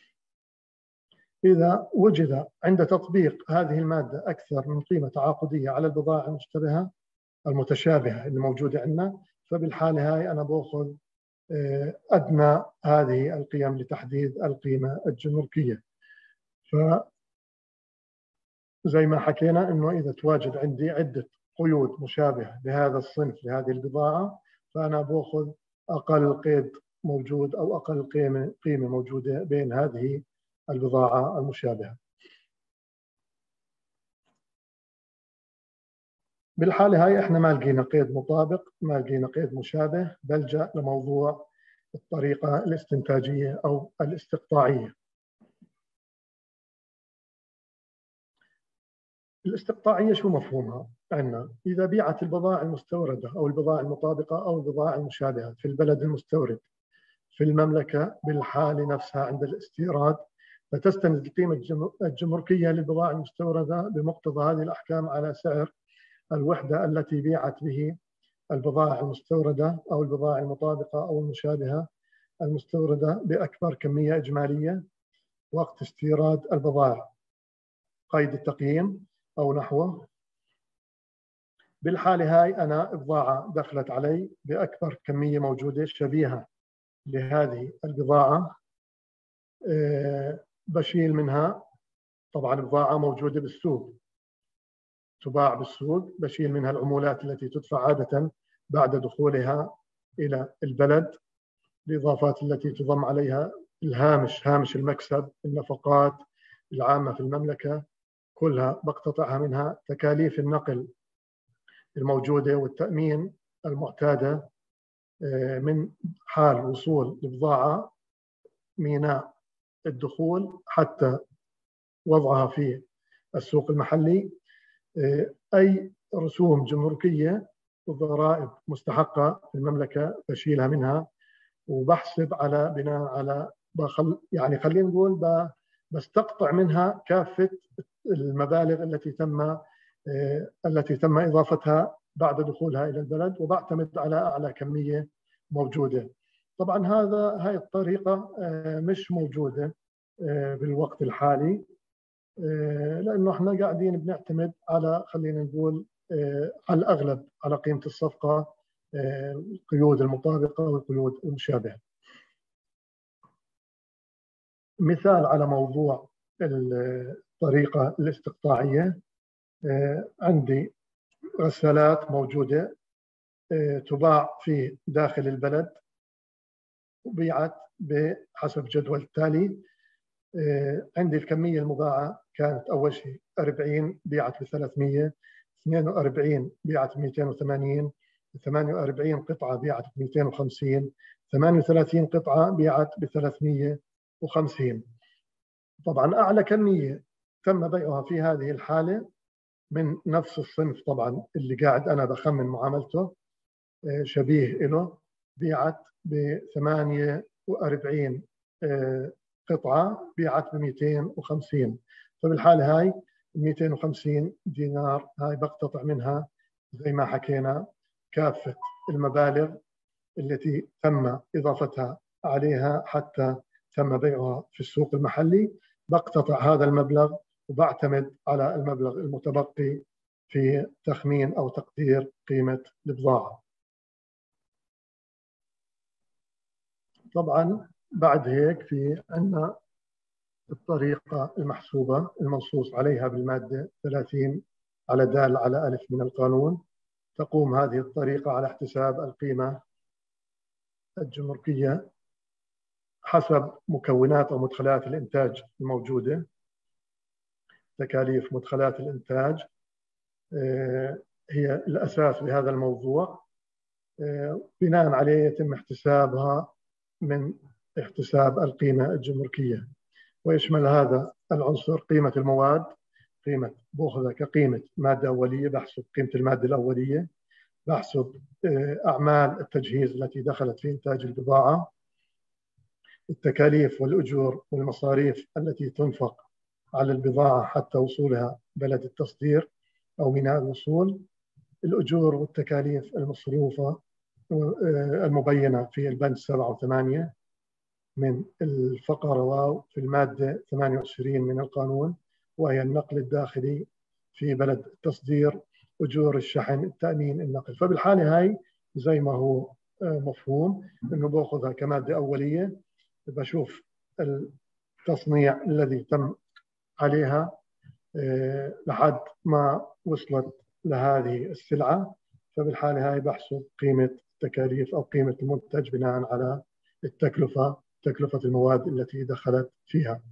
إذا وجد عند تطبيق هذه المادة أكثر من قيمة تعاقدية على البضائع المشتبهة المتشابهة اللي موجودة عندنا، فبالحالة هاي أنا بأخذ أدنى هذه القيم لتحديد القيمة الجمركية. فزي ما حكينا إنه إذا تواجد عندي عدة قيود مشابهة لهذا الصنف لهذه البضاعة، فأنا بأخذ أقل قيد موجود أو أقل قيمة قيمة موجودة بين هذه البضاعة المشابهة. بالحالة هاي احنا ما لقينا قيد مطابق، ما لقينا قيد مشابه، بلجأ لموضوع الطريقة الاستنتاجية أو الاستقطاعية. الاستقطاعية شو مفهومها عندنا؟ إذا بيعت البضائع المستوردة أو البضائع المطابقة أو البضائع المشابهة في البلد المستورد في المملكة بالحالة نفسها عند الاستيراد، فتستند القيمة الجمركية للبضائع المستوردة بمقتضى هذه الأحكام على سعر الوحدة التي بيعت به البضائع المستوردة أو البضائع المطابقة أو المشابهة المستوردة بأكبر كمية إجمالية وقت استيراد البضائع، قيد التقييم أو نحوه. بالحالة هاي أنا بضاعة دخلت علي بأكبر كمية موجودة شبيهة لهذه البضاعة، بشيل منها طبعا بضاعة موجودة بالسوق تباع بالسوق، بشيل منها العمولات التي تدفع عادة بعد دخولها إلى البلد، الإضافات التي تضم عليها الهامش، هامش المكسب، النفقات العامة في المملكة كلها بقتطعها منها، تكاليف النقل الموجودة والتأمين المعتادة من حال وصول البضاعة ميناء الدخول حتى وضعها في السوق المحلي، أي رسوم جمركية وضرائب مستحقة في المملكة بشيلها منها، وبحسب على بناء على بخل يعني خلينا نقول بستقطع منها كافة المبالغ التي تم التي تم إضافتها بعد دخولها إلى البلد، وبعتمد على أعلى كمية موجودة. طبعا هذا هاي الطريقة مش موجودة بالوقت الحالي، لأنه احنا قاعدين بنعتمد على خلينا نقول على الأغلب على قيمة الصفقة، القيود المطابقة والقيود المشابهة. مثال على موضوع الطريقة الاستقطاعية، عندي غسالات موجودة تباع في داخل البلد وبيعت بحسب جدول التالي. عندي الكمية المباعة كانت أول شيء أربعين بيعت ب ثلاثمية، اثنين وأربعين بيعت ب مئتين وثمانين، ثمانية وأربعين قطعة بيعت ب مئتين وخمسين، ثمانية وثلاثين قطعة بيعت ب ثلاثمية وخمسين. طبعا أعلى كمية تم بيعها في هذه الحالة من نفس الصنف طبعا اللي قاعد أنا بخمن معاملته شبيه له، بيعت ب ثمانية وأربعين قطعة بيعت ب مئتين وخمسين. فبالحالة هاي مئتين وخمسين دينار هاي بقتطع منها زي ما حكينا كافة المبالغ التي تم إضافتها عليها حتى تم بيعها في السوق المحلي. بقتطع هذا المبلغ وبعتمد على المبلغ المتبقي في تخمين أو تقدير قيمة البضاعة. طبعا بعد هيك في عندنا الطريقة المحسوبة المنصوص عليها بالمادة ثلاثين على دال على ألف من القانون. تقوم هذه الطريقة على احتساب القيمة الجمركية حسب مكونات أو مدخلات الإنتاج الموجودة. تكاليف مدخلات الإنتاج هي الأساس لهذا الموضوع، بناء عليه يتم احتسابها من احتساب القيمة الجمركية، ويشمل هذا العنصر قيمة المواد، قيمة بأخذها كقيمة مادة أولية، بحسب قيمة المادة الأولية، بحسب أعمال التجهيز التي دخلت في إنتاج البضاعة، التكاليف والأجور والمصاريف التي تنفق على البضاعة حتى وصولها بلد التصدير أو ميناء الوصول، الأجور والتكاليف المصروفة المبينة في البند سبعة وثمانية من الفقرة واو في المادة ثمانية وعشرين من القانون، وهي النقل الداخلي في بلد التصدير، أجور الشحن، التأمين، النقل. فبالحالة هاي زي ما هو مفهوم إنه بأخذها كمادة أولية، بشوف التصنيع الذي تم عليها لحد ما وصلت لهذه السلعة، فبالحالة هاي بحسب قيمة التكاليف أو قيمة المنتج بناء على التكلفة، تكلفة المواد التي دخلت فيها.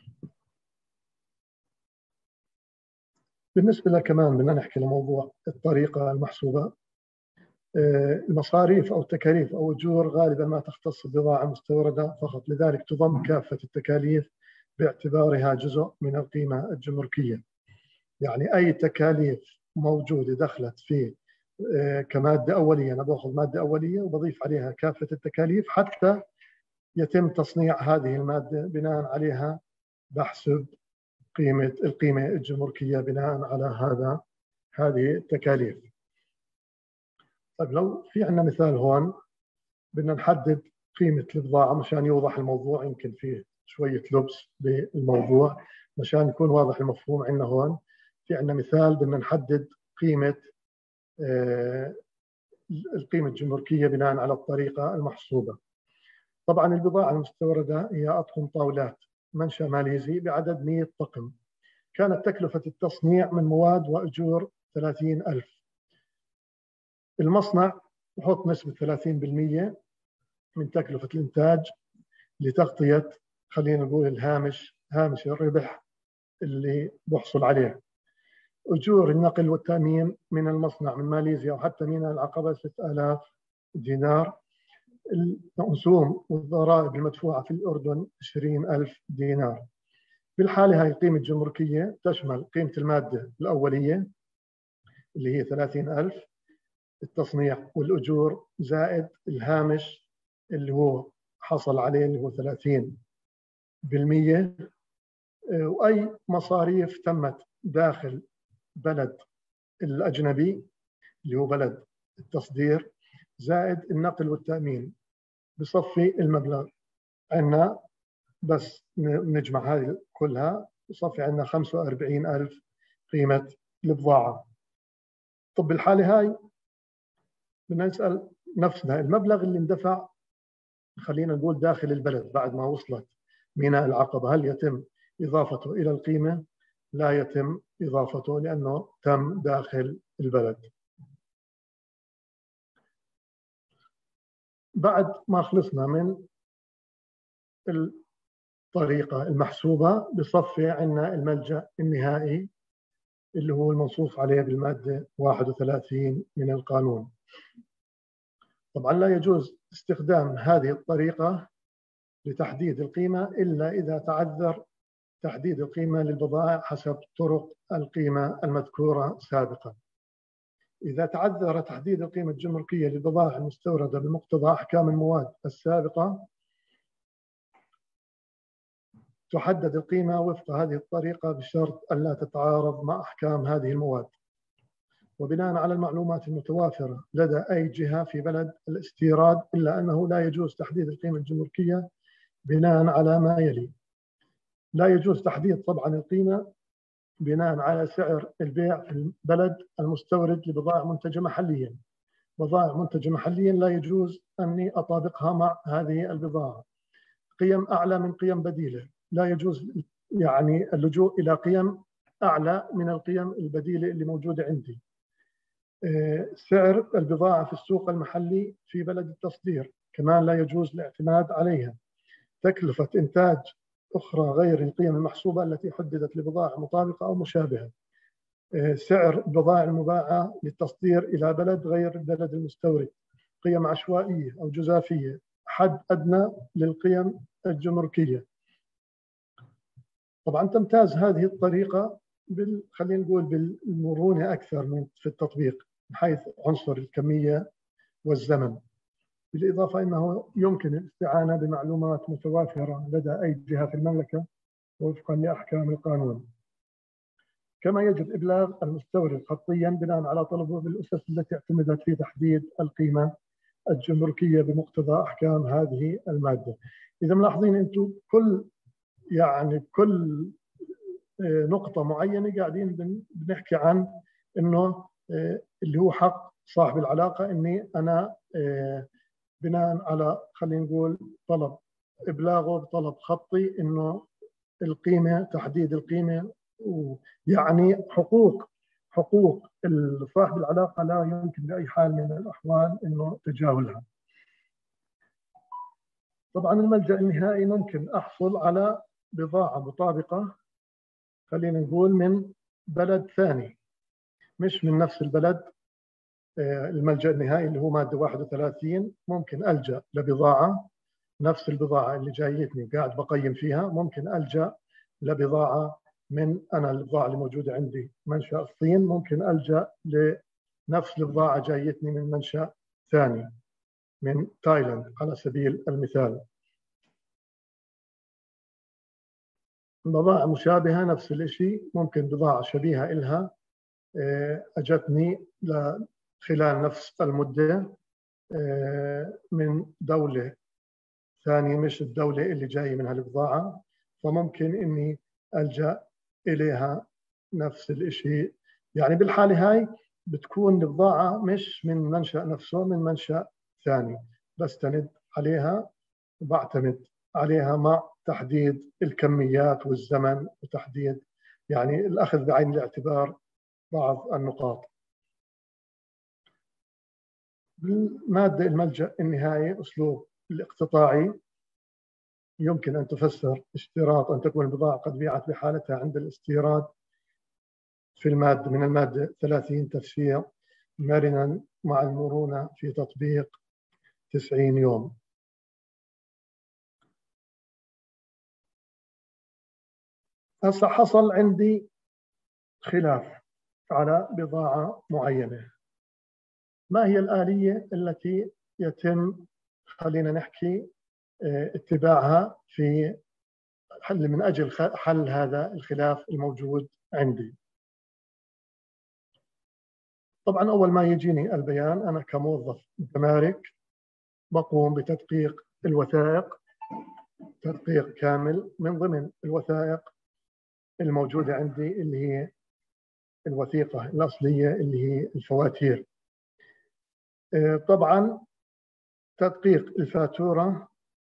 بالنسبة لها كمان بدنا نحكي لموضوع الطريقة المحسوبة. المصاريف أو التكاليف أو أجور غالبا ما تختص ببضاعة المستوردة فقط، لذلك تضم كافة التكاليف باعتبارها جزء من القيمة الجمركية. يعني أي تكاليف موجودة دخلت في كمادة أولية، أنا بأخذ مادة أولية وبضيف عليها كافة التكاليف حتى يتم تصنيع هذه المادة، بناء عليها بحسب قيمة القيمة الجمركية بناء على هذا هذه التكاليف. طيب لو في عندنا مثال هون بدنا نحدد قيمة البضاعة مشان يوضح الموضوع، يمكن فيه شوية لبس بالموضوع مشان يكون واضح المفهوم. عندنا هون في عندنا مثال بدنا نحدد قيمة آه القيمة الجمركية بناء على الطريقة المحسوبة. طبعا البضاعة المستوردة هي أطقم طاولات منشأ ماليزي بعدد مئة طقم، كانت تكلفة التصنيع من مواد وأجور ثلاثين ألف. المصنع يحط نسبة ثلاثين بالمئة من تكلفة الإنتاج لتغطية خلينا نقول الهامش هامش الربح اللي بحصل عليه. أجور النقل والتأمين من المصنع من ماليزيا وحتى ميناء العقبة ستة آلاف دينار. الرسوم والضرائب المدفوعة في الأردن عشرين ألف دينار. بالحالة هاي القيمة الجمركية تشمل قيمة المادة الأولية اللي هي ثلاثين ألف، التصنيع والأجور، زائد الهامش اللي هو حصل عليه اللي هو ثلاثين بالمئة، وأي مصاريف تمت داخل بلد الأجنبي اللي هو بلد التصدير، زائد النقل والتأمين. بصفي المبلغ عندنا، بس نجمع هذه كلها بصفي عندنا خمسة وأربعين ألف قيمة البضاعة. طب بالحالة هاي بدنا نسأل نفسنا، المبلغ اللي اندفع خلينا نقول داخل البلد بعد ما وصلت ميناء العقبة، هل يتم إضافته إلى القيمة؟ لا يتم إضافته لأنه تم داخل البلد. بعد ما خلصنا من الطريقة المحسوبة بصفي عندنا الملجأ النهائي اللي هو المنصوص عليه بالمادة واحد وثلاثين من القانون. طبعا لا يجوز استخدام هذه الطريقة لتحديد القيمة إلا إذا تعذر تحديد القيمة للبضائع حسب طرق القيمة المذكورة سابقا. إذا تعذر تحديد القيمة الجمركية للبضائع المستوردة بمقتضى أحكام المواد السابقة، تحدد القيمة وفق هذه الطريقة بشرط ألا تتعارض مع أحكام هذه المواد. وبناء على المعلومات المتوافرة لدى أي جهة في بلد الاستيراد، إلا أنه لا يجوز تحديد القيمة الجمركية بناء على ما يلي. لا يجوز تحديد طبعا القيمة بناء على سعر البيع في البلد المستورد لبضائع منتجة محليا. بضائع منتجة محليا لا يجوز أني أطابقها مع هذه البضاعة. قيم أعلى من قيم بديلة، لا يجوز يعني اللجوء إلى قيم أعلى من القيم البديلة اللي موجودة عندي. سعر البضاعة في السوق المحلي في بلد التصدير كمان لا يجوز الاعتماد عليها. تكلفة إنتاج أخرى غير القيم المحسوبة التي حددت لبضائع مطابقة أو مشابهة. سعر البضائع المباعة للتصدير إلى بلد غير البلد المستورد. قيم عشوائية أو جزافية. حد أدنى للقيم الجمركية. طبعا تمتاز هذه الطريقة بال... خلينا نقول بالمرونة أكثر من في التطبيق من حيث عنصر الكمية والزمن. بالإضافة أنه يمكن الاستعانة بمعلومات متوافرة لدى أي جهة في المملكة وفقا لأحكام القانون. كما يجب إبلاغ المستورد خطيا بناء على طلبه بالأسس التي اعتمدت في تحديد القيمة الجمركية بمقتضى أحكام هذه المادة. إذا ملاحظين أنتم كل يعني كل نقطة معينة قاعدين بنحكي عن إنه اللي هو حق صاحب العلاقة إني أنا بناء على خلينا نقول طلب إبلاغه بطلب خطي إنه القيمة تحديد القيمة، ويعني حقوق حقوق صاحب العلاقة لا يمكن بأي حال من الأحوال إنه تجاهلها. طبعا الملجأ النهائي ممكن أحصل على بضاعة مطابقة خلينا نقول من بلد ثاني مش من نفس البلد. الملجأ النهائي اللي هو مادة واحد وثلاثين ممكن ألجأ لبضاعة نفس البضاعة اللي جايتني قاعد بقيم فيها، ممكن ألجأ لبضاعة من أنا البضاعة اللي موجودة عندي منشأ الصين، ممكن ألجأ لنفس البضاعة جايتني من منشأ ثاني من تايلاند على سبيل المثال. بضاعة مشابهة نفس الشيء، ممكن بضاعة شبيهة إلها أجتني خلال نفس المدة من دولة ثانية مش الدولة اللي جاي منها البضاعة، فممكن إني ألجأ إليها نفس الشيء. يعني بالحالة هاي بتكون البضاعة مش من منشأ نفسه، من منشأ ثاني، بستند عليها وبعتمد عليها مع تحديد الكميات والزمن وتحديد يعني الأخذ بعين الاعتبار بعض النقاط. بالمادة الملجأ النهائي أسلوب الاقتطاعي يمكن أن تفسر اشتراط أن تكون البضاعة قد بيعت بحالتها عند الاستيراد في المادة من المادة ثلاثين تفسير مرنا مع المرونة في تطبيق تسعين يوم. هسه حصل عندي خلاف على بضاعة معينة، ما هي الآلية التي يتم خلينا نحكي اتباعها في حل من أجل حل هذا الخلاف الموجود عندي؟ طبعا أول ما يجيني البيان أنا كموظف متمارك بقوم بتدقيق الوثائق، تدقيق كامل. من ضمن الوثائق الموجودة عندي اللي هي الوثيقة الأصلية اللي هي الفواتير. طبعا تدقيق الفاتورة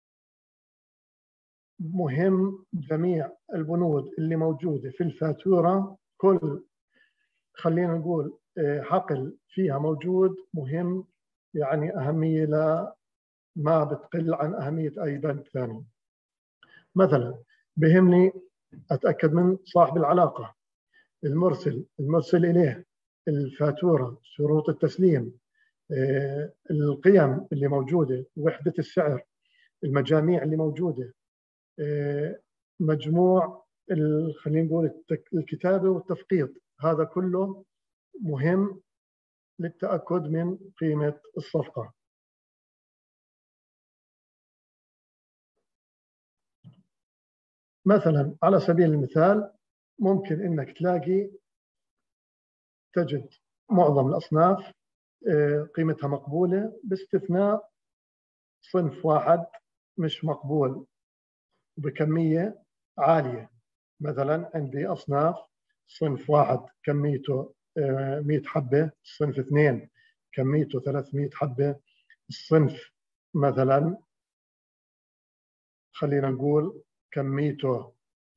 مهم. جميع البنود اللي موجودة في الفاتورة كل خلينا نقول حقل فيها موجود مهم، يعني أهمية لا ما بتقل عن أهمية أي بند ثاني. مثلا بهمني أتأكد من صاحب العلاقة، المرسل المرسل إليه، الفاتورة، شروط التسليم، القيم اللي موجودة، وحدة السعر، المجاميع اللي موجودة، مجموع خلينا نقول الكتابة والتفقيط. هذا كله مهم للتأكد من قيمة الصفقة. مثلا على سبيل المثال ممكن انك تلاقي تجد معظم الأصناف قيمتها مقبولة باستثناء صنف واحد مش مقبول بكمية عالية. مثلا عندي أصناف صنف واحد كميته مئة حبة، الصنف اثنين كميته ثلاثمئة حبة، الصنف مثلا خلينا نقول كميته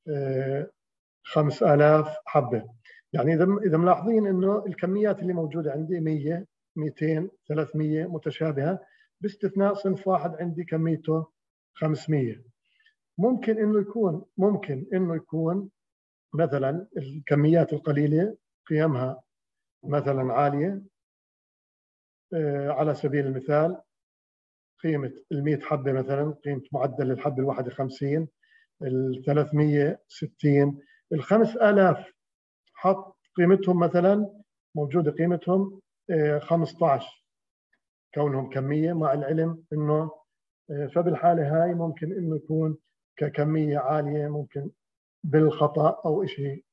خمس آلاف حبة. يعني إذا إذا ملاحظين إنه الكميات اللي موجودة عندي مئة، مئتين، ثلاثمئة متشابهة، باستثناء صنف واحد عندي كميته خمسمئة. ممكن إنه يكون ممكن إنه يكون مثلا الكميات القليلة قيمها مثلا عالية. على سبيل المثال قيمة المئة حبة مثلا قيمة معدل الحبة الواحدة خمسين، الثلاثمئة ستين، الخمس آلاف حط قيمتهم مثلا موجودة قيمتهم خمسة عشر كونهم كمية، مع العلم إنه فبالحالة هاي ممكن إنه يكون ككمية عالية، ممكن بالخطأ أو شيء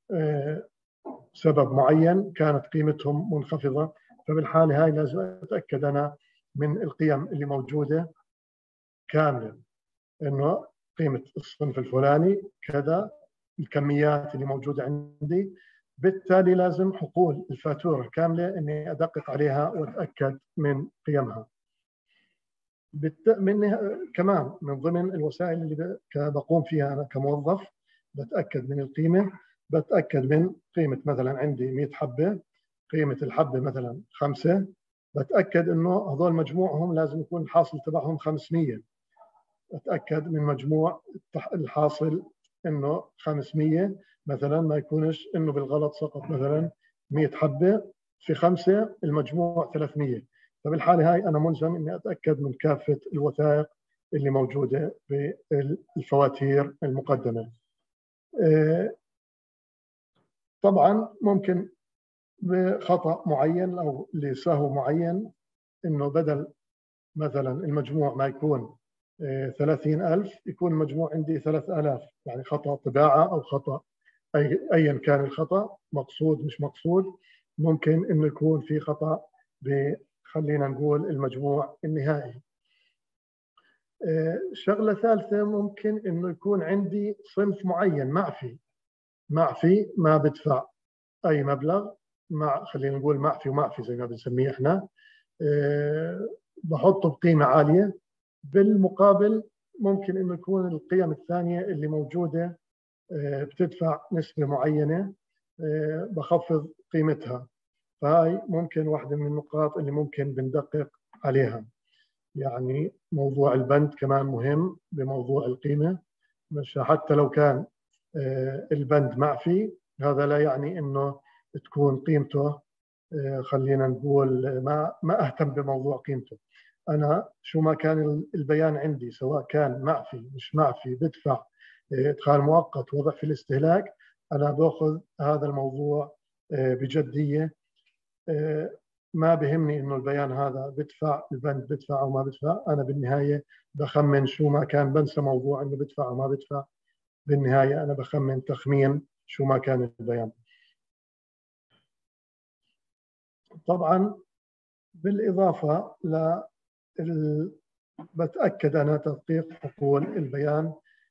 سبب معين كانت قيمتهم منخفضة. فبالحالة هاي لازم أتأكد أنا من القيم اللي موجودة كاملة، إنه قيمة الصنف الفلاني كذا، الكميات اللي موجودة عندي. بالتالي لازم حقول الفاتورة كاملة إني أدقق عليها وأتأكد من قيمها. بالت... من كمان من ضمن الوسائل اللي بقوم فيها أنا كموظف بتأكد من القيمة، بتأكد من قيمة مثلا عندي مئة حبة، قيمة الحبة مثلا خمسة، بتأكد إنه هذول مجموعهم لازم يكون الحاصل تبعهم خمسمئة. أتأكد من مجموع الحاصل إنه خمسمئة مثلا، ما يكونش إنه بالغلط سقط مثلا مئة حبة في خمسة المجموع ثلاثمئة. فبالحالة هاي أنا ملزم إني أتأكد من كافة الوثائق اللي موجودة بالفواتير المقدمة. طبعا ممكن بخطأ معين أو لسهو معين إنه بدل مثلا المجموع ما يكون ثلاثين ألف يكون المجموع عندي ثلاثة آلاف، يعني خطأ طباعة أو خطأ أي أيا كان الخطأ، مقصود مش مقصود. ممكن إنه يكون في خطأ خلينا نقول المجموع النهائي. شغلة ثالثة ممكن إنه يكون عندي صنف معين معفي، معفي ما بدفع أي مبلغ، مع خلينا نقول معفي ومعفي زي ما بنسميه إحنا، أه بحطه بقيمة عالية. بالمقابل ممكن إنه يكون القيم الثانية اللي موجودة أه بتدفع نسبة معينة، أه بخفض قيمتها. فهاي ممكن واحدة من النقاط اللي ممكن بندقق عليها. يعني موضوع البند كمان مهم بموضوع القيمة، مش حتى لو كان البند معفي هذا لا يعني انه تكون قيمته خلينا نقول ما ما اهتم بموضوع قيمته. أنا شو ما كان البيان عندي، سواء كان معفي مش معفي، بدفع إدخال مؤقت، وضع في الاستهلاك، أنا بأخذ هذا الموضوع بجدية. ما بهمني إنه البيان هذا بدفع، البند بدفع أو ما بدفع، أنا بالنهاية بخمن شو ما كان، بنسى موضوع إنه بدفع أو ما بدفع، بالنهاية أنا بخمن تخمين شو ما كان البيان. طبعا بالإضافة ل بتأكد أنا تدقيق حقول البيان،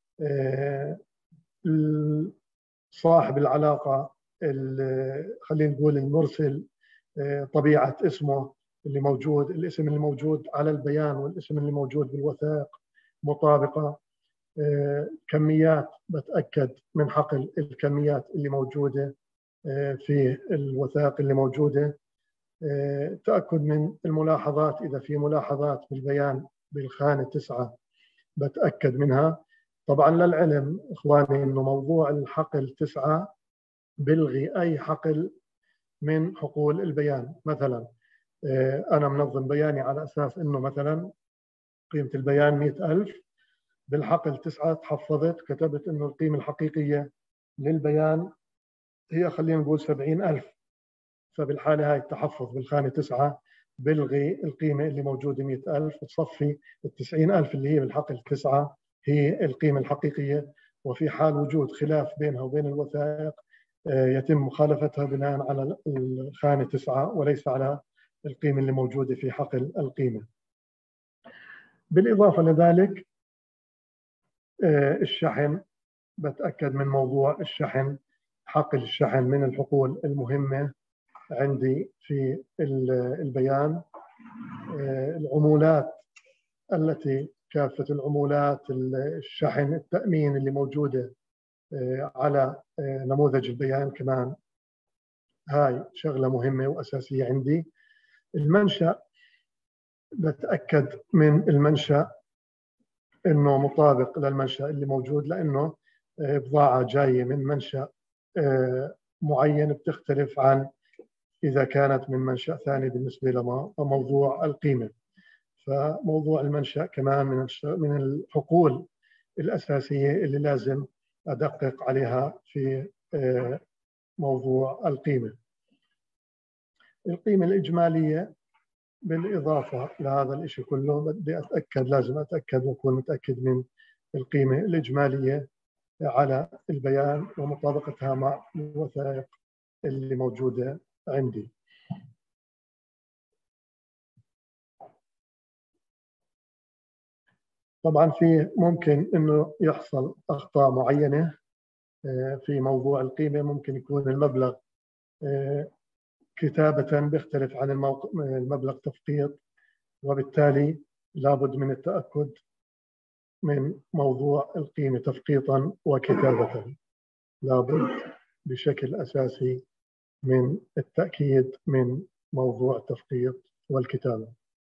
صاحب العلاقة، خلينا نقول المرسل، طبيعة اسمه اللي موجود، الاسم اللي موجود على البيان والاسم اللي موجود بالوثائق مطابقة. كميات، بتأكد من حقل الكميات اللي موجودة في الوثائق اللي موجودة. تأكد من الملاحظات، إذا في ملاحظات بالبيان بالخانة تسعة بتأكد منها. طبعا للعلم إخواني إنه موضوع الحقل تسعة بلغي أي حقل من حقول البيان. مثلا أنا منظم بياني على أساس إنه مثلا قيمة البيان مئة ألف، بالحقل تسعة تحفظت كتبت إنه القيمة الحقيقية للبيان هي خلينا نقول سبعين ألف، فبالحالة هاي التحفظ بالخانة تسعة بلغي القيمة اللي موجودة مئة ألف، وتصفي التسعين ألف اللي هي بالحقل تسعة هي القيمة الحقيقية. وفي حال وجود خلاف بينها وبين الوثائق يتم مخالفتها بناء على الخانة تسعة وليس على القيمة اللي موجودة في حقل القيمة. بالإضافة لذلك الشحن، بتأكد من موضوع الشحن، حقل الشحن من الحقول المهمة عندي في البيان. العمولات التي كافة العمولات، الشحن، التأمين اللي موجودة على نموذج البيان كمان، هاي شغلة مهمة وأساسية عندي. المنشأ، بتأكد من المنشأ إنه مطابق للمنشأ اللي موجود، لأنه بضاعة جاية من منشأ معين بتختلف عن إذا كانت من منشأ ثاني بالنسبة لموضوع القيمة. فموضوع المنشأ كمان من من الحقول الأساسية اللي لازم أدقق عليها في موضوع القيمة. القيمة الإجمالية بالإضافة لهذا الإشي كله بدي أتأكد، لازم أتأكد وأكون متأكد من القيمة الإجمالية على البيان ومطابقتها مع الوثائق اللي موجودة عندي. طبعا في ممكن إنه يحصل أخطاء معينة في موضوع القيمة، ممكن يكون المبلغ كتابة بيختلف عن المبلغ تفقيط، وبالتالي لابد من التأكد من موضوع القيمة تفقيطا وكتابة، لابد بشكل أساسي من التأكيد من موضوع التفقيط والكتابة.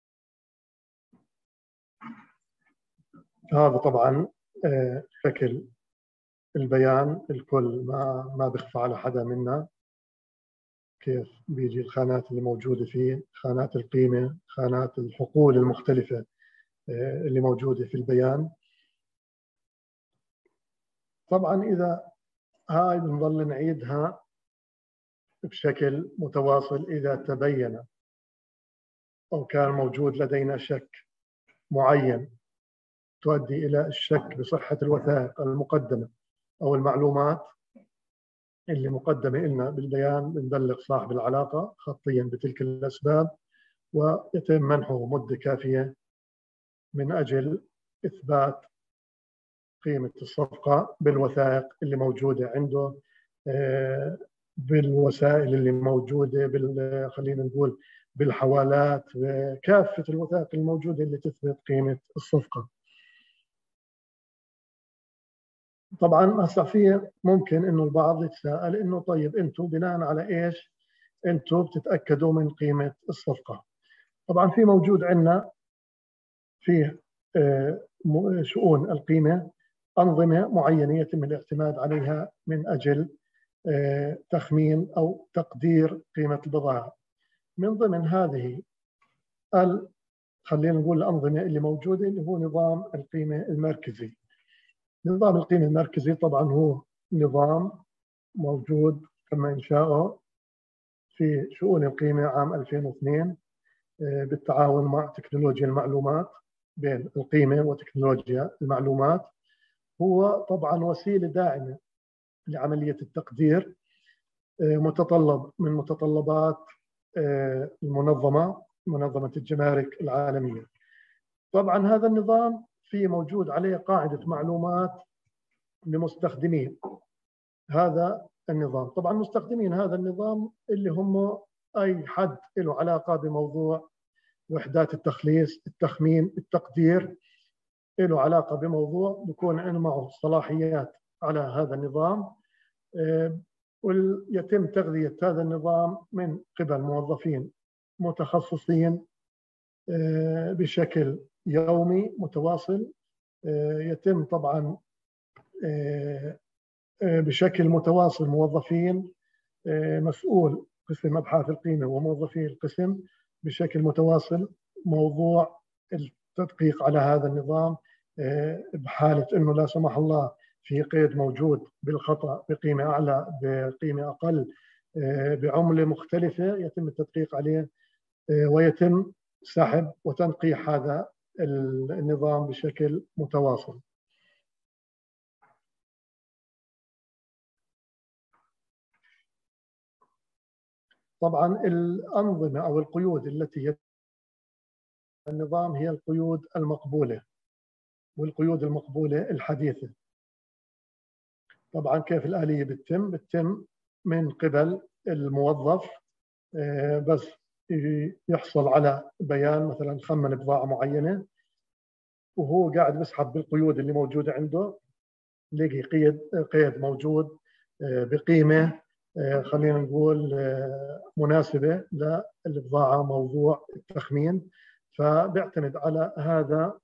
هذا طبعا شكل البيان الكل، ما ما بيخفى على حدا منا كيف بيجي الخانات اللي موجودة فيه، خانات القيمة، خانات الحقول المختلفة اللي موجودة في البيان. طبعا إذا هاي بنظل نعيدها بشكل متواصل، إذا تبين أو كان موجود لدينا شك معين تؤدي إلى الشك بصحة الوثائق المقدمة أو المعلومات اللي مقدمة لنا بالبيان، بنبلغ صاحب العلاقة خطيا بتلك الأسباب، ويتم منحه مدة كافية من أجل إثبات قيمة الصفقة بالوثائق اللي موجودة عنده، بالوسائل اللي موجودة، بال خلينا نقول بالحوالات، كافة الوثائق الموجودة اللي تثبت قيمة الصفقة. طبعا هسه في ممكن انه البعض يتساءل انه طيب انتم بناء على ايش انتم بتتاكدوا من قيمه الصفقه؟ طبعا في موجود عندنا في شؤون القيمه انظمه معينه يتم الاعتماد عليها من اجل تخمين او تقدير قيمه البضائع. من ضمن هذه خلينا نقول الأنظمة اللي موجودة اللي هو نظام القيمة المركزي. نظام القيمة المركزي طبعا هو نظام موجود تم إنشاؤه في شؤون القيمة عام ألفين واثنين بالتعاون مع تكنولوجيا المعلومات، بين القيمة وتكنولوجيا المعلومات. هو طبعا وسيلة داعمة لعملية التقدير، متطلب من متطلبات المنظمة منظمة الجمارك العالمية. طبعا هذا النظام في موجود عليه قاعدة معلومات لمستخدمين هذا النظام. طبعا مستخدمين هذا النظام اللي هم أي حد له علاقة بموضوع وحدات التخليص، التخمين، التقدير، له علاقة بموضوع بيكون عنده معه صلاحيات على هذا النظام، ويتم تغذية هذا النظام من قبل موظفين متخصصين بشكل يومي متواصل. يتم طبعا بشكل متواصل موظفين مسؤول قسم أبحاث القيمة وموظفي القسم بشكل متواصل موضوع التدقيق على هذا النظام، بحالة أنه لا سمح الله في قيد موجود بالخطأ بقيمة أعلى بقيمة أقل بعملة مختلفة يتم التدقيق عليه ويتم سحب وتنقيح هذا النظام بشكل متواصل. طبعا الأنظمة أو القيود التي النظام هي القيود المقبولة والقيود المقبولة الحديثة. طبعا كيف الآلية بتتم؟ بتتم من قبل الموظف، بس يحصل على بيان مثلا خمن بضاعة معينة وهو قاعد بيسحب بالقيود اللي موجودة عنده، لقي قيد قيد موجود بقيمة خلينا نقول مناسبة للبضاعة موضوع التخمين، فبيعتمد على هذا.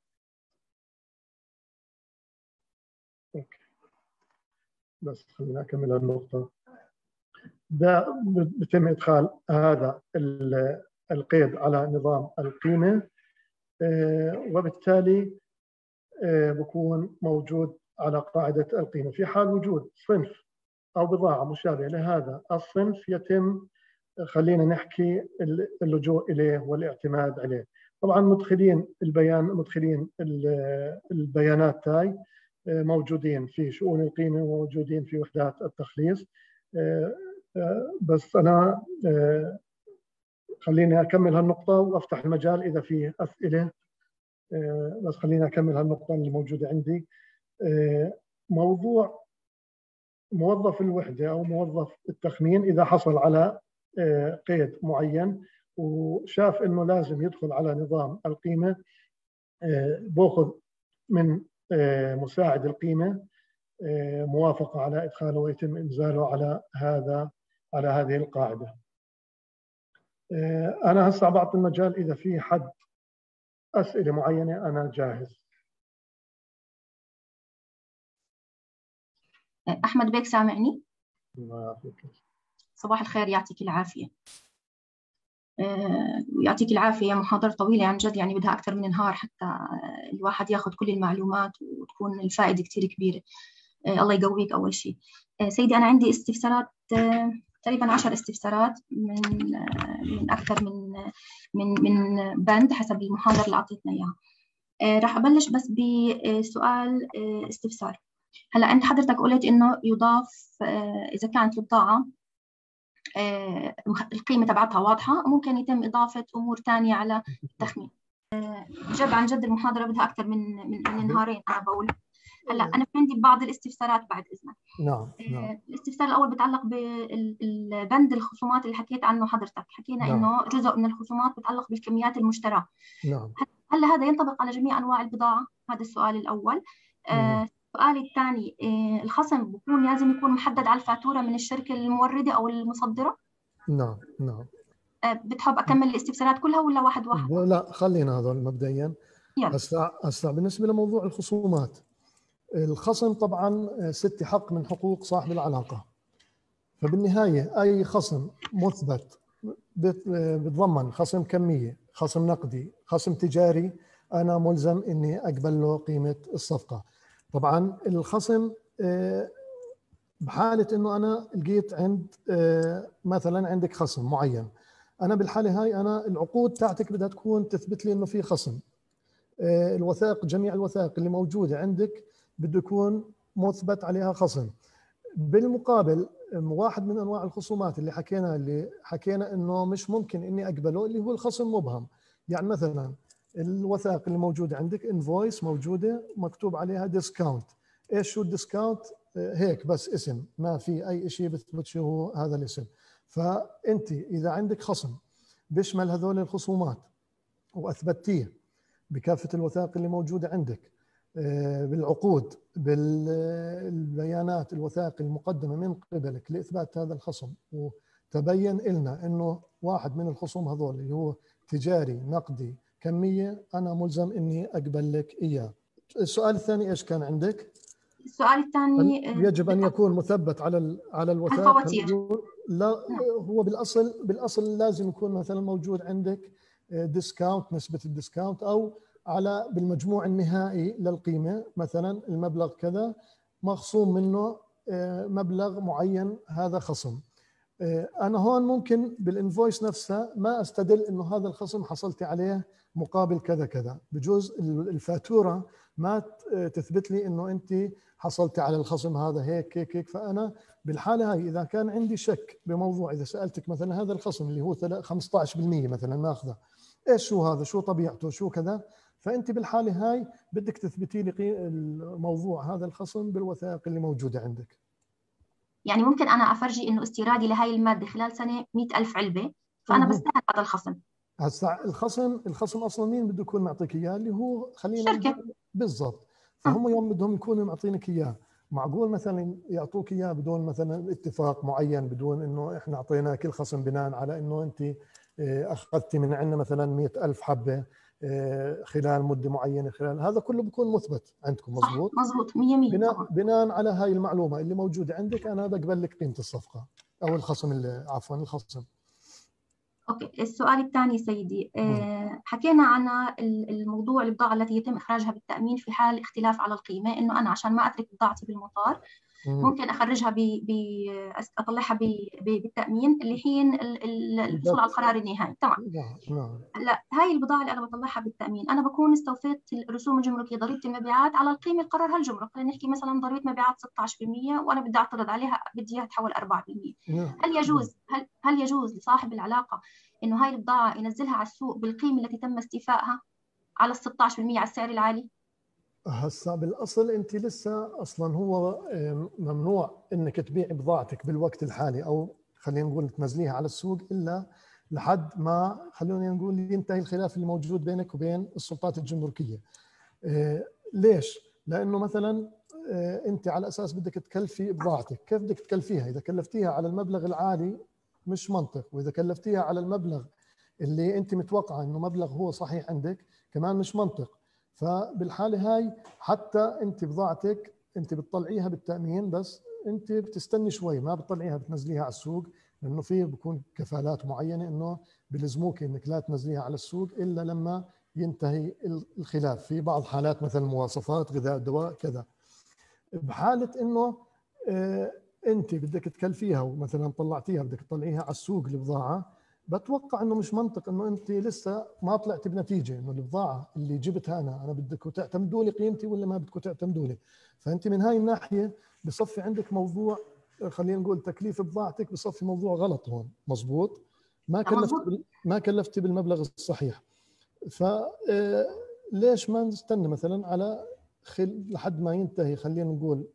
أوكي. بس خلينا أكمل النقطة. ده بيتم إدخال هذا القيد على نظام القيمة، وبالتالي بكون موجود على قاعدة القيمة. في حال وجود صنف أو بضاعة مشابهة لهذا الصنف يتم خلينا نحكي اللجوء إليه والاعتماد عليه. طبعا مدخلين البيان مدخلين البيانات تاي موجودين في شؤون القيمة وموجودين في وحدات التخليص. بس أنا خليني أكمل هالنقطة وأفتح المجال إذا في أسئلة. بس خليني أكمل هالنقطة اللي موجودة عندي. موضوع موظف الوحدة أو موظف التخمين إذا حصل على قيد معين وشاف أنه لازم يدخل على نظام القيمة، بأخذ من مساعد القيمة موافقة على إدخاله ويتم إنزاله على هذا على هذه القاعدة. أنا هسه بعطي المجال إذا في حد أسئلة معينة أنا جاهز. أحمد بيك سامعني؟ الله يعافيك. صباح الخير، يعطيك العافية. يعطيك العافية. محاضرة طويلة عن جد، يعني بدها أكثر من نهار حتى الواحد ياخذ كل المعلومات وتكون الفائدة كثير كبيرة. الله يقويك. أول شيء سيدي أنا عندي استفسارات تقريبا عشر استفسارات من من أكثر من من من بند حسب المحاضرة اللي أعطيتنا إياها. راح أبلش بس بسؤال استفسار. هلا أنت حضرتك قلت إنه يضاف إذا كانت البضاعة القيمة تبعتها واضحة ممكن يتم إضافة أمور تانية على التخمين. جد عن جد المحاضرة بدها أكثر من من, من نهارين أنا بقول. هلا أنا في عندي بعض الاستفسارات بعد إذنك. نعم نعم. الاستفسار الأول بتعلق بالبند الخصومات اللي حكيت عنه حضرتك. حكينا نعم. إنه جزء من الخصومات بتعلق بالكميات المشتراه. نعم. هل هذا ينطبق على جميع أنواع البضاعة؟ هذا السؤال الأول. آه السؤال الثاني، آه الخصم بيكون لازم يكون محدد على الفاتورة من الشركة الموردة أو المصدرة؟ نعم نعم. آه بتحب أكمل الاستفسارات كلها ولا واحد واحد؟ لا خلينا هذول مبدئيا. هسه هسه بالنسبة لموضوع الخصومات، الخصم طبعا ست حق من حقوق صاحب العلاقة، فبالنهاية أي خصم مثبت بتضمن خصم كمية خصم نقدي، خصم تجاري، أنا ملزم إني أقبل له قيمة الصفقة. طبعا الخصم بحالة إنه أنا لقيت عند مثلا عندك خصم معين، أنا بالحالة هاي أنا العقود تاعتك بدها تكون تثبت لي إنه في خصم. الوثائق، جميع الوثائق اللي موجودة عندك بده يكون مثبت عليها خصم. بالمقابل واحد من انواع الخصومات اللي حكينا اللي حكينا انه مش ممكن اني اقبله اللي هو الخصم مبهم. يعني مثلا الوثائق اللي موجوده عندك انفويس موجوده مكتوب عليها ديسكاونت، ايش شو الديسكاونت؟ هيك بس اسم، ما في اي شيء بثبت شو هو هذا الاسم. فانت اذا عندك خصم بيشمل هذول الخصومات واثبتيه بكافه الوثائق اللي موجوده عندك، بالعقود، بالبيانات، الوثائق المقدمة من قبلك لإثبات هذا الخصم، وتبين لنا أنه واحد من الخصوم هذول اللي هو تجاري نقدي كمية، أنا ملزم أني أقبل لك إياه. السؤال الثاني إيش كان عندك؟ السؤال الثاني يجب أن يكون مثبت على على الوثائق الفواتير. لا، هو بالأصل بالأصل لازم يكون مثلا موجود عندك ديسكاونت، نسبة الديسكاونت، أو على بالمجموع النهائي للقيمة، مثلا المبلغ كذا مخصوم منه مبلغ معين، هذا خصم. أنا هون ممكن بالإنفويس نفسها ما أستدل إنه هذا الخصم حصلت عليه مقابل كذا كذا، بجوز الفاتورة ما تثبت لي إنه أنت حصلت على الخصم هذا هيك هيك هيك. فأنا بالحالة هاي إذا كان عندي شك بموضوع، إذا سألتك مثلا هذا الخصم اللي هو خمسة عشر بالمئة مثلا ماخذه، إيش شو هذا، شو طبيعته، شو كذا، فأنت بالحالة هاي بدك تثبتي لي الموضوع هذا الخصم بالوثائق اللي موجودة عندك. يعني ممكن أنا أفرجي إنه استيرادي لهي المادة خلال سنة مئة ألف علبة، فأنا بستاهل هذا الخصم. هسا الخصم الخصم أصلا مين بده يكون معطيك إياه؟ اللي هو خلينا الشركة بالضبط. فهم يوم بدهم يكونوا معطينك إياه، معقول مثلا يعطوك إياه بدون مثلا اتفاق معين، بدون إنه إحنا أعطيناك الخصم بناء على إنه أنت أخذتي من عندنا مثلا مئة ألف حبة خلال مدة معينة، خلال هذا كله بيكون مثبت عندكم. مزبوط مزبوط مية مية. بناء, بناء على هاي المعلومة اللي موجودة عندك أنا بقبل لك قيمة الصفقة أو الخصم اللي عفوا الخصم. اوكي، السؤال الثاني سيدي، أه حكينا عن الموضوع البضاعة التي يتم إخراجها بالتأمين في حال اختلاف على القيمة، إنه أنا عشان ما أترك بضاعتي بالمطار ممكن أخرجها ب ب أطلعها بالتأمين اللي حين الحصول على القرار النهائي. تمام. نعم. لا، هاي البضاعة اللي أنا بطلعها بالتأمين أنا بكون استوفيت الرسوم الجمركية، ضريبة المبيعات على القيمة اللي قررها الجمرك. خلينا نحكي مثلا ضريبة مبيعات ستة عشر بالمئة وأنا بدي أعترض عليها، بدي إياها تحول أربعة بالمئة. نعم. هل يجوز هل هل يجوز لصاحب العلاقة إنه هاي البضاعة ينزلها على السوق بالقيمة التي تم استيفائها على ال ستة عشر بالمئة على السعر العالي؟ هسا بالاصل انت لسه اصلا هو ممنوع انك تبيع بضاعتك بالوقت الحالي، او خلينا نقول تنزليها على السوق الا لحد ما خلينا نقول ينتهي الخلاف اللي موجود بينك وبين السلطات الجمركيه. ليش؟ لانه مثلا انت على اساس بدك تكلفي بضاعتك، كيف بدك تكلفيها؟ اذا كلفتيها على المبلغ العالي مش منطق، واذا كلفتيها على المبلغ اللي انت متوقعه انه مبلغ هو صحيح عندك كمان مش منطق. فبالحاله هاي حتى انت بضاعتك انت بتطلعيها بالتامين، بس انت بتستني شوي، ما بتطلعيها بتنزليها على السوق، لانه في بكون كفالات معينه انه بلزموك انك لا تنزليها على السوق الا لما ينتهي الخلاف. في بعض حالات مثلا مواصفات غذاء دواء كذا. بحاله انه اه انت بدك تكلفيها ومثلا طلعتيها بدك تطلعيها على السوق البضاعه، بتوقع انه مش منطق انه انت لسه ما طلعتي بنتيجه، انه البضاعه اللي جبتها انا انا بدكم تعتمدوا لي قيمتي ولا ما بدكم تعتمدوا لي. فانت من هاي الناحيه بصفي عندك موضوع خلينا نقول تكليف بضاعتك بصفي موضوع غلط هون. مزبوط، ما كلفتي ما كلفتي بالمبلغ الصحيح. فليش ما نستنى مثلا على خل لحد ما ينتهي خلينا نقول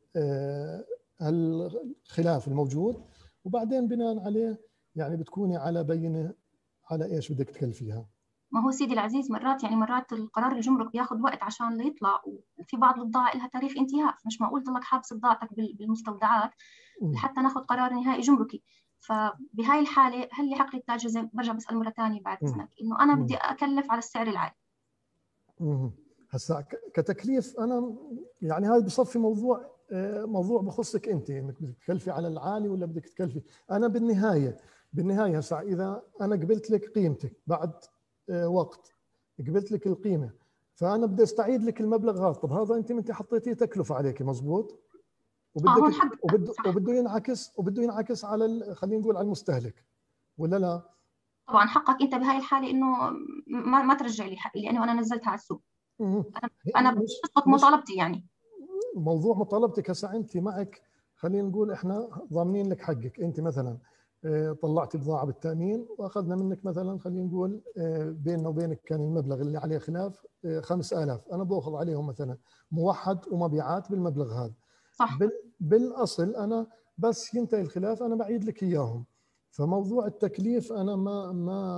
هالخلاف الموجود، وبعدين بناء عليه يعني بتكوني على بينه على ايش بدك تكلفيها. ما هو سيدي العزيز مرات يعني مرات القرار الجمرك بياخذ وقت عشان يطلع، وفي بعض البضائع لها تاريخ انتهاء، مش معقول تضلك حابس بضاعتك بالمستودعات لحتى ناخذ قرار نهائي جمركي. فبهاي الحاله هل يحق لي التاجر، زي برجع بسال مره ثانيه بعد اذنك، انه انا بدي اكلف على السعر العالي؟ امم هسا كتكليف انا يعني هاي بصفي موضوع موضوع بخصك انت، انك بدك تكلفي على العالي ولا بدك تكلفي. انا بالنهايه بالنهايه هسا اذا انا قبلت لك قيمتك بعد وقت، قبلت لك القيمه، فانا بدي استعيد لك المبلغ هذا. طب هذا انت انت حطيتيه تكلفه عليك، مزبوط، وبدك وبده وبده ينعكس وبده ينعكس على خلينا نقول على المستهلك، ولا لا؟ طبعا حقك انت بهاي الحاله انه ما, ما ترجع لي حقي لانه انا نزلتها على السوق. انا انا بسقط مطالبتي. يعني موضوع مطالبتك هسه انت معك، خلينا نقول احنا ضامنين لك حقك. انت مثلا طلعت بضاعه بالتامين واخذنا منك مثلا، خلينا نقول بيننا وبينك كان المبلغ اللي عليه خلاف خمسة آلاف، انا باخذ عليهم مثلا موحد ومبيعات بالمبلغ هذا. صح. بالاصل انا بس ينتهي الخلاف انا بعيد لك اياهم. فموضوع التكليف انا ما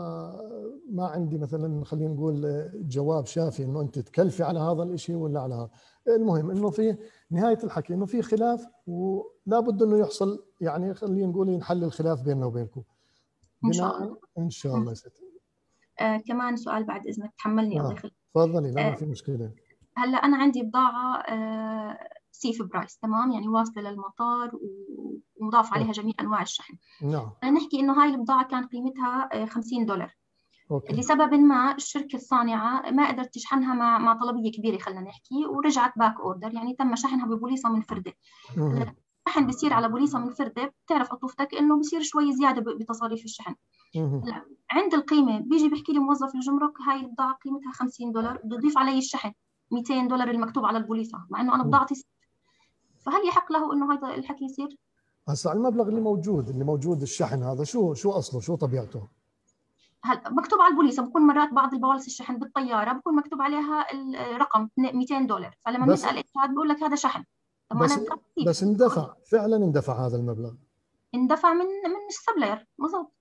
ما ما عندي مثلا خلينا نقول جواب شافي انه انت تكلفي على هذا الشيء ولا على هذا. المهم انه في نهايه الحكي انه في خلاف ولا بد انه يحصل، يعني خلينا نقول ينحل الخلاف بيننا وبينكم ان شاء الله. ان شاء الله يا ستي. آه كمان سؤال بعد اذنك، تحملني آه. الله يخليك. تفضلي. لا ما في مشكله. هلا انا عندي بضاعه آه سيف برايس، تمام، يعني واصله للمطار ومضاف عليها جميع انواع الشحن. نعم. نحكي انه هاي البضاعه كان قيمتها خمسين دولار. أوكي. لسبب ما الشركه الصانعه ما قدرت تشحنها مع مع طلبيه كبيره خلينا نحكي، ورجعت باك اوردر، يعني تم شحنها ببوليصه من فرده. الشحن بيصير على بوليصه من فرده، بتعرف عطوفتك انه بيصير شوي زياده بتصاريف الشحن. عند القيمه بيجي بيحكي لي موظف الجمرك هاي البضاعه قيمتها خمسين دولار، بده يضيف علي الشحن مئتين دولار المكتوب على البوليصه، مع انه انا بضاعتي. فهل يحق له انه هذا الحكي يصير؟ هسه المبلغ اللي موجود اللي موجود الشحن هذا شو شو اصله، شو طبيعته؟ هلا مكتوب على البوليصه، بكون مرات بعض البوالص الشحن بالطياره بكون مكتوب عليها الرقم مئتين دولار، فلما بنسال الاشهاد بقول لك هذا شحن. طب بس انا بس اندفع فعلا، اندفع هذا المبلغ، اندفع من من السبلاير، مضبوط.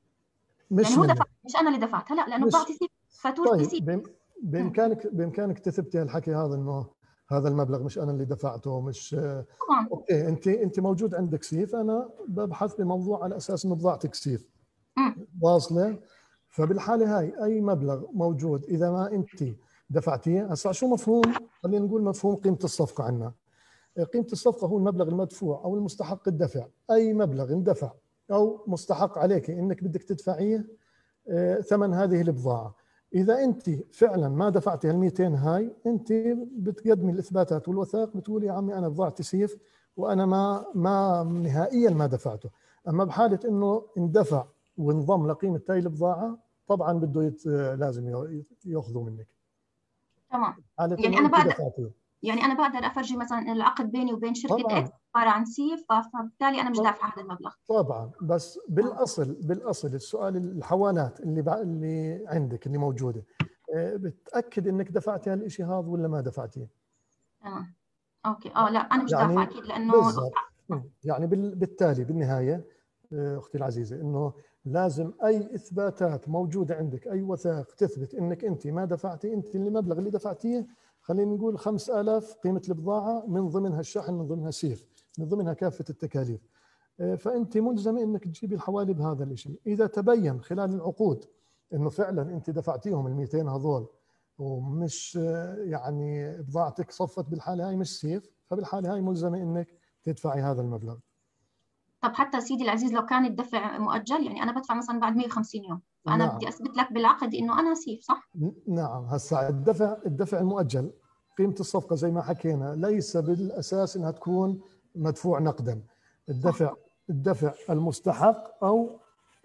مش يعني هو دفع، مش انا اللي دفعت. لا لانه بضاعتي سيف، فاتورتي سيف. طيب بامكانك بامكانك تثبتي الحكي هذا انه هذا المبلغ مش انا اللي دفعته، مش طبعا. اوكي انت انت موجود عندك سيف، انا ببحث بموضوع على اساس انه بضاعتك سيف واصله. فبالحاله هاي اي مبلغ موجود اذا ما انت دفعتيه، هسه شو مفهوم، خلينا نقول مفهوم قيمه الصفقه عندنا. قيمه الصفقه هو المبلغ المدفوع او المستحق الدفع. اي مبلغ اندفع او مستحق عليك انك بدك تدفعيه ثمن هذه البضاعه. اذا انت فعلا ما دفعتي ال مئتين هاي، انت بتقدمي الاثباتات والوثائق، بتقولي يا عمي انا بضاعتي سيف وانا ما ما نهائيا ما دفعته. اما بحاله انه اندفع وانضم لقيمه هاي البضاعه، طبعا بده يت... لازم ياخذوا منك. تمام. يعني انا بقدر يعني انا بقدر افرجي مثلا العقد بيني وبين شركه طبعاً. اكس عباره عن سيف، فبالتالي انا مش دافعه هذا المبلغ. طبعا. بس بالاصل بالاصل السؤال الحوالات اللي بع... اللي عندك اللي موجوده، بتاكد انك دفتي هالشيء هذا ولا ما دفعتيه؟ تمام. اوكي. اه لا انا مش يعني دافعه اكيد لانه بالضبط. يعني بالتالي بالنهايه اختي العزيزه انه لازم اي اثباتات موجوده عندك، اي وثائق تثبت انك انت ما دفعتي، انت المبلغ اللي دفعتيه خلينا نقول خمسة آلاف قيمه البضاعه، من ضمنها الشحن، من ضمنها سيف، من ضمنها كافه التكاليف. فانت ملزمه انك تجيبي الحوالي بهذا الشيء. اذا تبين خلال العقود انه فعلا انت دفعتيهم ال مئتين هذول ومش يعني بضاعتك صفت بالحاله هاي مش سيف، فبالحاله هاي ملزمه انك تدفعي هذا المبلغ. طب حتى سيدي العزيز لو كان الدفع مؤجل، يعني انا بدفع مثلا بعد مئة وخمسين يوم، فانا نعم. بدي اثبت لك بالعقد انه انا سيف، صح؟ نعم. هسه الدفع الدفع المؤجل قيمه الصفقه زي ما حكينا ليس بالاساس انها تكون مدفوع نقدا. الدفع الدفع المستحق او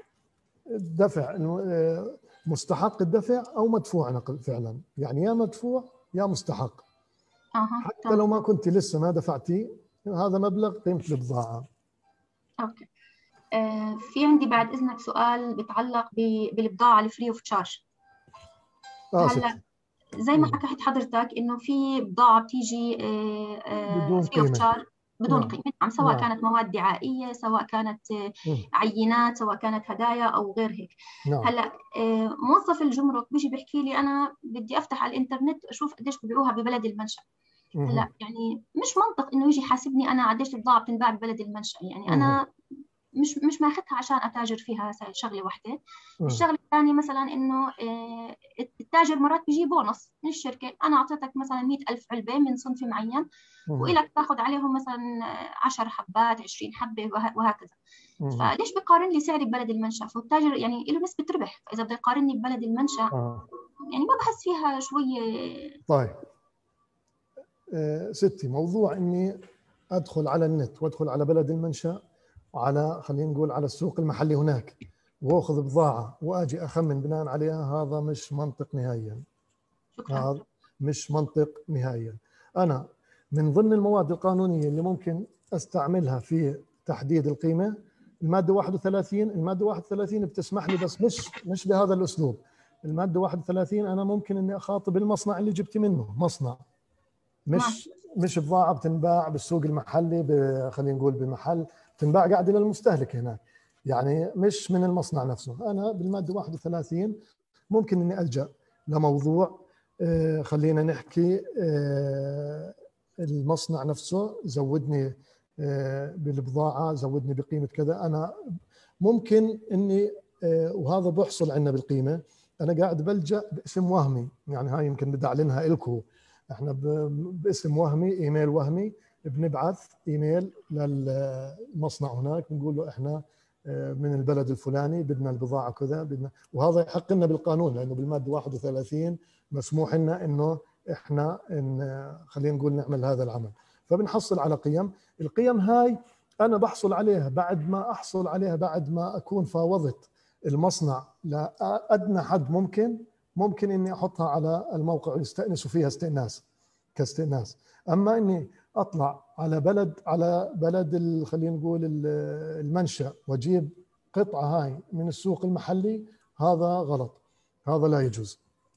الدفع مستحق الدفع او مدفوع نقد فعلا، يعني يا مدفوع يا مستحق. أه. حتى طبعا. لو ما كنت لسه ما دفعتي هذا مبلغ قيمه البضاعه. اوكي. آه في عندي بعد اذنك سؤال بيتعلق بالبضاعه الفري اوف تشارج. هلا زي ما حكيت حضرتك انه في بضاعه بتيجي آه آه بدون فري اوف تشارج بدون نعم. قيمه، نعم، سواء نعم. كانت مواد دعائيه، سواء كانت عينات، سواء كانت هدايا او غير هيك. نعم. هلا موظف الجمرك بيجي بيحكي لي انا بدي افتح على الانترنت اشوف قديش ببيعوها ببلد المنشأ. هلا يعني مش منطق انه يجي يحاسبني انا قديش البضاعه بتنباع ببلد المنشأ، يعني مه. انا مش مش ماخذها عشان اتاجر فيها شغله واحده. الشغله الثانيه مثلا انه التاجر مرات بيجي بونص من الشركه، انا اعطيتك مثلا مئة ألف علبه من صنف معين والك تاخذ عليهم مثلا عشر حبات عشرين حبه وهكذا. فليش بقارن لي سعري ببلد المنشأ؟ فالتاجر يعني له نسبه ربح، فاذا بده يقارني ببلد المنشأ آه. يعني ما بحس فيها شويه. طيب آه ستي، موضوع اني ادخل على النت وادخل على بلد المنشأ وعلى خلينا نقول على السوق المحلي هناك واخذ بضاعه واجي اخمن بناء عليها، هذا مش منطق نهائيا. شكرا. هذا مش منطق نهائيا. انا من ضمن المواد القانونيه اللي ممكن استعملها في تحديد القيمه الماده واحد وثلاثين. الماده واحد وثلاثين بتسمح لي، بس مش مش بهذا الاسلوب. الماده واحد وثلاثين انا ممكن اني اخاطب المصنع اللي جبت منه، مصنع مش مش بضاعه بتنباع بالسوق المحلي، خلينا نقول بمحل تنباع قاعده للمستهلك هناك، يعني مش من المصنع نفسه. انا بالماده واحد وثلاثين ممكن اني الجا لموضوع آه خلينا نحكي آه المصنع نفسه زودني آه بالبضاعه، زودني بقيمه كذا. انا ممكن اني آه وهذا بحصل عندنا بالقيمه، انا قاعد بلجا باسم وهمي، يعني هاي يمكن بدي اعلنها لكم. احنا باسم وهمي، ايميل وهمي، بنبعث ايميل للمصنع هناك بنقول له احنا من البلد الفلاني بدنا البضاعه كذا بدنا، وهذا يحق لنا بالقانون لانه بالماده واحد وثلاثين مسموح لنا انه احنا إن خلينا نقول نعمل هذا العمل. فبنحصل على قيم، القيم هاي انا بحصل عليها بعد ما احصل عليها بعد ما اكون فاوضت المصنع لادنى حد ممكن ممكن اني احطها على الموقع ويستأنسوا فيها استئناس كاستئناس. اما اني اطلع على بلد على بلد خلينا نقول المنشأ واجيب قطعه هاي من السوق المحلي، هذا غلط، هذا لا يجوز.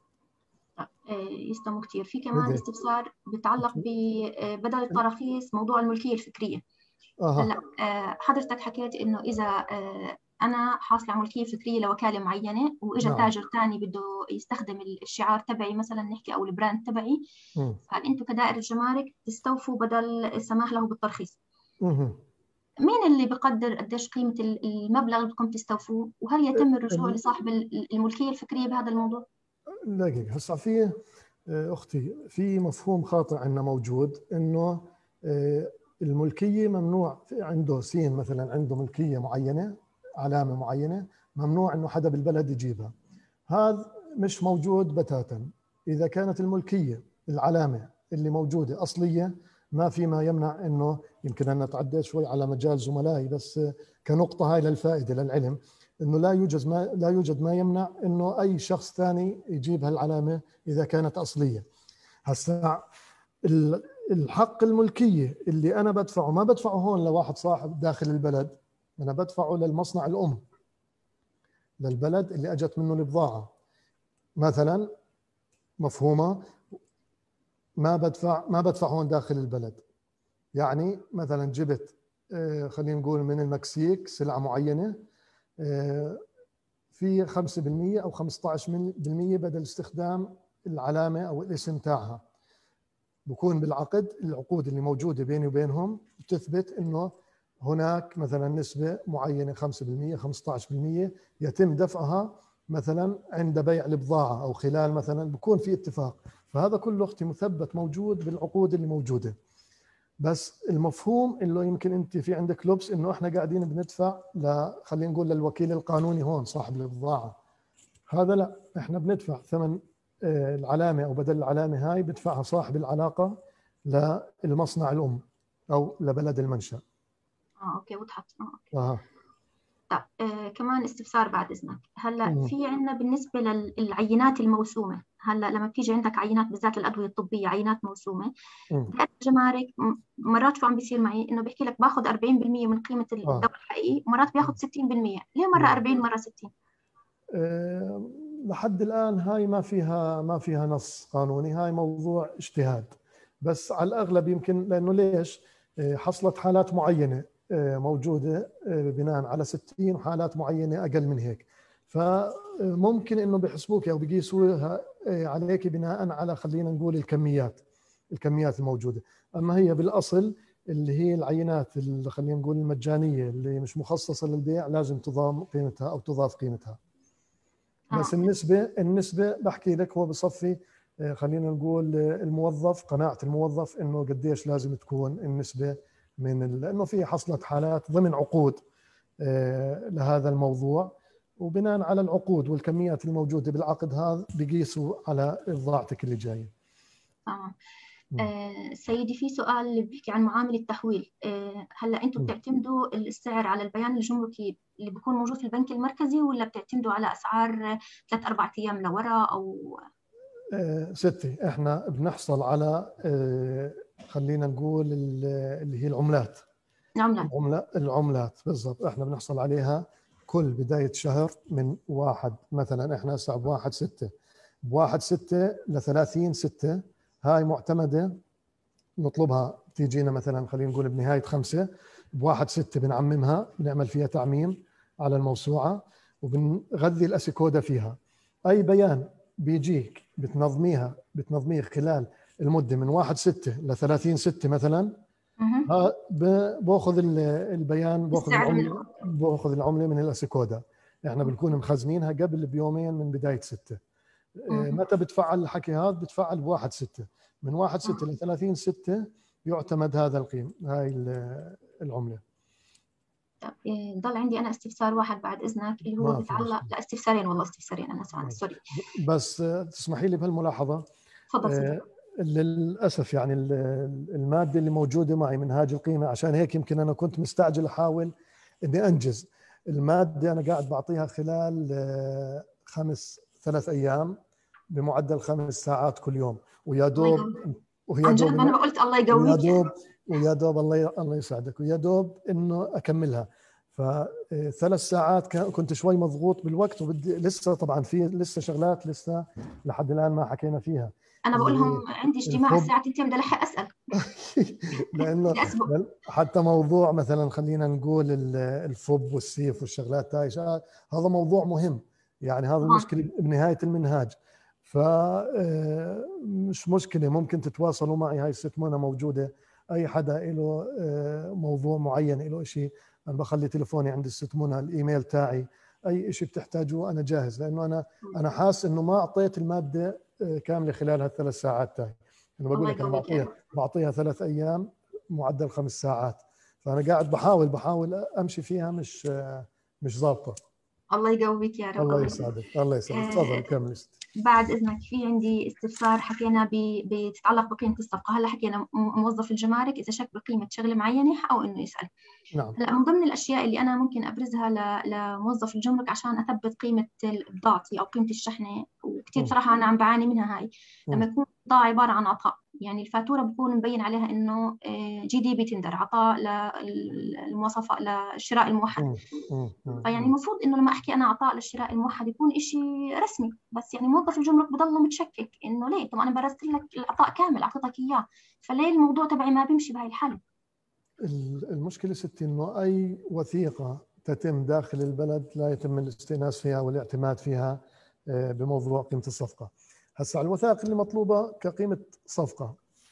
يسلموا كثير. في كمان استفسار بيتعلق ببدل التراخيص، موضوع الملكيه الفكريه. هلا حضرتك حكيت انه اذا انا حاصله على ملكيه فكريه لوكاله معينه واجا نعم. تاجر ثاني بده يستخدم الشعار تبعي مثلا نحكي او البراند تبعي، هل انتم كدائره الجمارك تستوفوا بدل السماح له بالترخيص؟ مم. مين اللي بقدر قديش قيمه المبلغ اللي بدكم تستوفوه؟ وهل يتم الرجوع لصاحب الملكيه الفكريه بهذا الموضوع؟ دقيقه، هسه في اختي في مفهوم خاطئ عندنا موجود انه الملكيه ممنوع عنده سين مثلا، عنده ملكيه معينه علامه معينه ممنوع انه حدا بالبلد يجيبها. هذا مش موجود بتاتا. اذا كانت الملكيه العلامه اللي موجوده اصليه ما في ما يمنع انه، يمكن انا تعديت شوي على مجال زملائي بس كنقطه هاي للفائده للعلم، انه لا يوجد ما لا يوجد ما يمنع انه اي شخص ثاني يجيب هالعلامه اذا كانت اصليه. هسه الحق الملكيه اللي انا بدفعه ما بدفعه هون لواحد صاحب داخل البلد، انا بدفعه للمصنع الام، للبلد اللي اجت منه البضاعه مثلا، مفهومه؟ ما بدفع ما بدفع هون داخل البلد. يعني مثلا جبت خلينا نقول من المكسيك سلعه معينه في خمسة بالمئة او خمسة عشر بالمئة بدل استخدام العلامه او الاسم تاعها، بكون بالعقد العقود اللي موجوده بيني وبينهم بتثبت انه هناك مثلا نسبه معينه خمسة بالمئة خمسة عشر بالمئة يتم دفعها مثلا عند بيع البضاعه او خلال مثلا، بكون في اتفاق. فهذا كله اختي مثبت موجود بالعقود اللي موجوده. بس المفهوم اللي يمكن انت في عندك لبس انه احنا قاعدين بندفع ل خلينا نقول للوكيل القانوني هون صاحب البضاعه، هذا لا، احنا بندفع ثمن العلامه او بدل العلامه هاي بدفعها صاحب العلاقه للمصنع الام او لبلد المنشأ. اه اوكي وضحت. اه اوكي. آه. طيب آه كمان استفسار بعد اذنك. هلا مم. في عندنا بالنسبه للعينات الموسومه، هلا لما بتيجي عندك عينات بالذات الادويه الطبيه عينات موسومه، الجمارك مرات شو عم بيصير معي انه بيحكي لك باخذ أربعين بالمئة من قيمه الدواء آه. الحقيقي، ومرات بياخذ ستين بالمئة. ليه مره أربعين مره ستين؟ أه لحد الان هاي ما فيها ما فيها نص قانوني، هاي موضوع اجتهاد، بس على الاغلب يمكن لانه ليش حصلت حالات معينه موجوده بناء على ستين وحالات معينه اقل من هيك، فممكن انه بيحسبوك او بيقيسوها عليك بناء على خلينا نقول الكميات الكميات الموجوده. اما هي بالاصل اللي هي العينات اللي خلينا نقول المجانيه اللي مش مخصصه للبيع لازم تضام قيمتها او تضاف قيمتها. بس النسبة النسبة بحكي لك هو بصفي خلينا نقول الموظف، قناعة الموظف إنه قديش لازم تكون النسبة من لأنه في حصلت حالات ضمن عقود لهذا الموضوع، وبناء على العقود والكميات الموجودة بالعقد هذا بيقيسوا على بضاعتك اللي جاية. آه. آه سيدي، في سؤال اللي بيحكي عن معامل التحويل. آه هلا انتم بتعتمدوا السعر على البيان الجمركي اللي بيكون موجود في البنك المركزي، ولا بتعتمدوا على اسعار ثلاث اربع ايام لورا او آه ستي؟ احنا بنحصل على آه خلينا نقول اللي هي العملات. العملات العملات العملات بالضبط، احنا بنحصل عليها كل بداية شهر من واحد، مثلا احنا هسه بواحد ستة، بواحد ستة لثلاثين ستة، هاي معتمدة نطلبها تيجينا مثلا خلينا نقول بنهاية خمسة، بواحد ستة بنعممها، بنعمل فيها تعميم على الموسوعة وبنغذي الأسيكودا فيها. أي بيان بيجيك بتنظميها بتنظميه خلال المدة من واحد ستة لثلاثين ستة مثلا، ها باخذ البيان، باخذ العملة باخذ العملة من الأسيكودا. احنا بنكون مخزنينها قبل بيومين من بداية ستة. متى بتفعل الحكي هذا؟ بتفعل بواحد ستة، من واحد ستة ل ثلاثين ستة يعتمد هذا القيم، هاي العملة. طب ضل عندي أنا استفسار واحد بعد إذنك، اللي هو بيتعلق، لا استفسارين والله، استفسارين أنا سوري سوري بس تسمحي لي بهالملاحظة. تفضل. للأسف يعني المادة اللي موجودة معي منهاج القيمة، عشان هيك يمكن أنا كنت مستعجل أحاول إني أنجز المادة. أنا قاعد بعطيها خلال خمس ثلاث أيام بمعدل خمس ساعات كل يوم، ويا دوب ويا دوب أنا قلت الله يقويك، ويا دوب ويا دوب الله الله يسعدك، ويا دوب إنه أكملها. فثلاث ساعات كنت شوي مضغوط بالوقت، وبدي لسه طبعا في لسه شغلات لسه لحد الآن ما حكينا فيها. أنا بقول لهم عندي اجتماع الساعة اثنين، بدي ألحق أسأل. لأنه حتى موضوع مثلا خلينا نقول الفوب والسيف والشغلات هاي، هذا موضوع مهم يعني، هذا المشكلة بنهاية المنهاج. فمش مشكلة، ممكن تتواصلوا معي، هاي الست منى موجودة، أي حدا له موضوع معين له شيء، أنا بخلي تليفوني عند الست منى، الإيميل تاعي، أي شيء بتحتاجوه أنا جاهز، لأنه أنا أنا حاس إنه ما أعطيت المادة كاملة خلال هالثلاث ساعات تاعي. أنا بقول لك أنا بعطيها بعطيها ثلاث أيام معدل خمس ساعات، فأنا قاعد بحاول بحاول أمشي فيها، مش مش ضابطة. الله يقويك يا رب. الله يسعدك الله يسعدك. تفضل كمل. بعد إذنك في عندي استفسار، حكينا بتتعلق بقيمة الصفقة. هلا حكينا موظف الجمارك إذا شك بقيمة شغلة معينة حقه إنه يسأل. نعم. هلا من ضمن الأشياء اللي أنا ممكن أبرزها لموظف الجمرك عشان أثبت قيمة بضاعتي أو قيمة الشحنة، وكثير بصراحة أنا عم بعاني منها هاي، لما يكون البضاعة عبارة عن عطاء، يعني الفاتورة بكون مبين عليها إنه جي دي بي تندر، عطاء للمواصفات للشراء الموحد. فيعني المفروض إنه لما أحكي أنا عطاء للشراء الموحد يكون إشي رسمي، بس يعني موظف الجمرك بضله متشكك إنه ليه؟ طب أنا برزت لك العطاء كامل، أعطيتك إياه، فليه الموضوع تبعي ما بيمشي بهاي الحالة؟ المشكلة ستي إنه أي وثيقة تتم داخل البلد لا يتم الاستئناس فيها والاعتماد فيها بموضوع قيمة الصفقة. هسا الوثائق اللي مطلوبة كقيمة صفقة،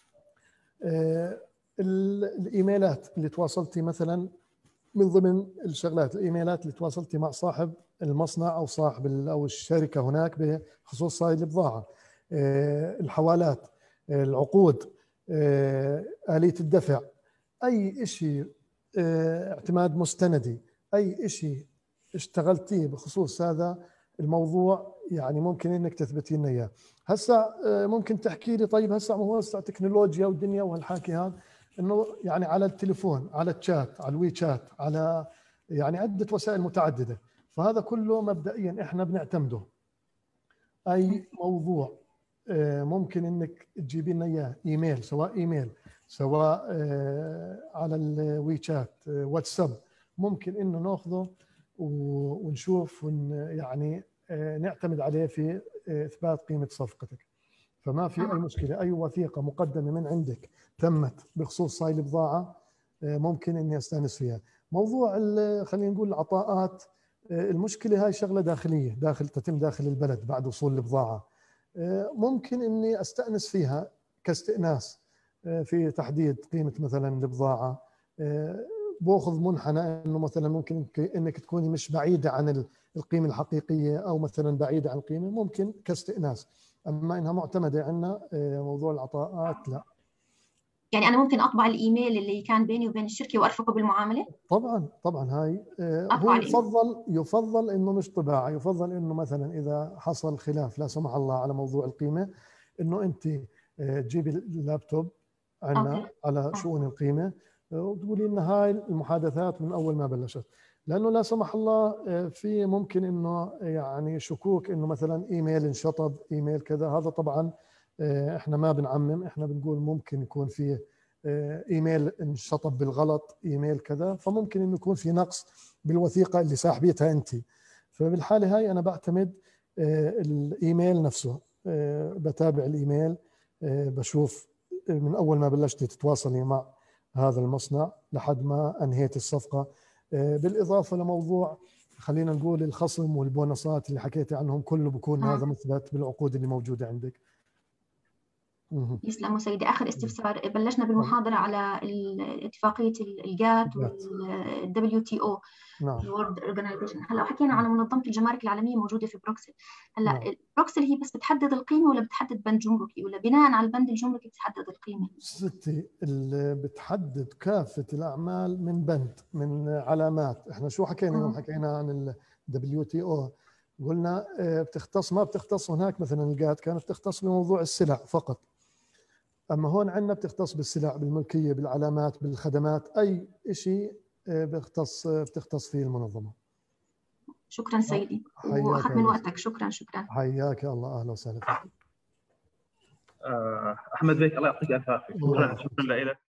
الإيميلات اللي تواصلتي مثلا، من ضمن الشغلات الإيميلات اللي تواصلتي مع صاحب المصنع أو صاحب أو الشركة هناك بخصوص هاي البضاعة، الحوالات، العقود، آلية الدفع، أي شيء، اعتماد مستندي، أي شيء اشتغلتيه بخصوص هذا الموضوع، يعني ممكن إنك تثبتي لنا إياه. هسا ممكن تحكي لي طيب هسا هو هسا تكنولوجيا والدنيا وهالحكي هذا، إنه يعني على التليفون، على الشات، على الوي شات، على يعني عدة وسائل متعددة، فهذا كله مبدئيا إحنا بنعتمده. أي موضوع ممكن إنك تجيبي لنا إياه إيميل، سواء إيميل سواء على الوي شات، واتساب، ممكن إنه نأخذه ونشوف يعني نعتمد عليه في إثبات قيمة صفقتك. فما في أي مشكلة، أي وثيقة مقدمة من عندك تمت بخصوص هاي البضاعة ممكن إني أستأنس فيها. موضوع خلينا نقول العطاءات، المشكلة هاي شغلة داخلية، داخل تتم داخل البلد بعد وصول البضاعة، ممكن إني أستأنس فيها كاستئناس في تحديد قيمة مثلا البضاعة، باخذ منحنى انه مثلا ممكن انك تكوني مش بعيده عن القيمه الحقيقيه او مثلا بعيده عن القيمه، ممكن كاستئناس. اما انها معتمده عندنا موضوع العطاءات لا. يعني انا ممكن اطبع الايميل اللي كان بيني وبين الشركه وارفقه بالمعامله؟ طبعا طبعا. هاي هو يفضل يفضل انه مش طباعه، يفضل انه مثلا اذا حصل خلاف لا سمح الله على موضوع القيمه، انه انت تجيبي اللابتوب عندنا على شؤون القيمه وتقولي ان هاي المحادثات من اول ما بلشت، لانه لا سمح الله في ممكن انه يعني شكوك انه مثلا ايميل انشطب، ايميل كذا. هذا طبعا احنا ما بنعمم، احنا بنقول ممكن يكون في ايميل انشطب بالغلط، ايميل كذا، فممكن انه يكون في نقص بالوثيقه اللي ساحبيتها انت. فبالحاله هاي انا بعتمد الايميل نفسه، بتابع الايميل، بشوف من اول ما بلشتي تتواصلي مع هذا المصنع لحد ما انهيت الصفقه، بالاضافه لموضوع خلينا نقول الخصم والبونصات اللي حكيتي عنهم كله بكون هذا مثبت بالعقود اللي موجوده عندك. يسلموا سيدي. آخر استفسار، بلشنا بالمحاضرة على اتفاقية الجات والدبليو تي او، الورد اورجانيزيشن. هلا حكينا على منظمة الجمارك العالمية موجودة في بروكسل. هلا نعم. بروكسل هي بس بتحدد القيمة ولا بتحدد بند جمركي، ولا بناء على البند الجمركي بتحدد القيمة؟ ستي اللي بتحدد كافة الأعمال من بند، من علامات. احنا شو حكينا يوم حكينا عن الدبليو تي او؟ قلنا بتختص، ما بتختص هناك مثلا الجات كانت بتختص بموضوع السلع فقط، أما هون عندنا بتختص بالسلع، بالملكية، بالعلامات، بالخدمات، أي شيء بتختص بتختص فيه المنظمة. شكرا سيدي، وأخذت من وقتك. شكرا شكرا. حياك الله، أهلا وسهلا فيك. أحمد بيك، الله يعطيك الف عافية. شكرا شكرا لك.